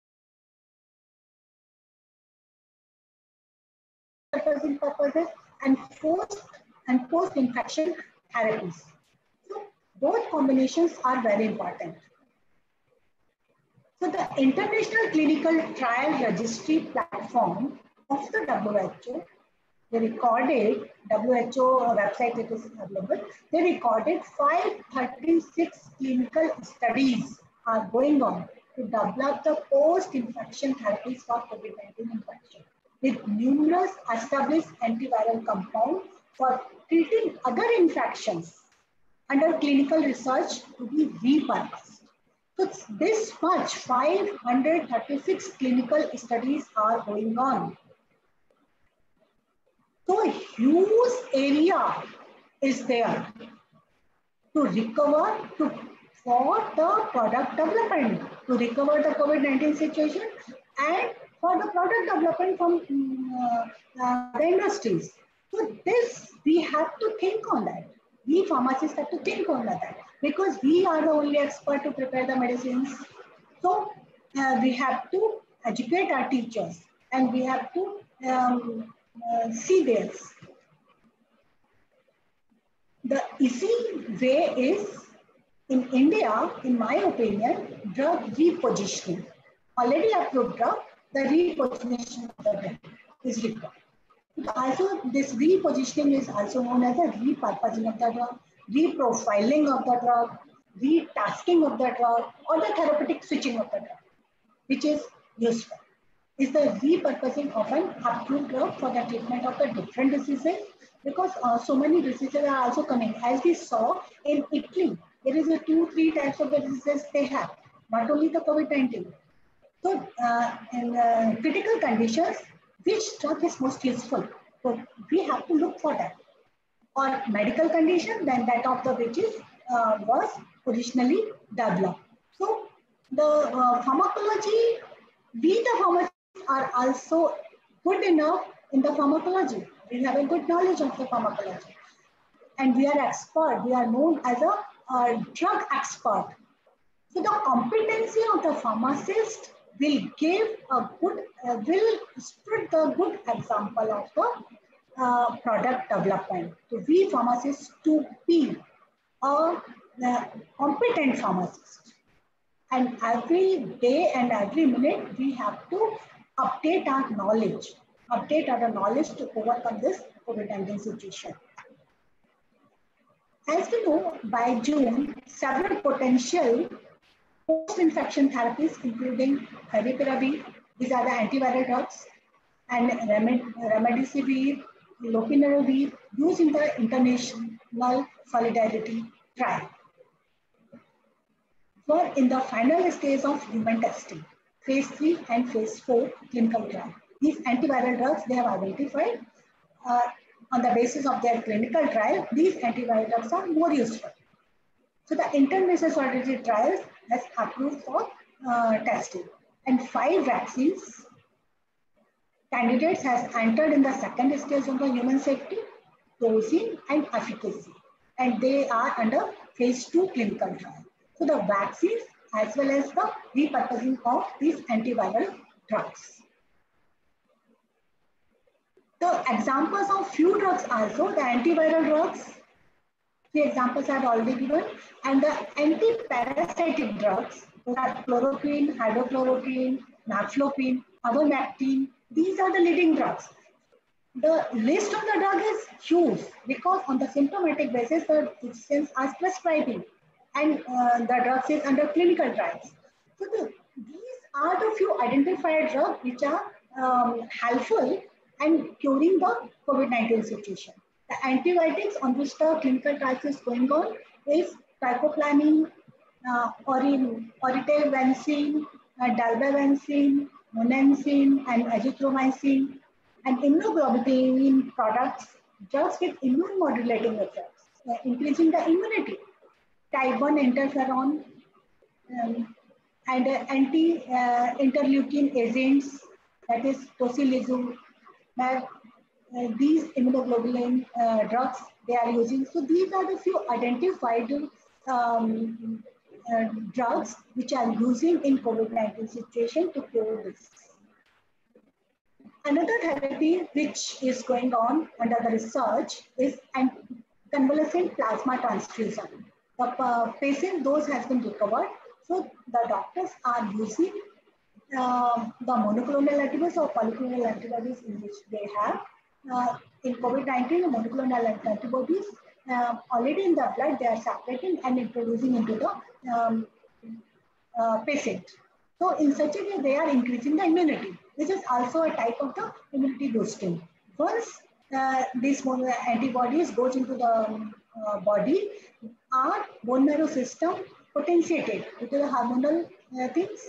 [SPEAKER 5] purposes and post-infection therapies. So both combinations are very important. So the International Clinical Trial Registry platform of the WHO, they recorded, WHO website it is available, they recorded 536 clinical studies are going on to develop the post-infection therapies for COVID-19 infection with numerous established antiviral compounds for treating other infections under clinical research to be repurposed. So this much, 536 clinical studies are going on. So a huge area is there to recover for the product development, to recover the COVID-19 situation and for the product development from the industries. So this, we have to think on that. We pharmacists have to think on that because we are the only expert to prepare the medicines. So we have to educate our teachers and we have to see this. The easy way is, in India, in my opinion, drug repositioning. Already approved drug, the repositioning of the drug is required. Also, this repositioning is also known as a repurposing of the drug, reprofiling of the drug, retasking of the drug, or the therapeutic switching of the drug, which is useful. Is the repurposing of an approved drug for the treatment of the different diseases, because so many diseases are also coming. As we saw in Italy, there is a 2-3 types of the diseases they have, not only the COVID-19. So in critical conditions, which drug is most useful? So we have to look for that. Or medical condition, then that of the which is was originally developed. So the pharmacology, we the pharmacists are also good enough in the pharmacology. We have a good knowledge of the pharmacology. And we are expert, we are known as a drug expert. So the competency of the pharmacist will give a good, will spread the good example of the product development. So we pharmacists to be a competent pharmacist. And every day and every minute, we have to update our knowledge to overcome this COVID-19 situation. As we know, by June, several potential post-infection therapies, including favipiravir, these are the antiviral drugs, and remdesivir, lopinavir, used in the international solidarity trial, were in the final stage of human testing, phase 3 and phase 4 clinical trial. These antiviral drugs, they have identified on the basis of their clinical trial, these antiviral drugs are more useful. So the international solidarity trials has approved for testing, and 5 vaccines candidates has entered in the second stage of the human safety, dosing and efficacy, and they are under phase 2 clinical trial. So the vaccines as well as the repurposing of these antiviral drugs. The examples of few drugs also, the antiviral drugs, the examples are already given, and the anti-parasitic drugs, those are chloroquine, hydrochloroquine, naflopine, ivermectin, these are the leading drugs. The list of the drug is huge because on the symptomatic basis, the physicians are prescribing and the drugs is under clinical trials. So these are the few identified drugs which are helpful and curing the COVID-19 situation. The antibiotics on which the clinical trials is going on is teicoplanin, oritavancin, dalbavancin, monensin, and azithromycin, and immunoglobulin products, drugs with immune modulating effects, increasing the immunity, type 1 interferon, and anti-interleukin agents, that is tocilizumab. These immunoglobulin drugs they are using. So these are the few identified drugs which are using in COVID-19 situation to cure this. Another therapy which is going on under the research is convalescent plasma transfusion. The patient dose has been recovered. So the doctors are using the monoclonal antibodies or polyclonal antibodies in which they have. In COVID-19, the monoclonal antibodies already in the blood, they are separating and introducing into the patient. So in such a way, they are increasing the immunity, which is also a type of the immunity boosting. Once these antibodies goes into the body, our bone marrow system potentiated due to the hormonal things,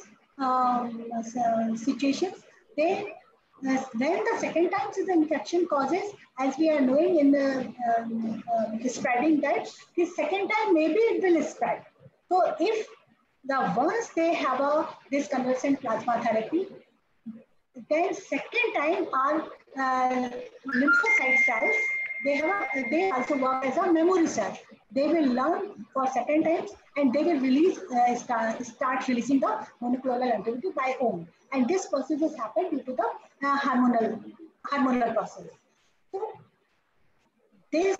[SPEAKER 5] situations. They then the second time the infection causes, as we are knowing in the spreading that the second time maybe it will spread. So if once they have this convalescent plasma therapy, then second time our lymphocyte cells, they also work as a memory cell. They will learn for second times and they will release start releasing the monoclonal antibody by own. And this process has happened due to the hormonal process. So this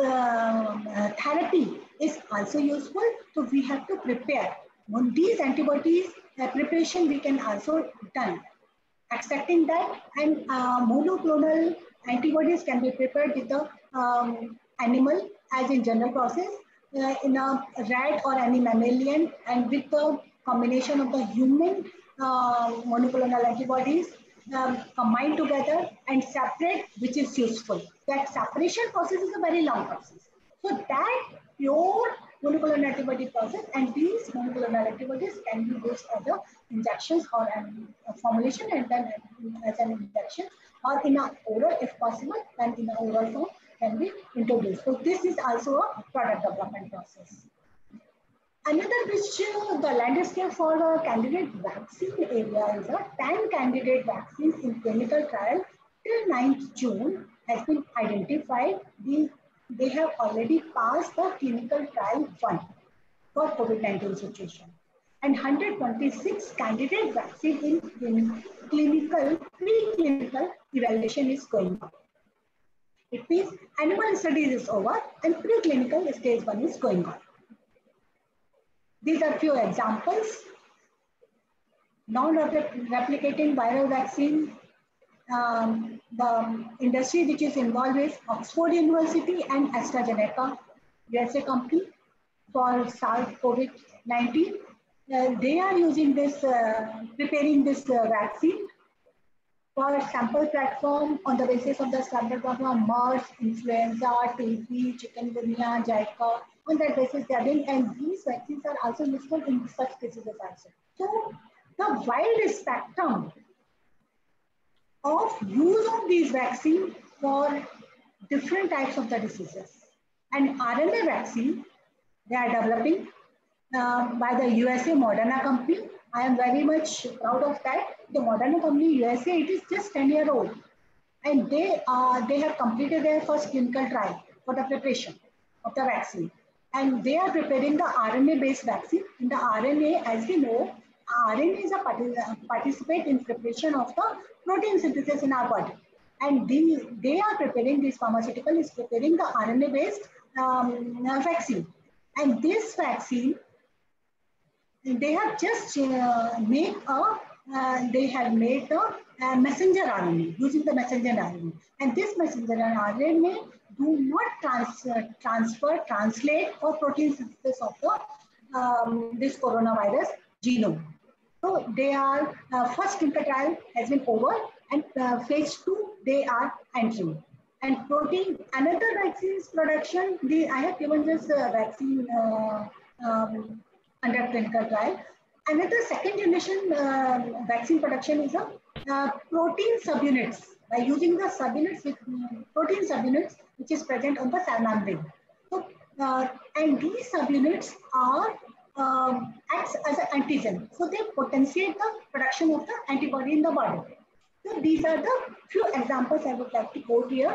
[SPEAKER 5] therapy is also useful. So we have to prepare. On these antibodies preparation we can also done. Extracting that, and monoclonal antibodies can be prepared with the animal as in general process in a rat or any mammalian, and with the combination of the human monoclonal antibodies combined together and separate, which is useful. That separation process is a very long process. So that pure monoclonal antibody process, and these monoclonal antibodies can be used as a injections or a formulation, and then as an injection or in a oral if possible, then in a oral form can be introduced. So this is also a product development process. Another which the landscape for the candidate vaccine area is 10 candidate vaccines in clinical trial till 9th June has been identified. They have already passed the clinical trial 1 for COVID-19 situation. And 126 candidate vaccine in preclinical evaluation is going on. It means animal studies is over and preclinical stage 1 is going on. These are few examples. Non-replicating viral vaccine, the industry which is involved is Oxford University and AstraZeneca, USA company for SARS-CoV-19. They are using this, preparing this vaccine for sample platform on the basis of the standard platform MERS, influenza, TB, chikungunya, Zika. On that basis, they are doing, and these vaccines are also useful in such diseases also. So the wide spectrum of use of these vaccines for different types of the diseases. And RNA vaccine, they are developing by the USA Moderna company. I am very much proud of that. The Moderna company USA, it is just 10-year-old, and they have completed their first clinical trial for the preparation of the vaccine. And they are preparing the RNA-based vaccine. In the RNA, as we know, RNA is a participate in preparation of the protein synthesis in our body. And they are preparing, this pharmaceutical is preparing the RNA-based vaccine. And this vaccine, they have just made a messenger RNA, using the messenger RNA. And this messenger RNA do not translate for protein synthesis of the this coronavirus genome. So they are, first clinical trial has been over, and phase 2 they are entering. And protein, another vaccines production, I have given this vaccine under clinical trial. Another second generation vaccine production is a protein subunits, by using the subunits with protein subunits which is present on the cell membrane. So, and these subunits are acts as an antigen. So they potentiate the production of the antibody in the body. So these are the few examples I would like to quote here.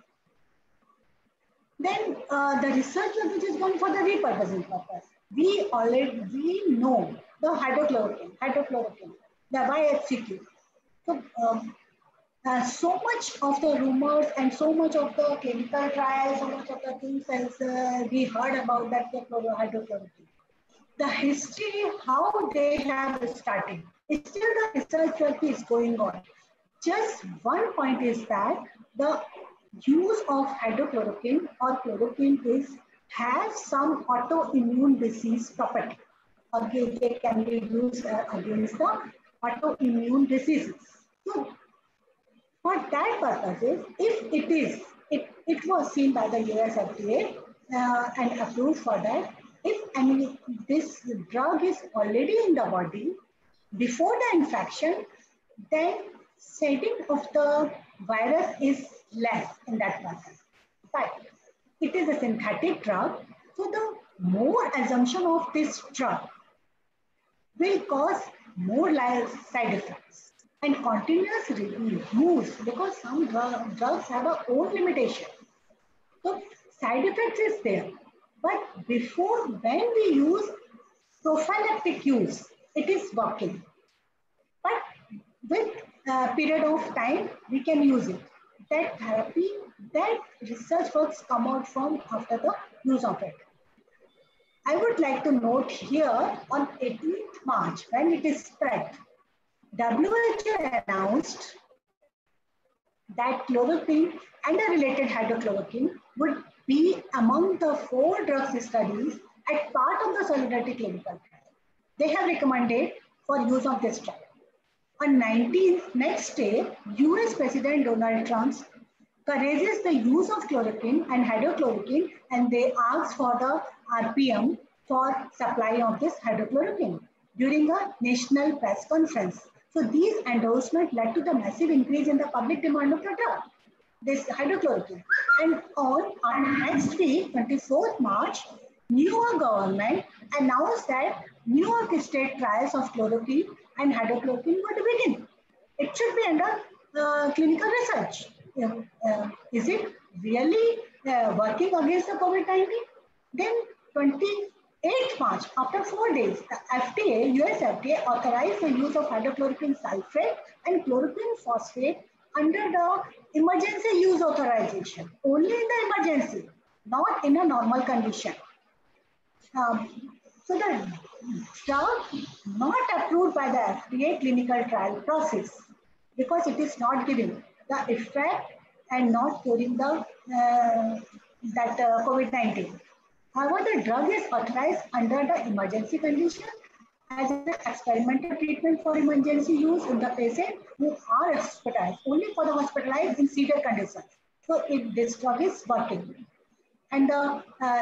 [SPEAKER 5] Then the research which is going for the repurposing purpose. We know the hydrochloroquine, the YHCQ. So, so much of the rumors and so much of the clinical trials, so much of the things as we heard about that hydrochloroquine. the history, how they have started. It's still the research work is going on. Just one point is that the use of hydrochloroquine or chloroquine has some autoimmune disease property. Again, they can be used against the autoimmune diseases. So for that purposes, if it was seen by the US FDA and approved for that, if this drug is already in the body before the infection, then shedding of the virus is less in that process. But it is a synthetic drug, so the more assumption of this drug will cause more side effects and continuous use, because some drugs have their own limitation. So side effects is there. But before, when we use prophylactic use, it is working. But with a period of time, we can use it. That therapy, that research works come out from after the use of it. I would like to note here on 18th March, when it is spread, WHO announced that chloroquine and a related hydrochloroquine would be among the 4 drugs studies as part of the Solidarity clinical trial. They have recommended for use of this drug. On 19th, next day, US President Donald Trump encourages the use of chloroquine and hydrochloroquine, and they ask for the RPM for supply of this hydrochloroquine during a national press conference. So these endorsements led to the massive increase in the public demand of the drug, this hydrochloroquine. And on next week, 24th March, New York government announced that New York state trials of chloroquine and hydrochloroquine would begin. It should be under clinical research. Is it really working against the COVID-19? Then 28th March, after 4 days, the FDA, US FDA authorized the use of hydrochloroquine sulfate and chloroquine phosphate under the emergency use authorization, only in the emergency, not in a normal condition. So the drug not approved by the FDA clinical trial process, because it is not giving the effect and not curing the COVID-19. However, the drug is authorized under the emergency condition as an experimental treatment for emergency use in the patient who are hospitalized, only for the hospitalized in severe conditions. So this drug is working. And the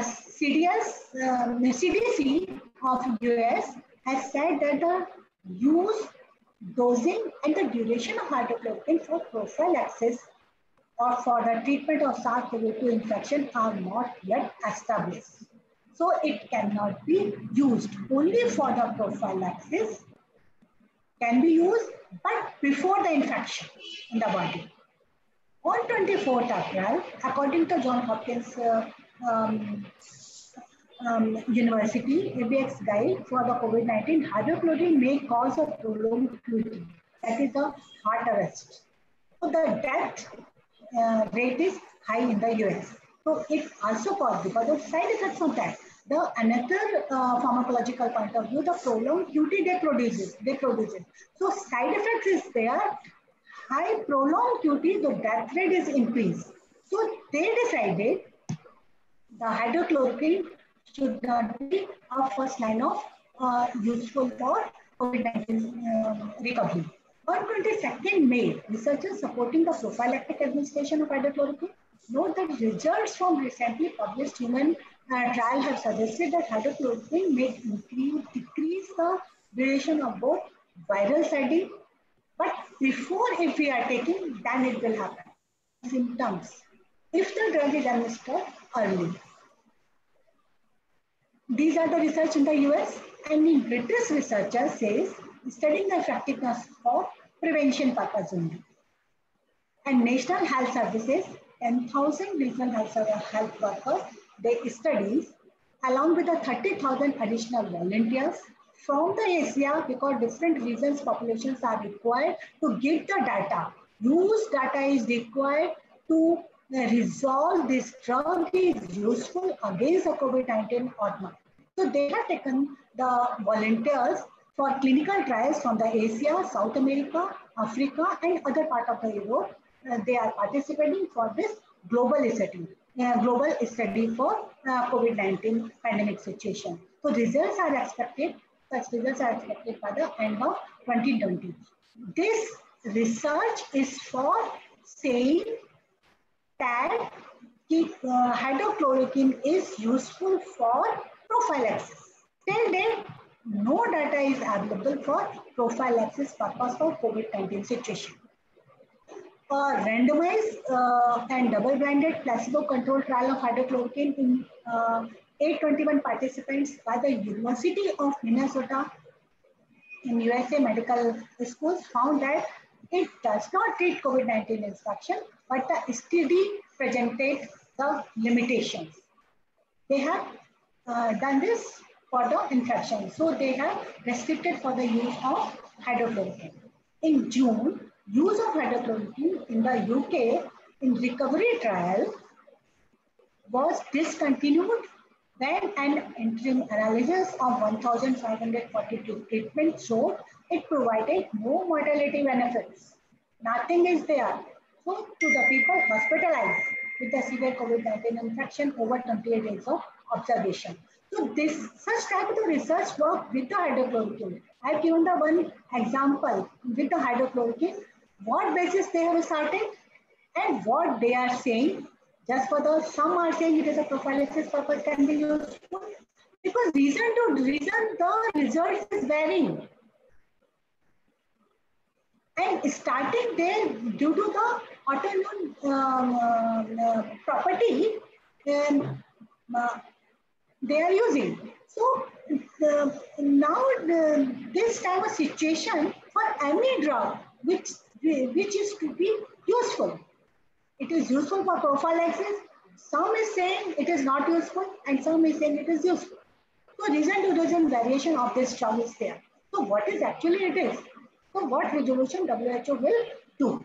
[SPEAKER 5] CDC of US has said that the use, dosing, and the duration of hydrochloroquine for prophylaxis or for the treatment of SARS-CoV-2 infection are not yet established. So it cannot be used. Only for the prophylaxis can be used, but before the infection in the body. On 24th April, according to Johns Hopkins University ABX guide for the COVID-19, hydrochloroquine may cause a prolonged QT, that is the heart arrest. So the death rate is high in the US. So it also caused, because of side effects of that. The another pharmacological point of view, the prolonged QT they produce it. So side effects is there. High prolonged QT, the death rate is increased. So they decided the hydrochloroquine should not be a first line of useful for COVID-19 recovery. On 22nd May, researchers supporting the prophylactic administration of hydrochloroquine note that results from recently published human trial have suggested that hydrochloroquine may decrease the duration of both viral shedding. But before, if we are taking, then it will happen. Symptoms, if the drug is administered early. These are the research in the US, and in British researchers says studying the effectiveness for prevention purpose only. And National Health Services, 10,000 regional health workers, they studies along with the 30,000 additional volunteers from the Asia, because different regions populations are required to give the data. Use data is required to resolve this drug is useful against the COVID-19 or not. So they have taken the volunteers for clinical trials from the Asia, South America, Africa, and other part of the Europe. They are participating for this global study for COVID-19 pandemic situation. So results are expected. Such results are expected by the end of 2020. This research is for saying that hydrochloroquine is useful for prophylaxis. Till date, no data is available for prophylaxis purpose for COVID-19 situation. A randomized and double-blinded placebo-controlled trial of hydrochloroquine in 821 participants by the University of Minnesota in USA medical schools found that it does not treat COVID-19 infection, but the study presented the limitations. They have done this for the infection. So they have restricted for the use of hydrochloroquine. In June, use of hydrochloroquine in the UK in recovery trial was discontinued when an interim analysis of 1,542 treatments showed it provided no mortality benefits. Nothing is there. So to the people hospitalized with the severe COVID-19 infection over 28 days of observation. So such type of research work with the hydrochloroquine. I have given the one example with the hydrochloroquine, what basis they have started and what they are saying. Just for the, some are saying it is a prophylaxis purpose can be useful, because reason to reason the results is varying. And starting there due to the autoimmune property they are using. So now this type of situation for any drug which is to be useful. It is useful for prophylaxis. Some is saying it is not useful and some is saying it is useful. So reason to reason variation of this drug is there. So what is actually it is? So what resolution WHO will do?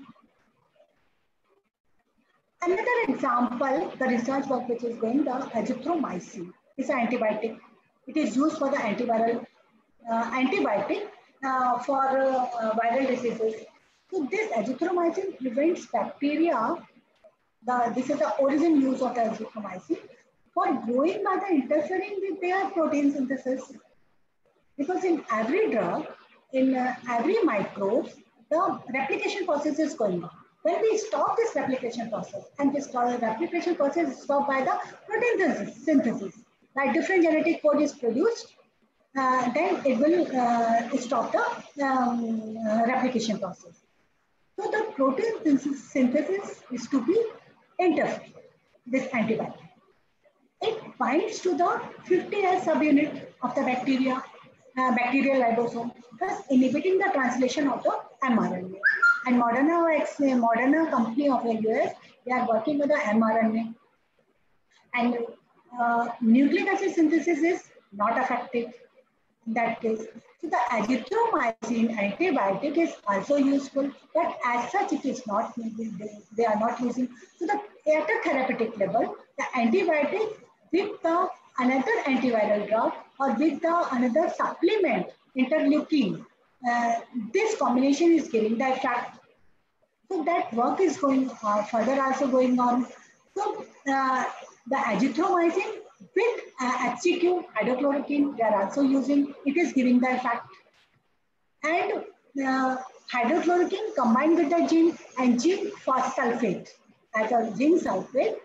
[SPEAKER 5] Another example, the research work which is going, the azithromycin is an antibiotic. It is used for the antiviral antibiotic for viral diseases. So this azithromycin prevents bacteria. This is the origin use of the azithromycin for growing by the interfering with their protein synthesis. Because in every drug, in every microbe, the replication process is going on. When we stop this replication process, and this replication process is stopped by the protein synthesis, like different genetic code is produced, then it will stop the replication process. So the protein synthesis is to be interfered, this antibiotic. It binds to the 50S subunit of the bacteria, bacterial ribosome, thus inhibiting the translation of the mRNA. And Moderna company of the US, they are working with the mRNA. And nucleic acid synthesis is not effective in that case. So the azithromycin antibiotic is also useful, but as such it is not, they are not using. So at a therapeutic level, the antibiotic with the another antiviral drug or with the another supplement, interleukin, this combination is giving the effect. So that work is going further also going on. So the azithromycin with HCQ, hydrochloroquine, they are also using, it is giving the effect. And hydrochloroquine combined with the zinc and zinc phosphate as a zinc sulfate,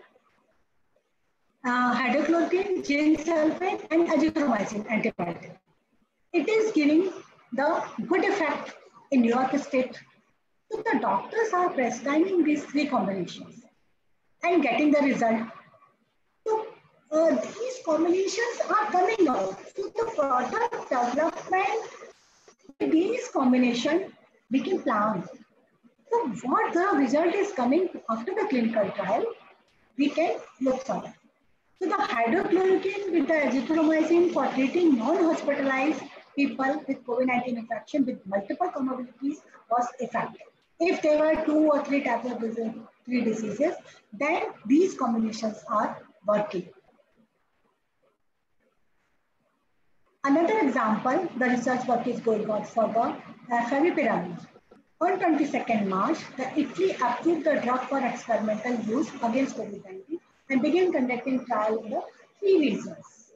[SPEAKER 5] hydrochloroquine, zinc sulfate and azithromycin antibiotic. It is giving the good effect in New York State. So the doctors are prescribing these three combinations and getting the result. So these combinations are coming out. So the product development, these combinations, we can plan. So what the result is coming after the clinical trial, we can look for that. So the hydrochloroquine with the azithromycin for treating non-hospitalized people with COVID-19 infection with multiple comorbidities was effective. If there were 2 or 3 types of diseases, then these combinations are working. Another example, the research work is going on for the favipiravir. On 22nd March, Italy approved the drug for experimental use against COVID-19 and began conducting trial in the 3 regions.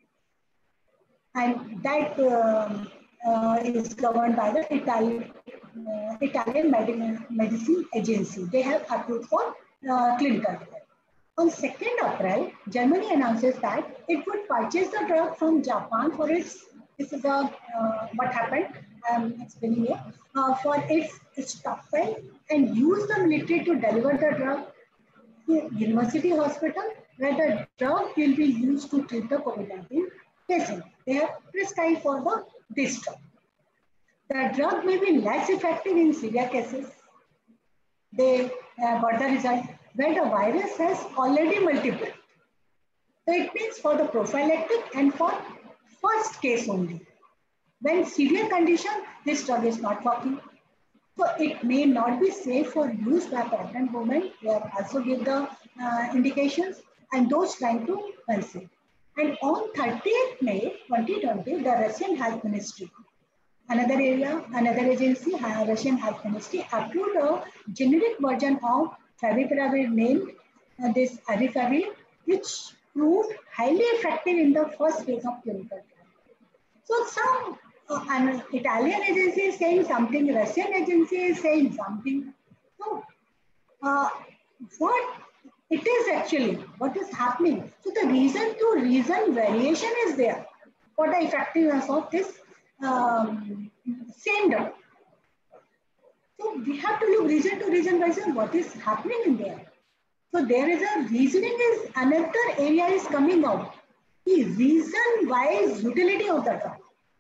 [SPEAKER 5] And that is governed by the Italian Medicine Agency. They have approved for clinical trial. On 2nd April, Germany announces that it would purchase the drug from Japan for its, this is what happened, I'm explaining here, for its stockpile and use the military to deliver the drug to university hospital where the drug will be used to treat the COVID-19 patient. They have prescribed for this drug. The drug may be less effective in severe cases. They got the result where the virus has already multiplied. So it means for the prophylactic and for first case only. When severe condition, this drug is not working. So it may not be safe for use by pregnant women. They have also give the indications and those trying to conceive. And on 30th May 2020, the Russian Health Ministry, another area, another agency, Russian Health Ministry, approved a generic version of favipiravir named this Arifavir, which proved highly effective in the first phase of clinical trial. So some an Italian agency is saying something, Russian agency is saying something. So what it is actually, what is happening? So the reason to reason variation is there for the effectiveness of this same drug. So we have to look region to region by what is happening in there. So there is a reasoning is another area is coming out. The reason-wise utility of the drug.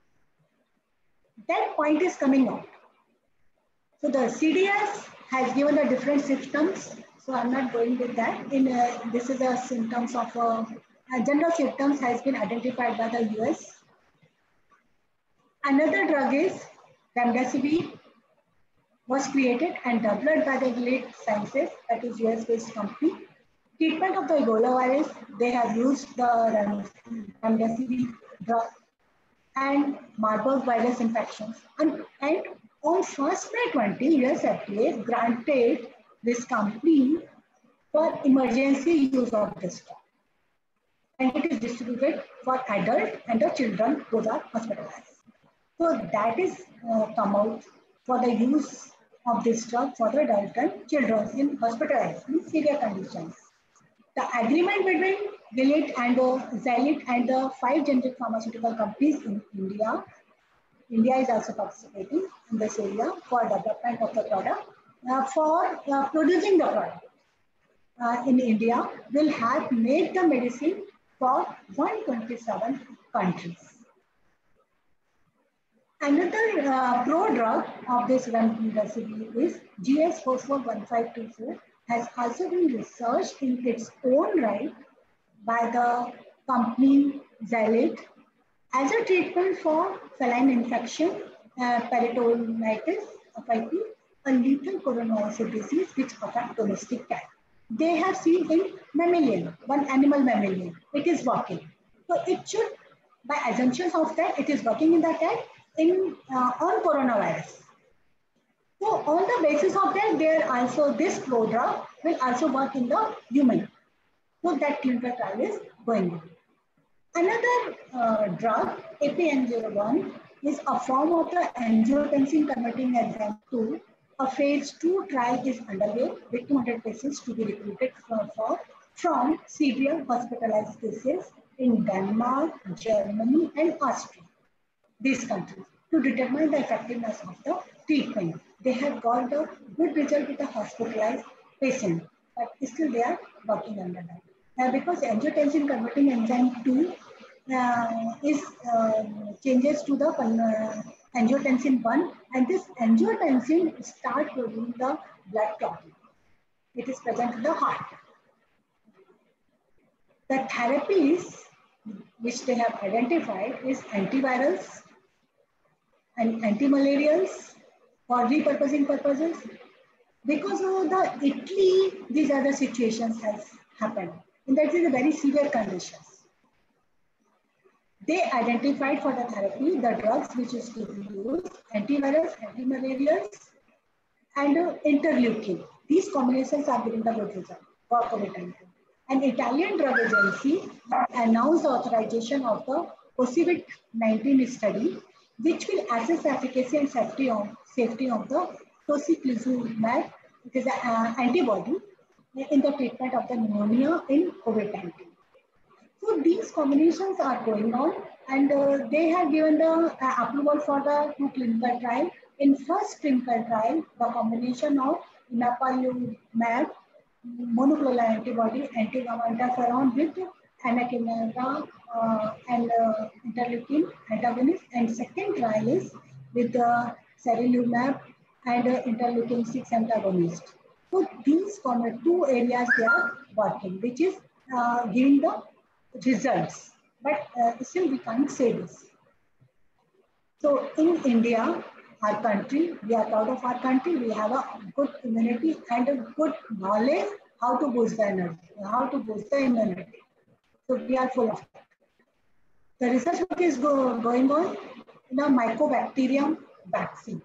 [SPEAKER 5] That point is coming out. So the CDS has given the different symptoms. So I'm not going with that. In this is a symptoms of general symptoms has been identified by the US. Another drug is remdesivir, was created and developed by the Gilead Sciences, that is US-based company. Treatment of the Ebola virus, they have used the remdesivir drug and Marburg virus infections. And on 1st May 20, US FDA granted this company for emergency use of this drug. And it is distributed for adults and the children who are hospitalized. So that is come out for the use of this drug for the adult and children in hospitalized in severe conditions. The agreement between Gilead and Xylit and the 5 generic pharmaceutical companies in India. India is also participating in this area for development of the product. For producing the product in India will have made the medicine for 127 countries. Another pro-drug of this remdesivir is GS441524 has also been researched in its own right by the company Xylit as a treatment for feline infection, peritonitis, a lethal coronavirus disease which affects domestic cat. They have seen in mammalian, one animal mammalian, it is working. So it should, by assumptions of that, it is working in the cat on coronavirus. So on the basis of that, there also this prodrug will also work in the human. So that clinical trial is going on. Another drug, APN01, is a form of the angiotensin converting enzyme 2. A phase 2 trial is underway with 200 patients to be recruited from severe hospitalized cases in Denmark, Germany, and Austria. These countries to determine the effectiveness of the treatment. They have got the good result with the hospitalized patient, but still they are working under that. Because angiotensin converting enzyme 2 is changes to the angiotensin 1, and this angiotensin starts producing the blood clotting. It is present in the heart. The therapies which they have identified is antivirals and antimalarials for repurposing purposes. Because of the Italy, these other situations has happened. And that is a very severe conditions. they identified for the therapy the drugs which is to be used, antivirus, antimalarials, and interleukin. These combinations are giving the good result for COVID-19. An Italian drug agency announced the authorization of the COVID-19 study, which will assess the efficacy and safety of the tocilizumab, it is an antibody, in the treatment of the pneumonia in COVID-19. So these combinations are going on, and they have given the approval for the 2 clinical trials. In first clinical trial, the combination of ipilimumab, monoclonal antibody, anti-gamma interferon with anakinra and interleukin antagonist, and second trial is with sarilumab and interleukin 6 antagonist. So these 2 areas they are working, which is giving the results, but still we can't say this. So in India, our country, we are proud of our country. We have a good immunity and a good knowledge how to boost the energy, how to boost the immunity. So we are full of that. The research work is going on in a mycobacterium vaccine.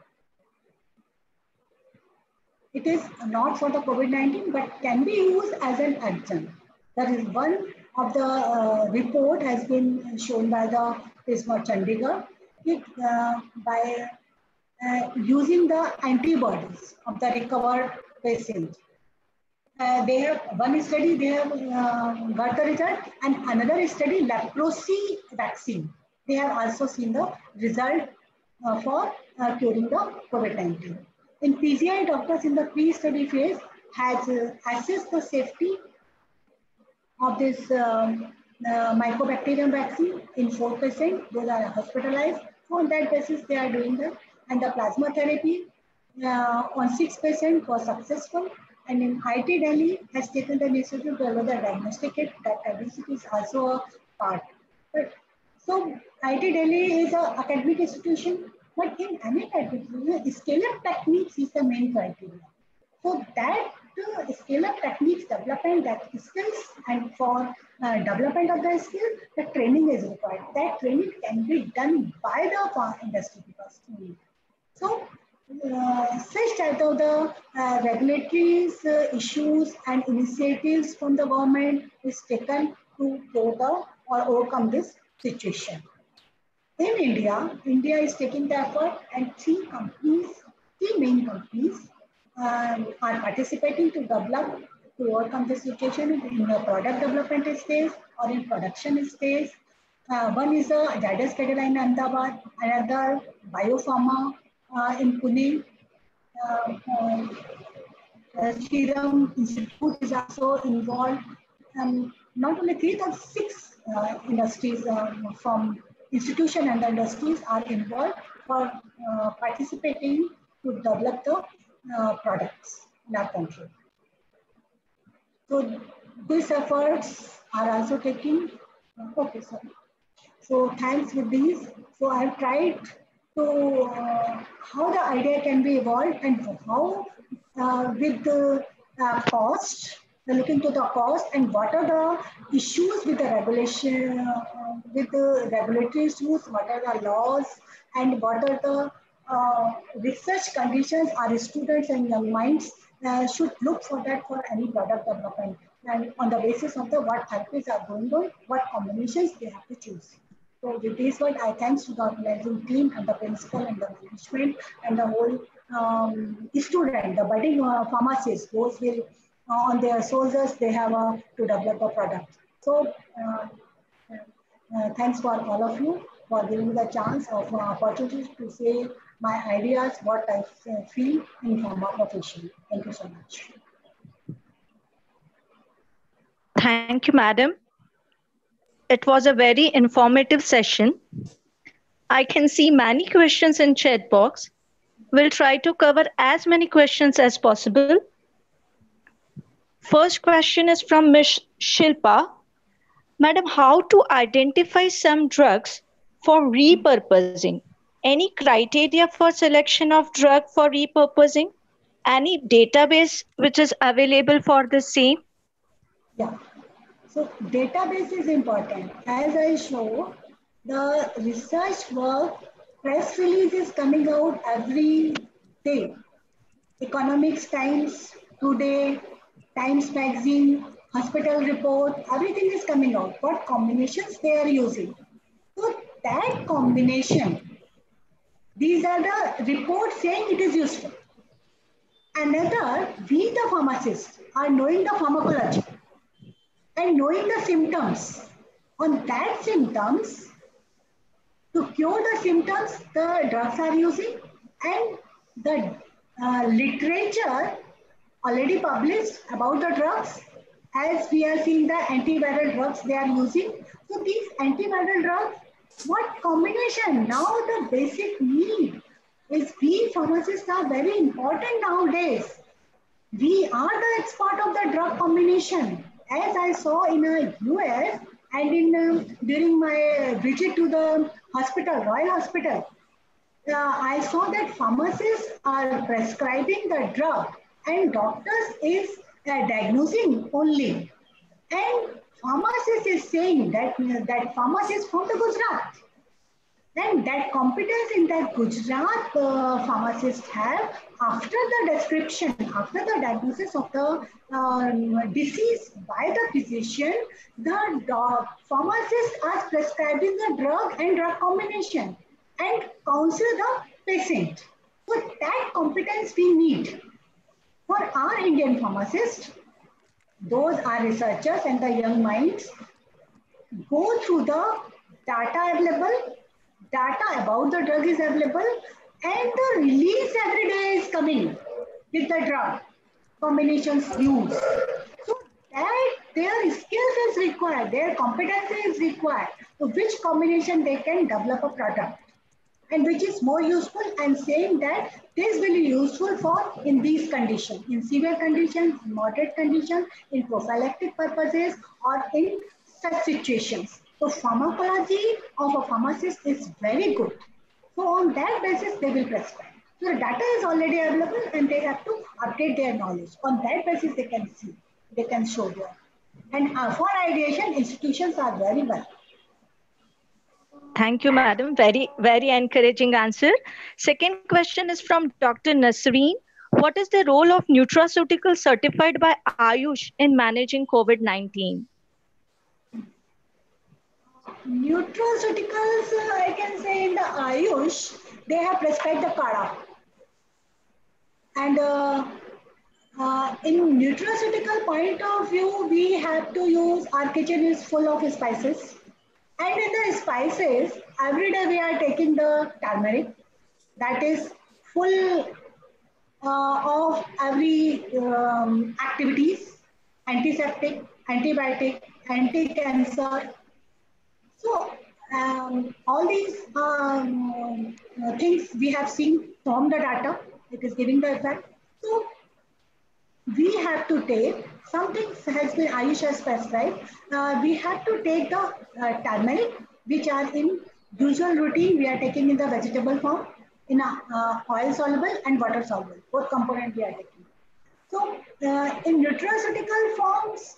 [SPEAKER 5] It is not for the COVID-19, but can be used as an adjunct. That is one of the report has been shown by the ISMA Chandigarh. By using the antibodies of the recovered patient. They have one study, they have got the result, and another study, leprosy vaccine. They have also seen the result for curing the COVID-19. In PGI, doctors in the pre-study phase has assessed the safety of this mycobacterium vaccine in 4%. Those are hospitalized. So on that basis, they are doing that. And the plasma therapy on 6% was successful. And in IT Delhi has taken the initiative to develop the diagnostic kit. That diagnostic is also a part. But, so IT Delhi is an academic institution, but in any academic institution, scale-up techniques is the main criteria. So that scale-up techniques development, that skills, and for development of the skill, the training is required. That training can be done by the farm industry because. So such type of the regulatory issues and initiatives from the government is taken to overcome this situation. In India, India is taking the effort, and 3 main companies are participating to overcome the situation in the product development stage or in production stage. One is Zydus Cadila in Ahmedabad, another Biopharma in Pune. Serum Institute is also involved. Not only 3 but 6 industries from institution and the industries are involved for participating to develop the products in our country. So these efforts are also taking. Okay, sorry. So thanks with these. So I've tried to how the idea can be evolved and how with the cost, looking to the cost and what are the issues with the regulation, with the regulatory issues, what are the laws, and what are the research conditions our students and young minds should look for that for any product development. And on the basis of the what therapies are going on, what combinations they have to choose. So with this one, I thanks to the organizing team and the principal and the management and the whole student, the budding pharmacists, those will on their soldiers, they have to develop a product. So thanks for all of you for giving me the chance of opportunity to say my ideas, what I feel in pharma profession. Thank you so much.
[SPEAKER 10] Thank you, madam. It was a very informative session. I can see many questions in chat box. We'll try to cover as many questions as possible. First question is from Ms. Shilpa. Madam, how to identify some drugs for repurposing? Any criteria for selection of drug for repurposing? Any database which is available for the same?
[SPEAKER 5] Yeah. So database is important. As I show, The research work, press release is coming out every day. Economics Times, Today, Times Magazine, hospital report, everything is coming out. What combinations they are using. So that combination, these are the reports saying it is useful. Another, we the pharmacists are knowing the pharmacology and knowing the symptoms. On that symptoms, to cure the symptoms, the drugs are using, and the literature already published about the drugs. As we are seeing the antiviral drugs they are using. So these antiviral drugs, what combination? Now the basic need is we pharmacists are very important nowadays. We are the expert of the drug combination. As I saw in the US and in during my visit to the hospital, Royal Hospital, I saw that pharmacists are prescribing the drug and doctors is diagnosing only. And pharmacist is saying that that pharmacist from the Gujarat. And that competence in that Gujarat pharmacists have after the description, after the diagnosis of the disease by the physician, the pharmacists are prescribing the drug and drug combination and counsel the patient. So that competence we need. For our Indian pharmacists, those are researchers and the young minds, go through the data available, data about the drug is available, and the release every day is coming with the drug combinations used. So that their skills is required, their competency is required, to which combination they can develop a product and which is more useful, and saying that this will be useful for in these conditions, in severe conditions, moderate conditions, in prophylactic purposes, or in such situations. So pharmacology of a pharmacist is very good. So on that basis, they will prescribe. So the data is already available and they have to update their knowledge. On that basis, they can see, they can show there. And for ideation, institutions are very well.
[SPEAKER 10] Thank you, madam. Very encouraging answer. Second question is from Dr. Nasreen. What is the role of nutraceutical certified by Ayush in managing COVID-19?
[SPEAKER 5] Nutraceuticals, I can say in the Ayush, they have prescribed the Kara. And in nutraceutical point of view, we have to use, our kitchen is full of spices. And in the spices, every day we are taking the turmeric that is full of every activities, antiseptic, antibiotic, anti-cancer. So all these things we have seen from the data, it is giving the effect. So we have to take, something has been Ayush has prescribed, we have to take the turmeric, which are in usual routine, we are taking in the vegetable form, in a oil soluble and water soluble, both components we are taking. So in nutraceutical forms,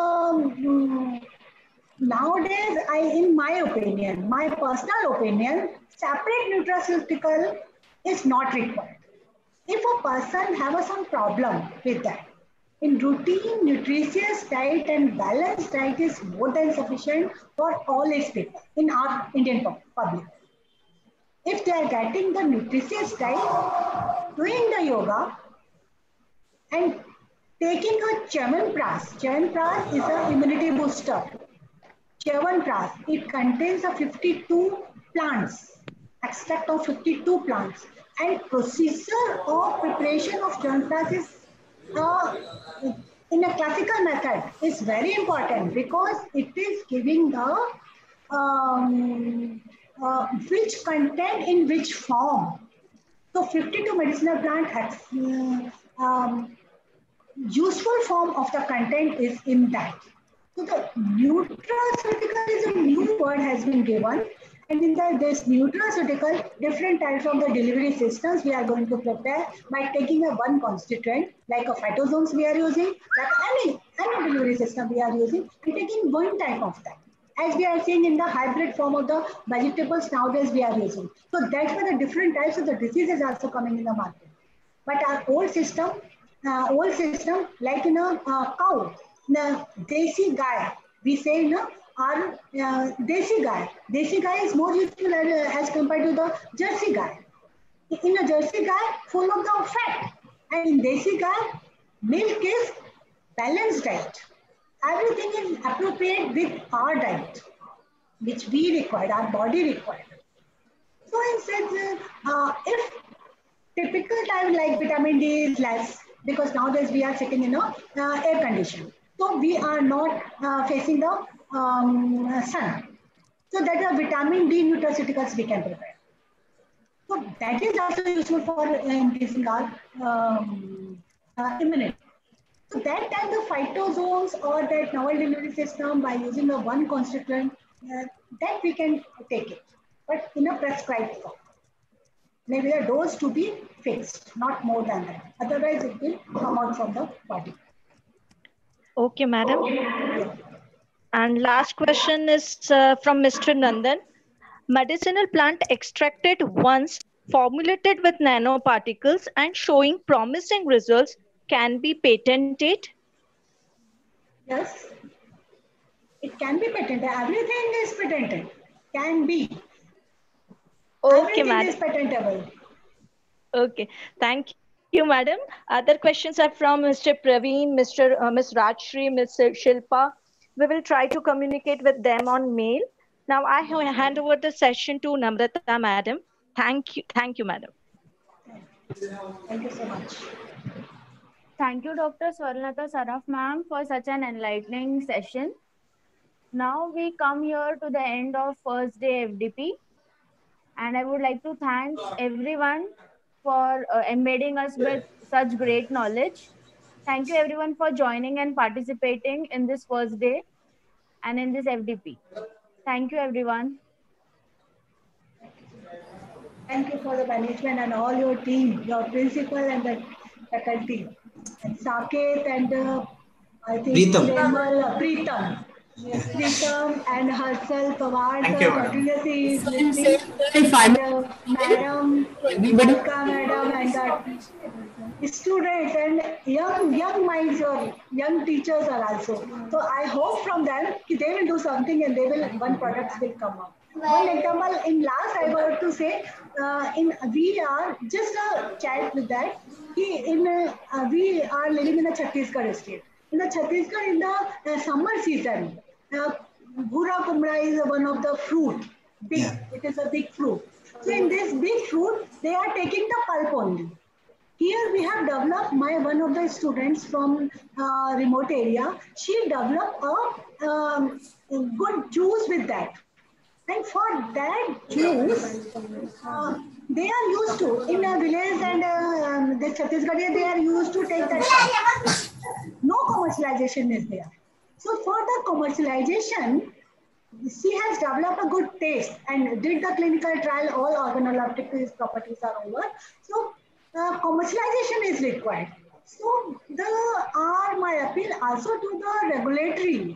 [SPEAKER 5] nowadays, in my opinion, my personal opinion, separate nutraceutical is not required. If a person has some problem with that, in routine, nutritious diet and balanced diet is more than sufficient for all its people in our Indian public. If they are getting the nutritious diet, doing the yoga, and taking a Chyawanprash is an immunity booster. Chyawanprash, it contains a 52 plants, extract of 52 plants, and procedure of preparation of Chyawanprash is in a classical method is very important because it is giving the which content in which form. So 52 medicinal plant useful form of the content is in that. So the nutraceutical is a new word has been given, and in this nutraceutical, different types of the delivery systems we are going to prepare by taking a one constituent, like a phytozoans we are using, like any delivery system we are using, and taking one type of that. as we are seeing in the hybrid form of the vegetables nowadays we are using. So that's why the different types of the diseases also coming in the market. But our old system, like in a cow, the desi guy, we say our desi guy. Desi guy is more useful as compared to the Jersey guy. In a Jersey guy, full of the fat, and in desi guy, milk is balanced diet. Everything is appropriate with our diet, which we require, our body requires. So I said, if typical time like vitamin D is less, because nowadays we are sitting in a air condition. So we are not facing the sun. So that are vitamin D nutraceuticals we can prepare. So that is also useful for increasing our immunity. So that time the phytozoans or that novel delivery system by using a one constituent, that we can take it, but in a prescribed form. Maybe a dose to be fixed, not more than that. Otherwise, it will come out from the body.
[SPEAKER 10] Okay, madam. And last question is from Mr. Nandan. Medicinal plant extracted once formulated with nanoparticles and showing promising results can be patented?
[SPEAKER 5] Yes, it can be patented. Everything is patented. Can be.
[SPEAKER 10] Okay,
[SPEAKER 5] Everything
[SPEAKER 10] madam.
[SPEAKER 5] is patentable.
[SPEAKER 10] Okay, thank you, madam. Other questions are from Mr. Praveen, Ms. Rajshri, Mr. Shilpa. We will try to communicate with them on mail. Now I hand over the session to Namrata, madam. Thank you, madam.
[SPEAKER 5] Thank you so much.
[SPEAKER 8] Thank you, Dr. Swarnalata Saraf ma'am, for such an enlightening session. Now we come here to the end of first day FDP, and I would like to thank everyone for embedding us with such great knowledge. Thank you everyone for joining and participating in this first day and in this FDP. Thank you everyone.
[SPEAKER 5] Thank you for the management and all your team, your principal and the faculty, and Saket and I think Preetam. Yes, Preetam and herself, Pawar, continuously is listening. And Madam, Alka Madam, and the students and young minds or young teachers are also. So I hope from them they will do something and one product will come up. One example in last I want to say, we are just a chat with that. We are living in the Chhattisgarh state. In the Chhattisgarh, in the summer season, Bhura Kumra is one of the fruit. It is a big fruit. So in this big fruit, they are taking the pulp only. Here we have developed, one of the students from remote area, she developed a good juice with that. And for that juice, they are used to, in a village and the Chhattisgarh, they are used to take that. No commercialization is there. So for the commercialization, she has developed a good taste and did the clinical trial, all organoleptic properties are over. So commercialization is required. So my appeal also to the regulatory.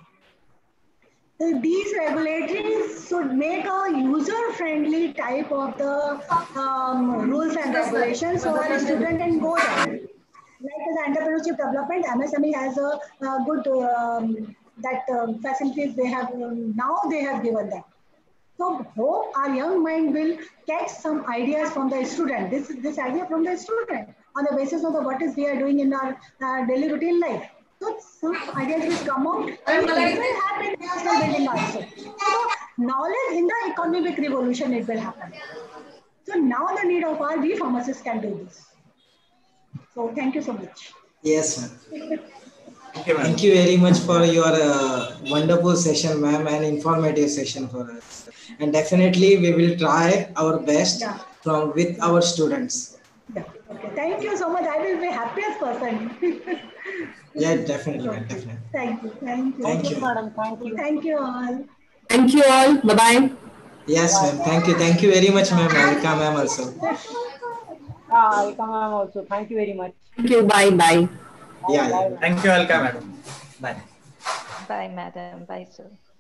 [SPEAKER 5] These regulatories should make a user-friendly type of the rules and regulations so our student can go there. Like the entrepreneurship development, MSME has a good facilities they have now they have given them. So hope our young mind will catch some ideas from the student. This idea from the student on the basis of what is we are doing in our daily routine life. So some ideas will come out and it will happen in national building also. So knowledge in the economic revolution it will happen. So now the need of our we pharmacists can do this. So thank you so much.
[SPEAKER 1] Yes, ma'am. Thank you very much for your wonderful session, ma'am, and informative session for us. And definitely we will try our best with our students.
[SPEAKER 5] Yeah. Okay. Thank you so much. I will be happiest person.
[SPEAKER 1] Yeah, definitely, ma'am. Definitely.
[SPEAKER 5] Thank you. Thank you.
[SPEAKER 1] Thank you,
[SPEAKER 3] madam. Thank you.
[SPEAKER 5] Thank you all.
[SPEAKER 9] Thank you all. Bye-bye.
[SPEAKER 1] Yes, ma'am. Thank you. Thank you very much, ma'am. Welcome, ma'am, also.
[SPEAKER 3] Welcome, ma'am, also. Thank you very much.
[SPEAKER 9] Thank you. Bye-bye.
[SPEAKER 1] Yeah.
[SPEAKER 6] Thank you, Alka, madam. Bye.
[SPEAKER 10] Bye, madam. Bye, sir.